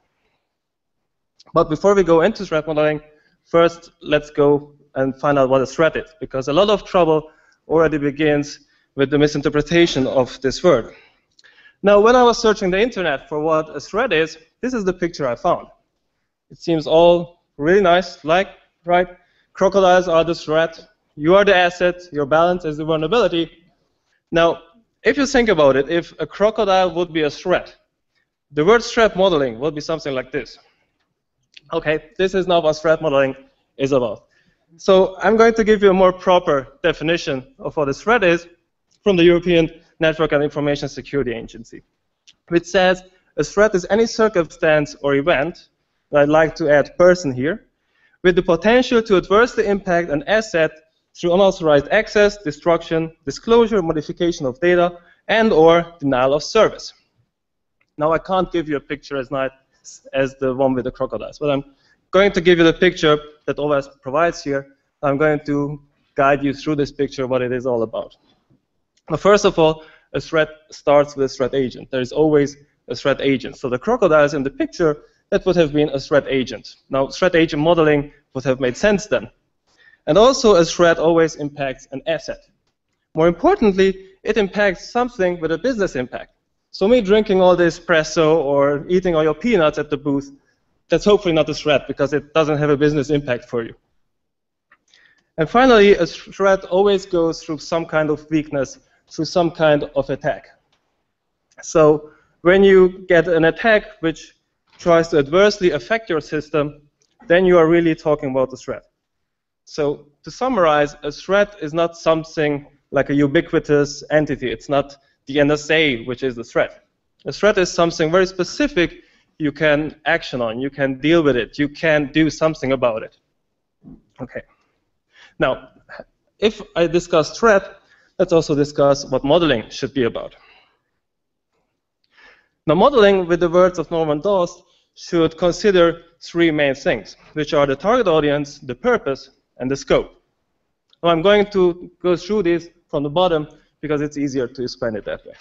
But before we go into threat modeling, first let's go and find out what a threat is, because a lot of trouble already begins with the misinterpretation of this word. Now, when I was searching the internet for what a threat is, this is the picture I found. It seems all really nice, like, right? Crocodiles are the threat. You are the asset. Your balance is the vulnerability. Now, if you think about it, if a crocodile would be a threat, the word threat modeling would be something like this. Okay, this is not what threat modeling is about. So I'm going to give you a more proper definition of what a threat is from the European Network and Information Security Agency, which says a threat is any circumstance or event, and I'd like to add person here, with the potential to adversely impact an asset through unauthorized access, destruction, disclosure, modification of data, and or denial of service. Now, I can't give you a picture as nice as the one with the crocodiles, but I'm going to give you the picture that OWASP provides here. I'm going to guide you through this picture, what it is all about. Now, first of all, a threat starts with a threat agent. There is always a threat agent. So the crocodiles in the picture, that would have been a threat agent. Now, threat agent modeling would have made sense then. And also, a threat always impacts an asset. More importantly, it impacts something with a business impact. So me drinking all this espresso or eating all your peanuts at the booth, that's hopefully not a threat because it doesn't have a business impact for you. And finally, a threat always goes through some kind of weakness, through some kind of attack. So when you get an attack which tries to adversely affect your system, then you are really talking about a threat. So to summarize, a threat is not something like a ubiquitous entity. It's not the NSA, which is the threat. A threat is something very specific you can action on. You can deal with it. You can do something about it. Okay. Now, if I discuss threat, let's also discuss what modeling should be about. Now, modeling, with the words of Norman Dost, should consider three main things, which are the target audience, the purpose, and the scope. Now, I'm going to go through these from the bottom because it's easier to explain it that way.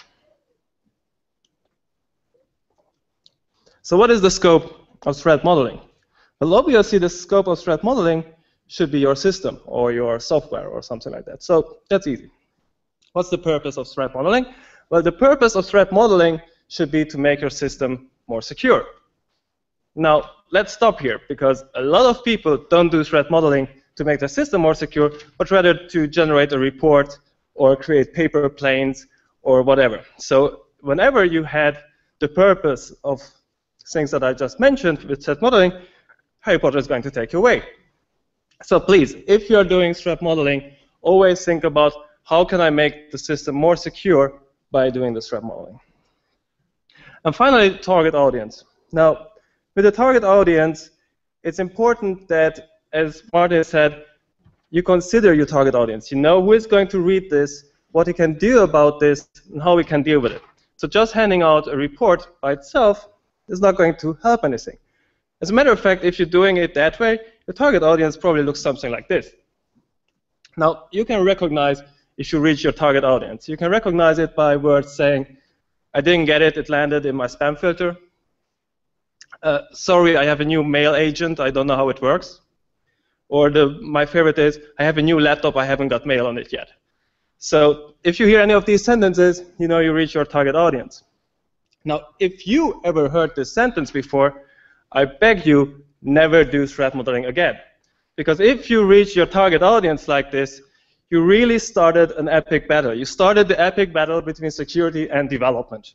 So what is the scope of threat modeling? Well, obviously, the scope of threat modeling should be your system or your software or something like that. So that's easy. What's the purpose of threat modeling? Well, the purpose of threat modeling should be to make your system more secure. Now, let's stop here, because a lot of people don't do threat modeling to make their system more secure, but rather to generate a report or create paper planes or whatever. So whenever you had the purpose of things that I just mentioned with threat modeling, Harry Potter is going to take you away. So please, if you're doing threat modeling, always think about how can I make the system more secure by doing this threat modeling. And finally, target audience. Now, With the target audience, it's important that, as Martin said, you consider your target audience. You know who is going to read this, what he can do about this, and how we can deal with it. So just handing out a report by itself is not going to help anything. As a matter of fact, if you're doing it that way, your target audience probably looks something like this. Now, you can recognize if you reach your target audience. You can recognize it by words saying, I didn't get it, it landed in my spam filter. Sorry, I have a new mail agent, I don't know how it works. Or my favorite is, I have a new laptop, I haven't got mail on it yet. So if you hear any of these sentences, you know you reach your target audience. Now, if you ever heard this sentence before, I beg you, never do threat modeling again. Because if you reach your target audience like this, you really started an epic battle. You started the epic battle between security and development.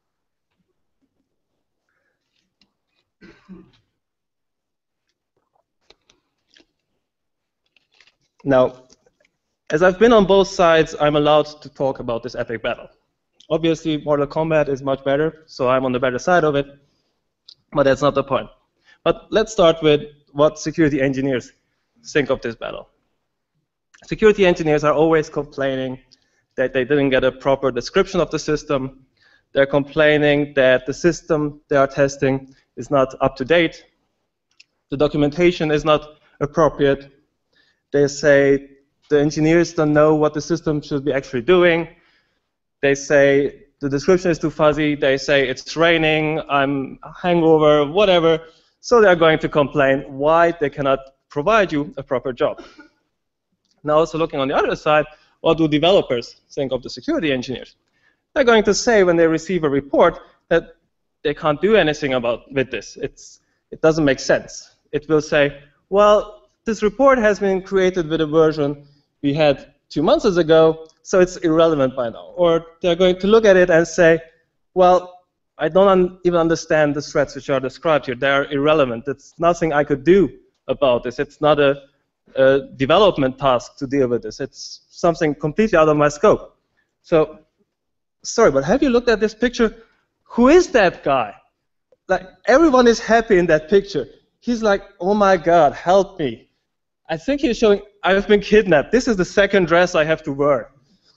Now, as I've been on both sides, I'm allowed to talk about this epic battle. Obviously, Mortal Kombat is much better, so I'm on the better side of it, but that's not the point. But let's start with what security engineers think of this battle. Security engineers are always complaining that they didn't get a proper description of the system. They're complaining that the system they are testing is not up to date. The documentation is not appropriate. They say the engineers don't know what the system should be actually doing. They say the description is too fuzzy. They say it's raining, I'm hangover, whatever. So they're going to complain why they cannot provide you a proper job. Now, also looking on the other side, what do developers think of the security engineers? They're going to say when they receive a report that they can't do anything with this. It doesn't make sense. It will say, well, this report has been created with a version we had 2 months ago, so it's irrelevant by now. Or they're going to look at it and say, well, I don't even understand the threats which are described here. They're irrelevant. It's nothing I could do about this. It's not a development task to deal with this. It's something completely out of my scope. So, sorry, but have you looked at this picture? Who is that guy? Like, everyone is happy in that picture. He's like, oh my God, help me. I think he's showing, I've been kidnapped. This is the second dress I have to wear.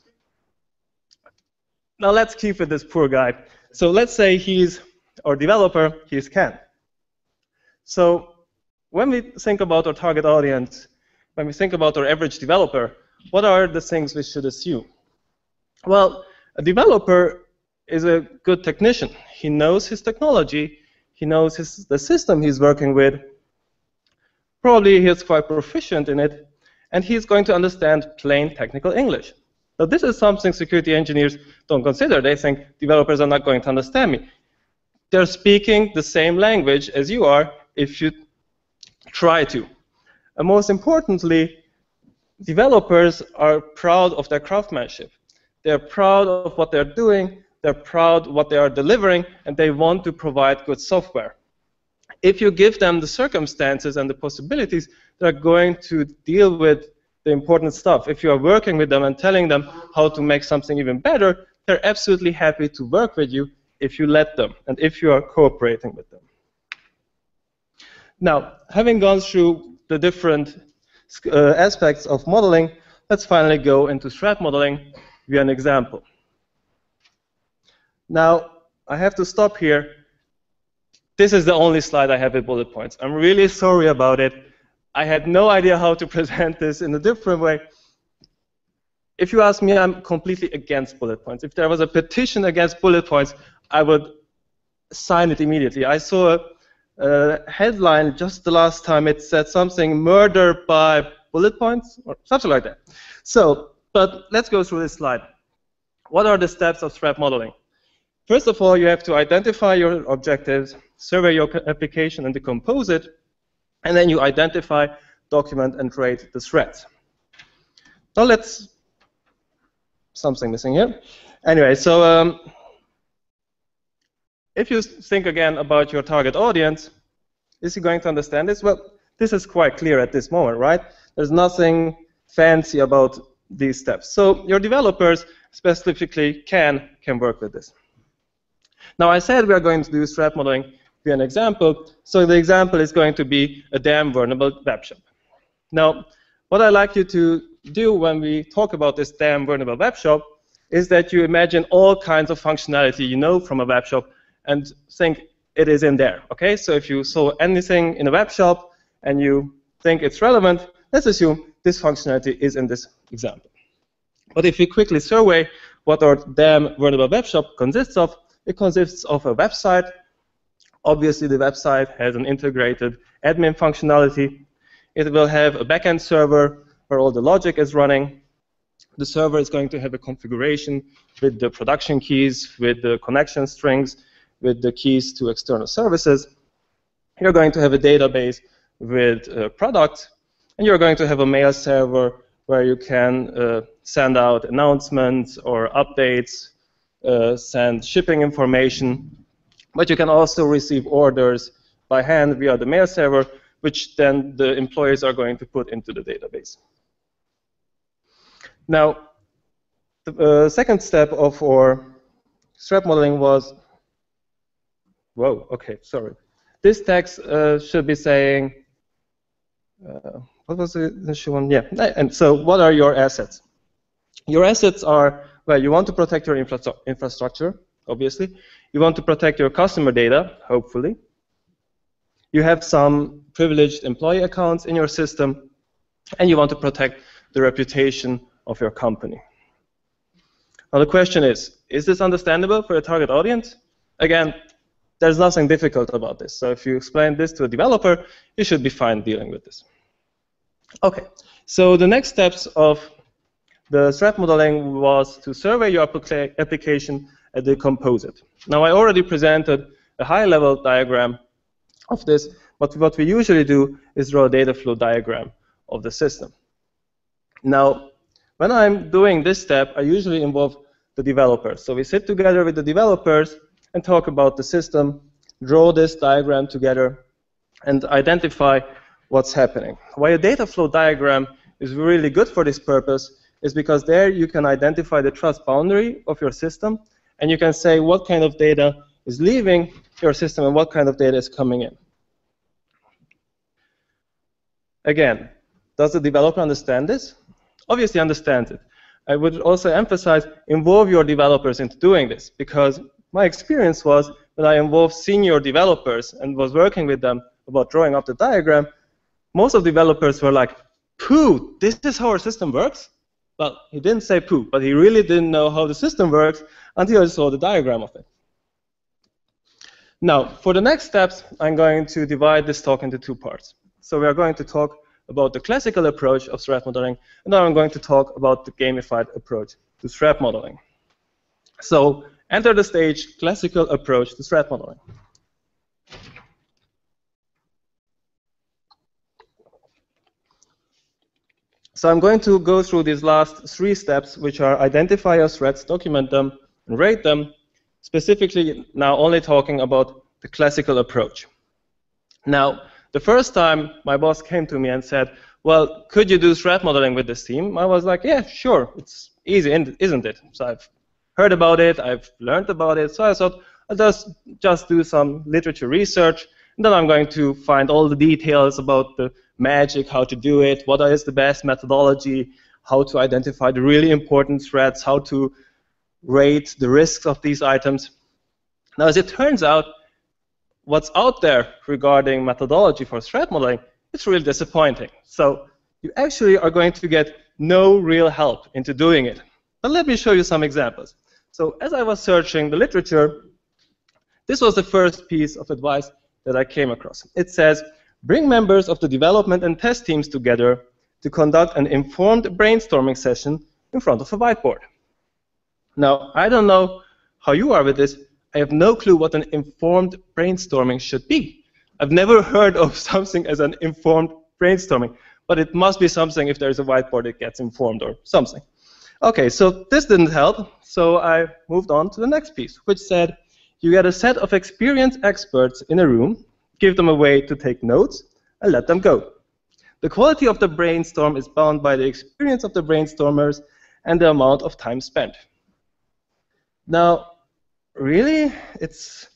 Now let's keep with this poor guy. So let's say he's our developer, he's Ken. So when we think about our target audience, when we think about our average developer, what are the things we should assume? Well, a developer is a good technician. He knows his technology, he knows the system he's working with. Probably he's quite proficient in it, and he's going to understand plain technical English. So this is something security engineers don't consider. They think developers are not going to understand me. They're speaking the same language as you are if you try to. And most importantly, developers are proud of their craftsmanship. They're proud of what they're doing, they're proud of what they are delivering, and they want to provide good software. If you give them the circumstances and the possibilities, they're going to deal with the important stuff. If you are working with them and telling them how to make something even better, they're absolutely happy to work with you if you let them and if you are cooperating with them. Now, having gone through the different aspects of modeling, let's finally go into threat modeling via an example. Now, I have to stop here. This is the only slide I have with bullet points. I'm really sorry about it. I had no idea how to present this in a different way. If you ask me, I'm completely against bullet points. If there was a petition against bullet points, I would sign it immediately. I saw a headline just the last time. It said something, murder by bullet points, or something like that. So, but let's go through this slide. What are the steps of threat modeling? First of all, you have to identify your objectives, survey your application and decompose it, and then you identify, document, and rate the threats. Now let's, something missing here. Anyway, so if you think again about your target audience, is he going to understand this? Well, this is quite clear at this moment, right? There's nothing fancy about these steps. So your developers specifically can work with this. Now I said we are going to do threat modeling you an example. So the example is going to be a damn vulnerable web shop. Now, what I'd like you to do when we talk about this damn vulnerable web shop is that you imagine all kinds of functionality you know from a web shop and think it is in there. Okay? So if you saw anything in a web shop and you think it's relevant, let's assume this functionality is in this example. But if we quickly survey what our damn vulnerable web shop consists of, it consists of a website. Obviously, the website has an integrated admin functionality. It will have a backend server where all the logic is running. The server is going to have a configuration with the production keys, with the connection strings, with the keys to external services. You're going to have a database with products, and you're going to have a mail server where you can send out announcements or updates, send shipping information. But you can also receive orders by hand via the mail server, which then the employees are going to put into the database. Now, the second step of our threat modeling was, whoa, okay, sorry. This text should be saying, what was the initial one? Yeah, and so what are your assets? Your assets are, well, you want to protect your infrastructure, obviously. You want to protect your customer data, hopefully. You have some privileged employee accounts in your system, and you want to protect the reputation of your company. Now the question is this understandable for a target audience? Again, there's nothing difficult about this. So if you explain this to a developer, you should be fine dealing with this. Okay, so the next steps of the threat modeling was to survey your application and decompose it. Now I already presented a high-level diagram of this, but what we usually do is draw a data flow diagram of the system. Now, when I'm doing this step, I usually involve the developers. So we sit together with the developers and talk about the system, draw this diagram together, and identify what's happening. Why a data flow diagram is really good for this purpose is because there you can identify the trust boundary of your system, and you can say what kind of data is leaving your system and what kind of data is coming in. Again, does the developer understand this? Obviously understands it. I would also emphasize, involve your developers into doing this, because my experience was when I involved senior developers and was working with them about drawing up the diagram, most of the developers were like, pooh, this is how our system works? Well, he didn't say pooh, but he really didn't know how the system works until he saw the diagram of it. Now, for the next steps, I'm going to divide this talk into two parts. So we are going to talk about the classical approach of threat modeling, and then I'm going to talk about the gamified approach to threat modeling. So, enter the stage, classical approach to threat modeling. So I'm going to go through these last three steps, which are identify your threats, document them, and rate them, specifically now only talking about the classical approach. Now, the first time my boss came to me and said, well, could you do threat modeling with this team? I was like, yeah, sure, it's easy, isn't it? So I've heard about it, I've learned about it, so I thought I'll just do some literature research, and then I'm going to find all the details about the magic, how to do it, what is the best methodology, how to identify the really important threats, how to rate the risks of these items. Now, as it turns out, what's out there regarding methodology for threat modeling, it's really disappointing. So you actually are going to get no real help into doing it. But let me show you some examples. So as I was searching the literature, this was the first piece of advice that I came across. It says, bring members of the development and test teams together to conduct an informed brainstorming session in front of a whiteboard. Now, I don't know how you are with this. I have no clue what an informed brainstorming should be. I've never heard of something as an informed brainstorming, but it must be something if there's a whiteboard it gets informed or something. Okay, so this didn't help, so I moved on to the next piece, which said you get a set of experienced experts in a room, give them a way to take notes, and let them go. The quality of the brainstorm is bound by the experience of the brainstormers and the amount of time spent. Now, really, it's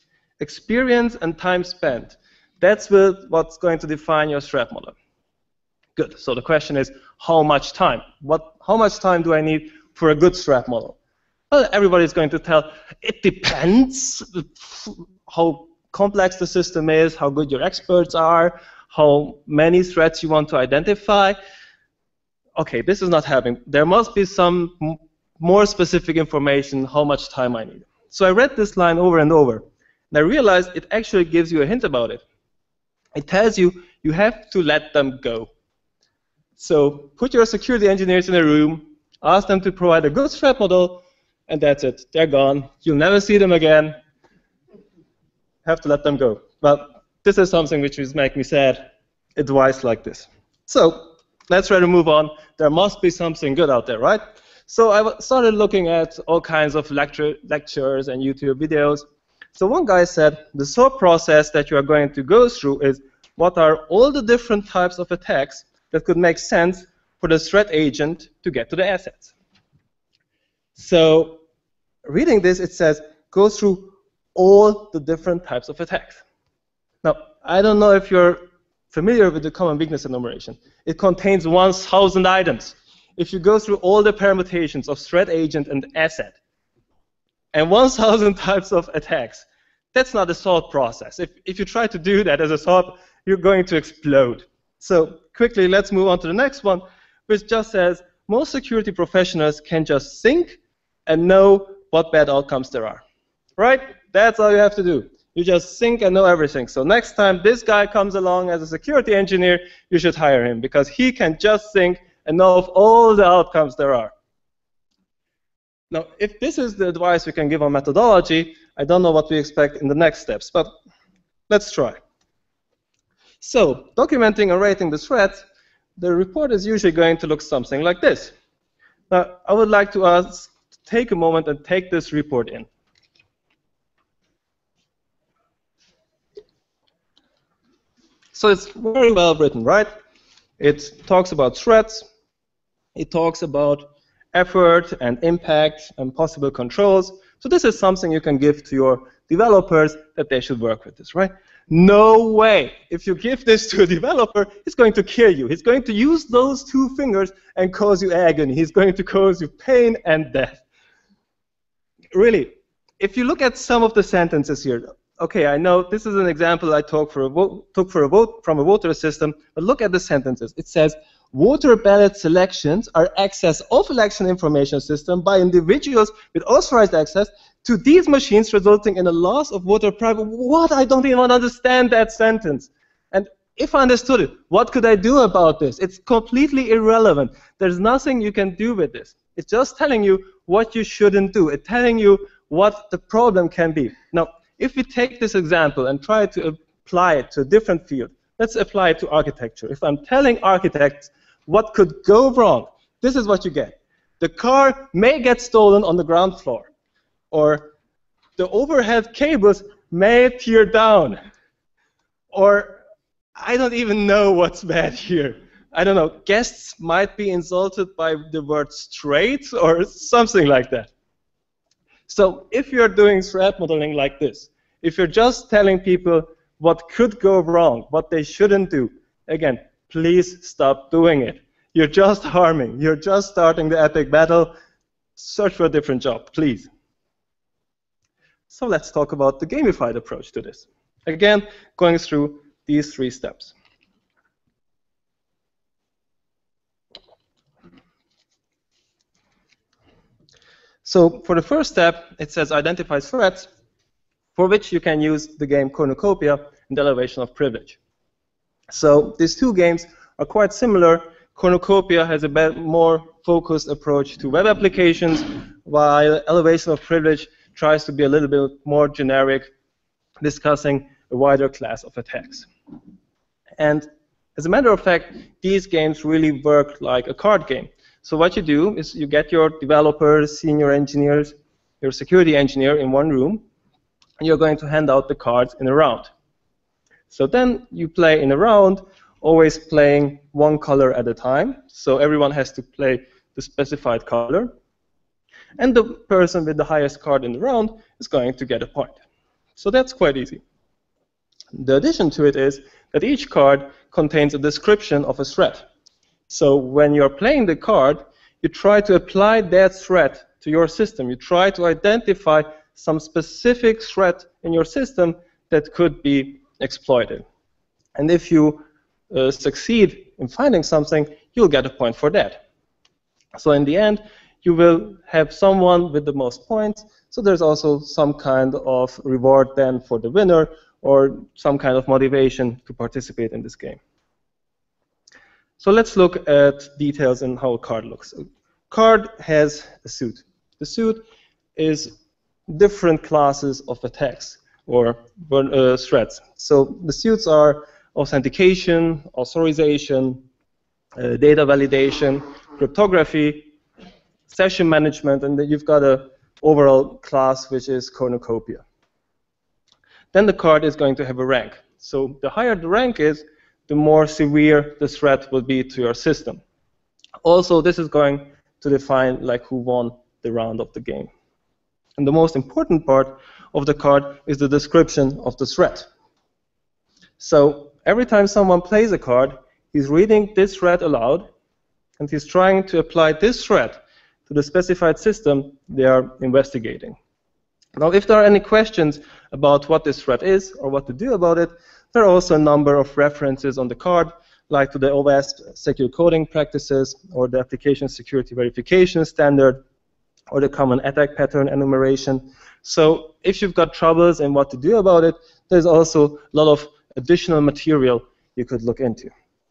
experience and time spent. That's what's going to define your threat model. Good. So the question is, how much time? How much time do I need for a good threat model? Well, everybody's going to tell, it depends how complex the system is, how good your experts are, how many threats you want to identify. Okay, this is not happening. There must be some more specific information how much time I need. So I read this line over and over, and I realized it actually gives you a hint about it. It tells you you have to let them go. So put your security engineers in a room, ask them to provide a good threat model, and that's it. They're gone. You'll never see them again. Have to let them go. Well, this is something which is make me sad. Advice like this. So let's try to move on. There must be something good out there, right? So I started looking at all kinds of lectures and YouTube videos. So one guy said the thought process that you are going to go through is what are all the different types of attacks that could make sense for the threat agent to get to the assets. So reading this, it says go through all the different types of attacks. Now, I don't know if you're familiar with the common weakness enumeration. It contains 1,000 items. If you go through all the permutations of threat agent and asset, and 1,000 types of attacks, that's not a thought process. If you try to do that as a thought, you're going to explode. So quickly, let's move on to the next one, which just says most security professionals can just think and know what bad outcomes there are. Right? That's all you have to do. You just think and know everything. So next time this guy comes along as a security engineer, you should hire him, because he can just think and know of all the outcomes there are. Now, if this is the advice we can give on methodology, I don't know what we expect in the next steps, but let's try. So, documenting and rating the threats, the report is usually going to look something like this. Now, I would like to take a moment and take this report in. So it's very well written, right? It talks about threats. It talks about effort and impact and possible controls. So this is something you can give to your developers that they should work with this, right? No way. If you give this to a developer, he's going to kill you. He's going to use those 2 fingers and cause you agony. He's going to cause you pain and death. Really, if you look at some of the sentences here, okay, I know this is an example I took from a voter system, but look at the sentences. It says, voter ballot selections are access of election information system by individuals with authorized access to these machines, resulting in a loss of voter privacy. What? I don't even understand that sentence. And if I understood it, what could I do about this? It's completely irrelevant. There's nothing you can do with this. It's just telling you what you shouldn't do. It's telling you what the problem can be. Now, if we take this example and try to apply it to a different field, let's apply it to architecture. If I'm telling architects what could go wrong, this is what you get. The car may get stolen on the ground floor, or the overhead cables may tear down, or I don't even know what's bad here. I don't know, guests might be insulted by the word straight or something like that. So if you're doing threat modeling like this, if you're just telling people what could go wrong, what they shouldn't do, again, please stop doing it. You're just harming. You're just starting the epic battle. Search for a different job, please. So let's talk about the gamified approach to this. Again, going through these 3 steps. So for the first step, it says identify threats, for which you can use the game Cornucopia and Elevation of Privilege. So these 2 games are quite similar. Cornucopia has a more focused approach to web applications, while Elevation of Privilege tries to be a little bit more generic, discussing a wider class of attacks. And as a matter of fact, these games really work like a card game. So what you do is you get your developers, senior engineers, your security engineer in one room, and you're going to hand out the cards in a round. So then you play in a round, always playing 1 color at a time. So everyone has to play the specified color. And the person with the highest card in the round is going to get a point. So that's quite easy. The addition to it is that each card contains a description of a threat. So when you're playing the card, you try to apply that threat to your system. You try to identify some specific threat in your system that could be exploited. And if you succeed in finding something, you'll get a point for that. So in the end, you will have someone with the most points. So there's also some kind of reward then for the winner, or some kind of motivation to participate in this game. So let's look at details in how a card looks. A card has a suit. The suit is different classes of attacks or threats. So the suits are authentication, authorization, data validation, cryptography, session management, and then you've got an overall class which is cornucopia. Then the card is going to have a rank. So the higher the rank is, the more severe the threat will be to your system. Also, this is going to define like who won the round of the game. And the most important part of the card is the description of the threat. So every time someone plays a card, he's reading this threat aloud, and he's trying to apply this threat to the specified system they are investigating. Now, if there are any questions about what this threat is or what to do about it, there are also a number of references on the card, like to the OWASP secure coding practices, or the application security verification standard, or the common attack pattern enumeration. So if you've got troubles and what to do about it, there's also a lot of additional material you could look into.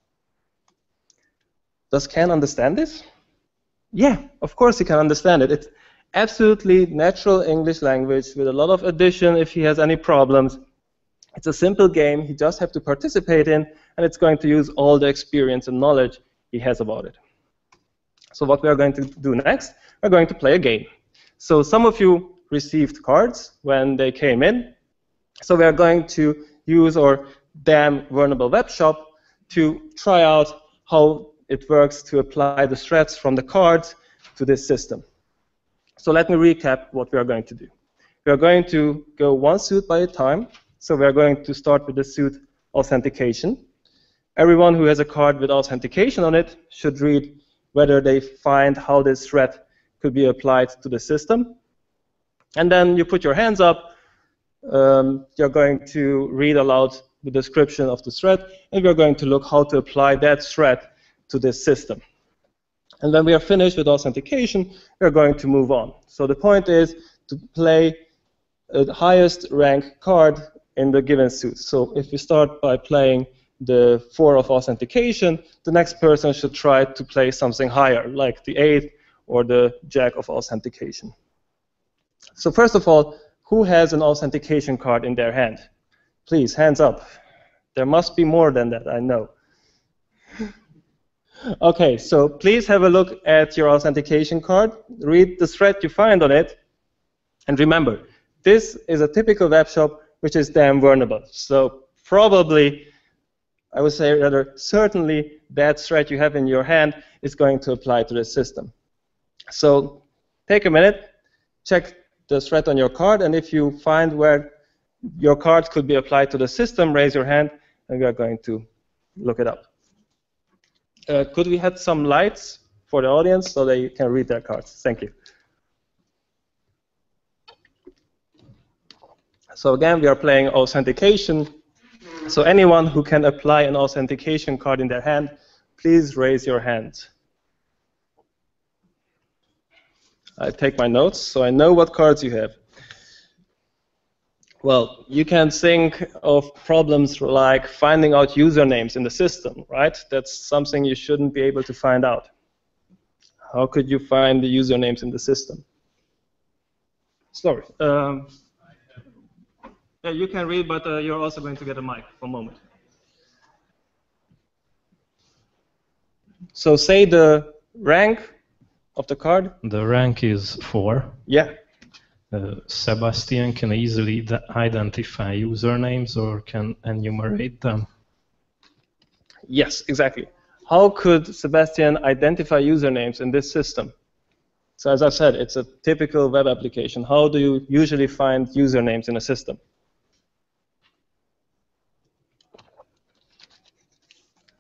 Does Ken understand this? Yeah, of course he can understand it. It's absolutely natural English language with a lot of addition if he has any problems. It's a simple game he just has to participate in, and it's going to use all the experience and knowledge he has about it. So what we are going to do next, we're going to play a game. So some of you received cards when they came in. So we are going to use our DAM vulnerable web shop to try out how it works to apply the threats from the cards to this system. So let me recap what we are going to do. We are going to go one suit by a time. So we are going to start with the suit authentication. Everyone who has a card with authentication on it should read whether they find how this threat could be applied to the system. And then you put your hands up. You're going to read aloud the description of the threat, and we're going to look how to apply that threat to this system. And when we are finished with authentication, we're going to move on. So the point is to play the highest rank card in the given suit. So if we start by playing the 4 of authentication, the next person should try to play something higher, like the 8 or the Jack of authentication. So first of all, who has an authentication card in their hand? Please, hands up. There must be more than that, I know. Okay, so please have a look at your authentication card, read the threat you find on it, and remember, this is a typical web shop which is DAM vulnerable. So probably, I would say rather certainly, that threat you have in your hand is going to apply to the system. So take a minute, check the threat on your card, and if you find where your card could be applied to the system, raise your hand, and we are going to look it up. Could we have some lights for the audience so they can read their cards? Thank you. So again, we are playing authentication. So anyone who can apply an authentication card in their hand, please raise your hand. I take my notes so I know what cards you have. Well, you can think of problems like finding out usernames in the system, right? That's something you shouldn't be able to find out. How could you find the usernames in the system? Sorry. Yeah, you can read, but you're also going to get a mic for a moment. So say the rank of the card. The rank is 4. Yeah. Sebastian can easily identify usernames or can enumerate them. Yes, exactly. How could Sebastian identify usernames in this system? So as I said, it's a typical web application. How do you usually find usernames in a system?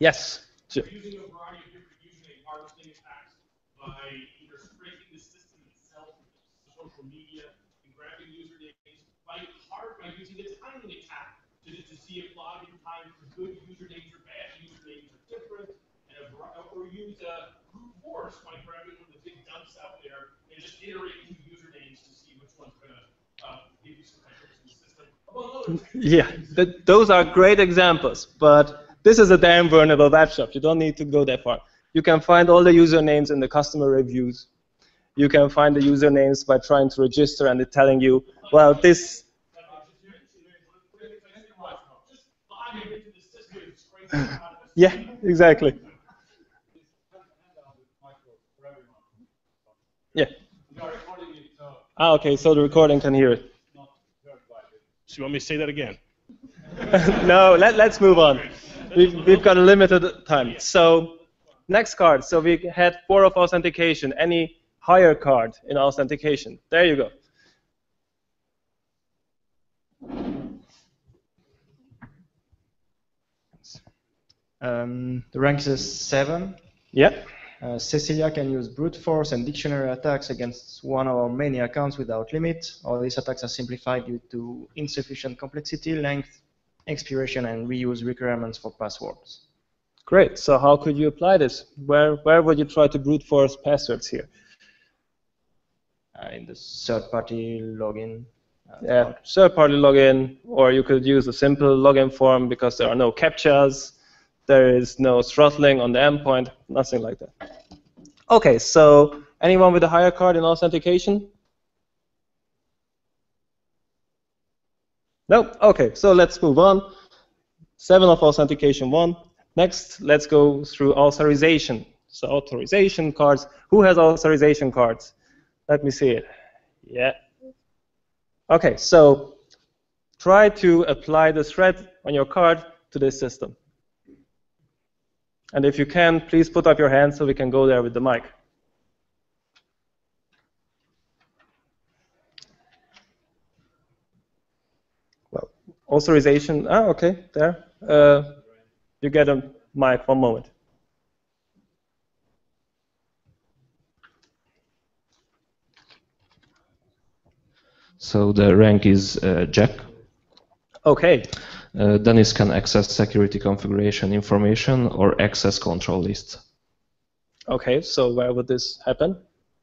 Yes. We're using a variety of different username harvesting attacks by either scraping the system itself, social media, and grabbing usernames, by using a timing attack to see if login time for good usernames or bad usernames are different, and or use a brute force by grabbing one of the big dumps out there and just iterating through usernames to see which one's going to give you some metrics in the system. Yeah, those are great examples, but this is a damn vulnerable web shop. You don't need to go that far. You can find all the usernames in the customer reviews. You can find the usernames by trying to register and it telling you, well, this. Yeah, exactly. Yeah. Ah, okay, so the recording can hear it. So you want me to say that again? No, let's move on. We've got a limited time. So next card. So we had 4 of authentication. Any higher card in authentication? There you go. The rank is 7. Yeah. Cecilia can use brute force and dictionary attacks against one or many accounts without limit. All these attacks are simplified due to insufficient complexity, length, expiration, and reuse requirements for passwords. Great. So how could you apply this? Where would you try to brute force passwords here? In the third-party login. Yeah, third-party login, or you could use a simple login form because there are no captchas. There is no throttling on the endpoint, nothing like that. Okay, so anyone with a higher card in authentication? No? Okay, so let's move on. 7 of authentication 1. Next, let's go through authorization. So authorization cards. Who has authorization cards? Let me see it. Yeah. Okay, so try to apply the thread on your card to this system. And if you can, please put up your hand so we can go there with the mic. Well, authorization, okay, there. You get a mic, 1 moment. So the rank is Jack. Okay. Dennis can access security configuration information or access control list. Okay, so where would this happen?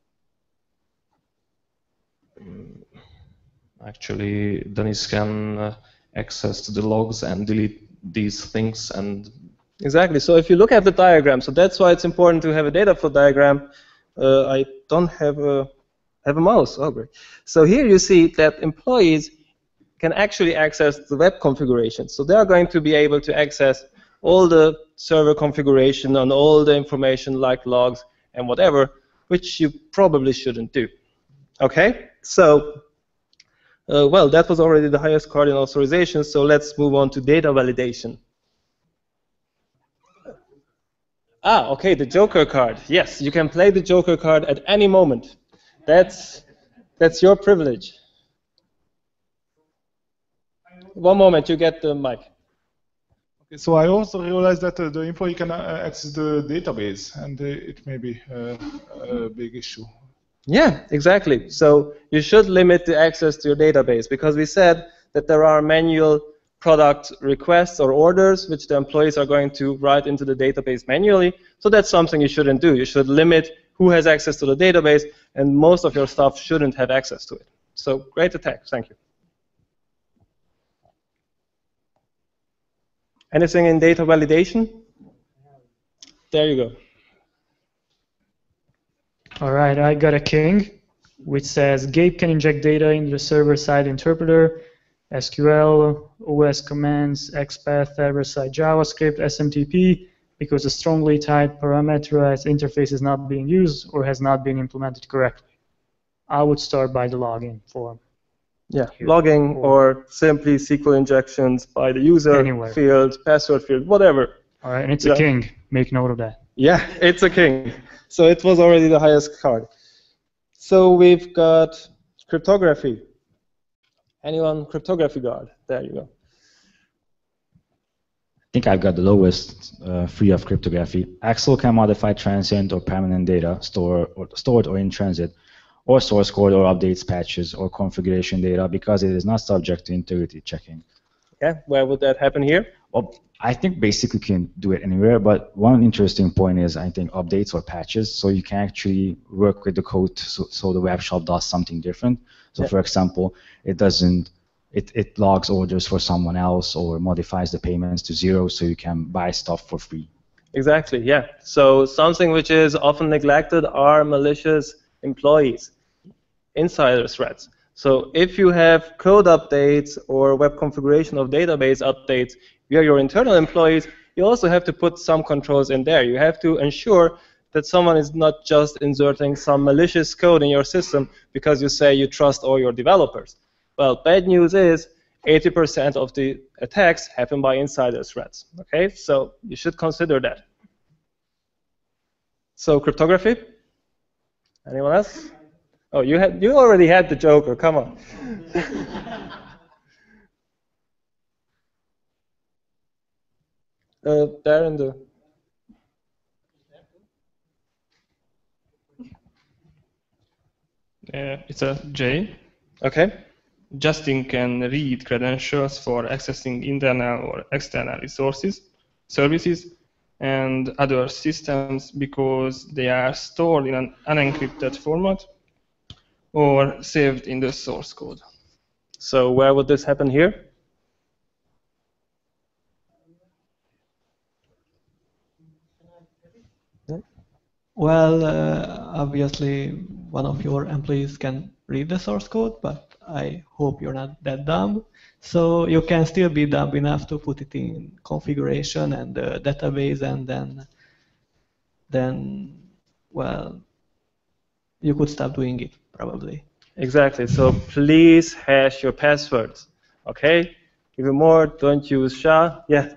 Actually, Dennis can access the logs and delete these things. And exactly. So if you look at the diagram, so that's why it's important to have a data flow diagram. I don't have a mouse. Oh, great. So here you see that employees can actually access the web configuration. So they are going to be able to access all the server configuration on all the information like logs and whatever, which you probably shouldn't do. Okay? So, well, that was already the highest card in authorization, so let's move on to data validation. Okay, the Joker card. Yes, you can play the Joker card at any moment. That's your privilege. 1 moment, you get the mic. Okay, so I also realized that the employee can access the database, and it may be a big issue. Yeah, exactly. So you should limit the access to your database because we said that there are manual product requests or orders which the employees are going to write into the database manually. So that's something you shouldn't do. You should limit who has access to the database, and most of your stuff shouldn't have access to it. So great attack. Thank you. Anything in data validation? There you go. All right, I got a king, which says Gabe can inject data into the server-side interpreter, SQL, OS commands, XPath, server-side JavaScript, SMTP, because a strongly typed parameterized interface is not being used or has not been implemented correctly. I would start by the login form. Yeah, logging or simply SQL injections by the user Anywhere. field, password field, whatever. All right, and it's a king. Make note of that. Yeah, it's a king. So it was already the highest card. So we've got cryptography. Anyone cryptography guard? There you go. think I've got the lowest free of cryptography. Axel can modify transient or permanent data stored or in transit, or source code or updates, patches, or configuration data because it is not subject to integrity checking. Yeah, where would that happen here? Well, I think basically you can do it anywhere, but one interesting point is I think updates or patches, so you can actually work with the code so the web shop does something different. So for example, it logs orders for someone else or modifies the payments to 0 so you can buy stuff for free. Exactly, yeah. So something which is often neglected are malicious employees, insider threats. So if you have code updates or web configuration of database updates via your internal employees, you also have to put some controls in there. You have to ensure that someone is not just inserting some malicious code in your system because you say you trust all your developers. Well, bad news is 80% of the attacks happen by insider threats. Okay, so you should consider that. So cryptography? Anyone else? Oh, you already had the Joker. Come on. There in the. It's a J. Okay. Justin can read credentials for accessing internal or external resources, services, and other systems because they are stored in an unencrypted format or saved in the source code. So where would this happen here? Well, obviously, one of your employees can read the source code, but I hope you're not that dumb. So you can still be dumb enough to put it in configuration and the database, and then, well, you could stop doing it, probably. Exactly. So please hash your passwords. Okay? Even more, don't use SHA. Yeah.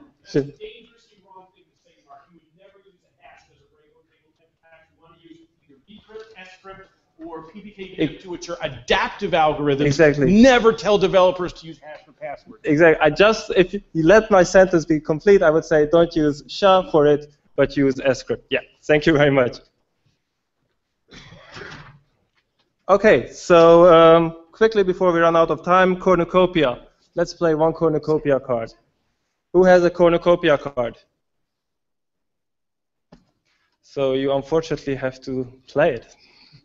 Or PBK2, which are adaptive algorithms. Exactly. Never tell developers to use hash for passwords. Exactly. If you let my sentence be complete, I would say don't use SHA for it, but use scrypt. Yeah. Thank you very much. Okay. So quickly before we run out of time, cornucopia. Let's play one cornucopia card. Who has a cornucopia card? So you unfortunately have to play it.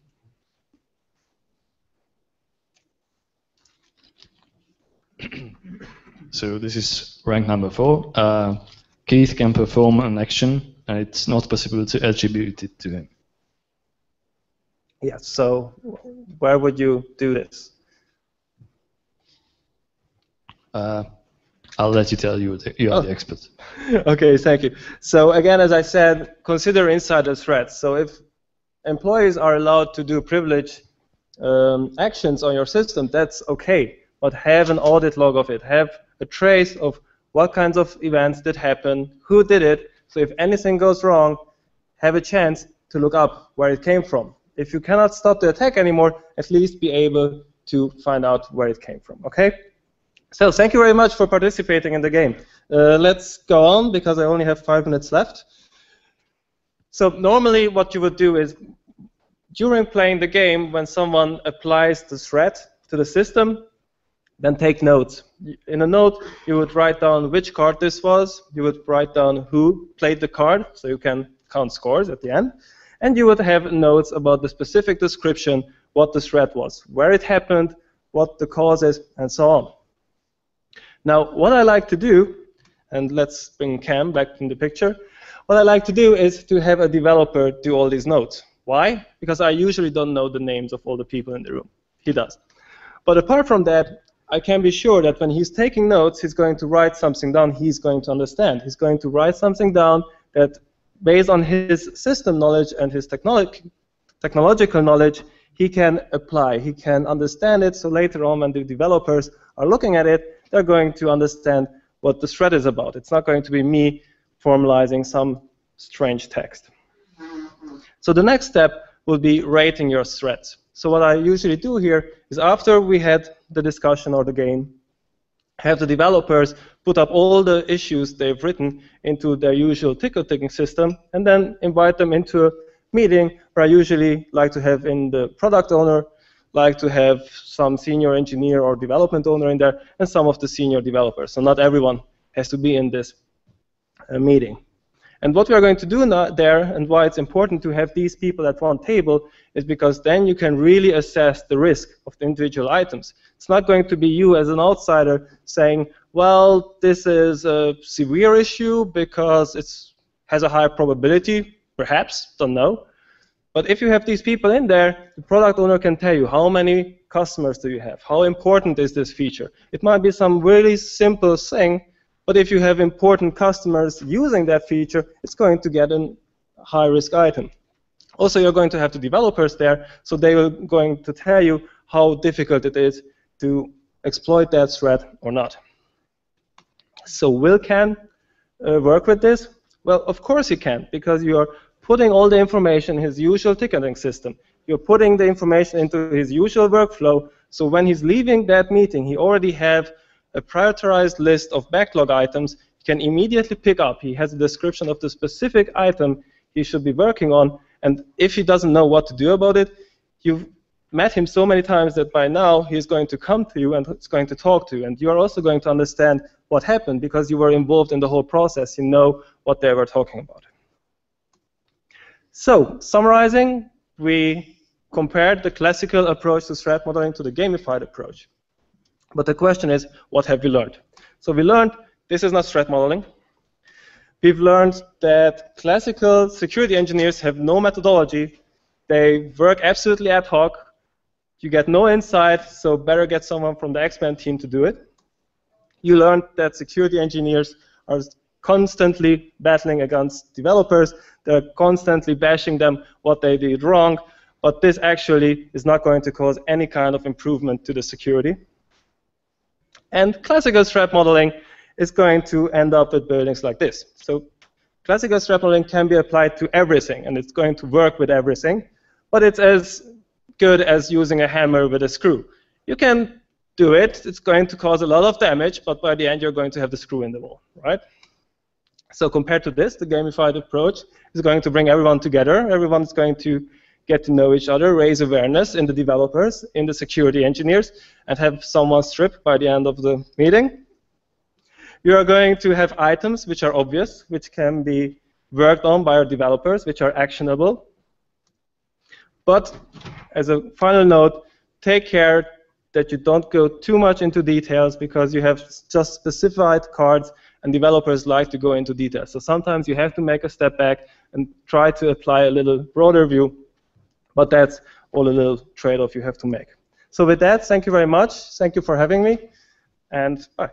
So this is rank number 4. Keith can perform an action, and it's not possible to attribute it to him. Yeah, so where would you do this? I'll let you tell you. You are the expert. Okay, thank you. So again, as I said, consider insider threats. So if employees are allowed to do privilege actions on your system, that's okay. But have an audit log of it. Have a trace of what kinds of events did happen, who did it. So if anything goes wrong, have a chance to look up where it came from. If you cannot stop the attack anymore, at least be able to find out where it came from. Okay? So thank you very much for participating in the game. Let's go on because I only have 5 minutes left. So normally what you would do is during playing the game, when someone applies the threat to the system, then take notes. In a note, you would write down which card this was. You would write down who played the card, so you can count scores at the end. And you would have notes about the specific description, what the threat was, where it happened, what the cause is, and so on. Now, what I like to do, and let's bring Cam back in the picture, what I like to do is to have a developer do all these notes. Why? Because I usually don't know the names of all the people in the room. He does. But apart from that, I can be sure that when he's taking notes, he's going to write something down he's going to understand. He's going to write something down that, based on his system knowledge and his technological knowledge, he can apply. He can understand it, so later on when the developers are looking at it, they're going to understand what the threat is about. It's not going to be me formalizing some strange text. So the next step will be rating your threats. So what I usually do here is after we had the discussion or the game, have the developers put up all the issues they've written into their usual ticket ticking system, and then invite them into a meeting where I usually like to have in the product owner, like to have some senior engineer or development owner in there, and some of the senior developers. So not everyone has to be in this meeting. And what we are going to do there, and why it's important to have these people at one table, is because then you can really assess the risk of the individual items. It's not going to be you as an outsider saying, well, this is a severe issue because it has a high probability, perhaps, don't know. But if you have these people in there, the product owner can tell you how many customers do you have, how important is this feature. It might be some really simple thing, but if you have important customers using that feature, it's going to get a high-risk item. Also, you're going to have the developers there, so they are going to tell you how difficult it is to exploit that threat or not. So will Ken work with this? Well, of course he can, because you're putting all the information in his usual ticketing system. You're putting the information into his usual workflow, so when he's leaving that meeting, he already have a prioritized list of backlog items he can immediately pick up. He has a description of the specific item he should be working on, and if he doesn't know what to do about it, you've met him so many times that by now he's going to come to you and he's going to talk to you, and you're also going to understand what happened because you were involved in the whole process. You know what they were talking about. So, summarizing, we compared the classical approach to threat modeling to the gamified approach. But the question is, what have we learned? So we learned this is not threat modeling. We've learned that classical security engineers have no methodology. They work absolutely ad hoc. You get no insight, so better get someone from the X-Men team to do it. You learned that security engineers are constantly battling against developers. They're constantly bashing them what they did wrong, but this actually is not going to cause any kind of improvement to the security. And classical threat modeling is going to end up with buildings like this. So classical threat modeling can be applied to everything, and it's going to work with everything, but it's as good as using a hammer with a screw. You can do it, it's going to cause a lot of damage, but by the end you're going to have the screw in the wall, right? So compared to this, the gamified approach is going to bring everyone together. Everyone's going to get to know each other, raise awareness in the developers, in the security engineers, and have someone strip by the end of the meeting. You are going to have items which are obvious, which can be worked on by our developers, which are actionable. But as a final note, take care that you don't go too much into details because you have just specified cards and developers like to go into details. So sometimes you have to make a step back and try to apply a little broader view. But that's all a little trade-off you have to make. So with that, thank you very much. Thank you for having me, and bye.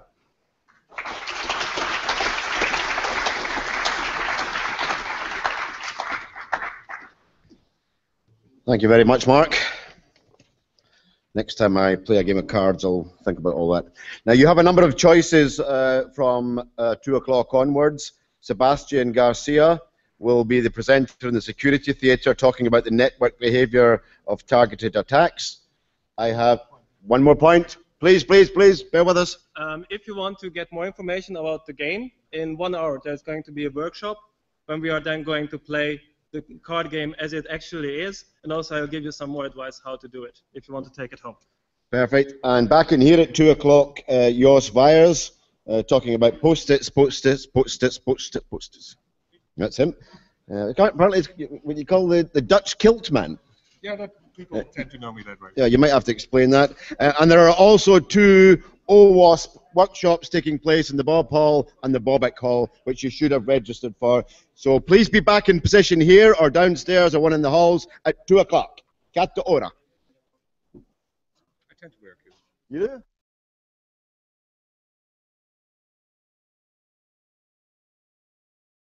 Thank you very much, Mark. Next time I play a game of cards, I'll think about all that. Now, you have a number of choices from 2 o'clock onwards. Sebastian Garcia will be the presenter in the security theater talking about the network behavior of targeted attacks. I have one more point. Please, please, please, bear with us. If you want to get more information about the game, in 1 hour there's going to be a workshop when we are then going to play the card game as it actually is, and also I'll give you some more advice how to do it if you want to take it home. Perfect. And back in here at 2 o'clock, Jos Vyers talking about post-its, post-its, post-its, post-its, post-its. That's him. Apparently, it's what you call the Dutch kilt man. Yeah, that people tend to know me that way. Yeah, you might have to explain that. And there are also 2 OWASP workshops taking place in the Bob Hall and the Bobick Hall, which you should have registered for. So please be back in position here or downstairs or one in the halls at 2 o'clock. Cat to ora. I tend to wear a kilt. You do?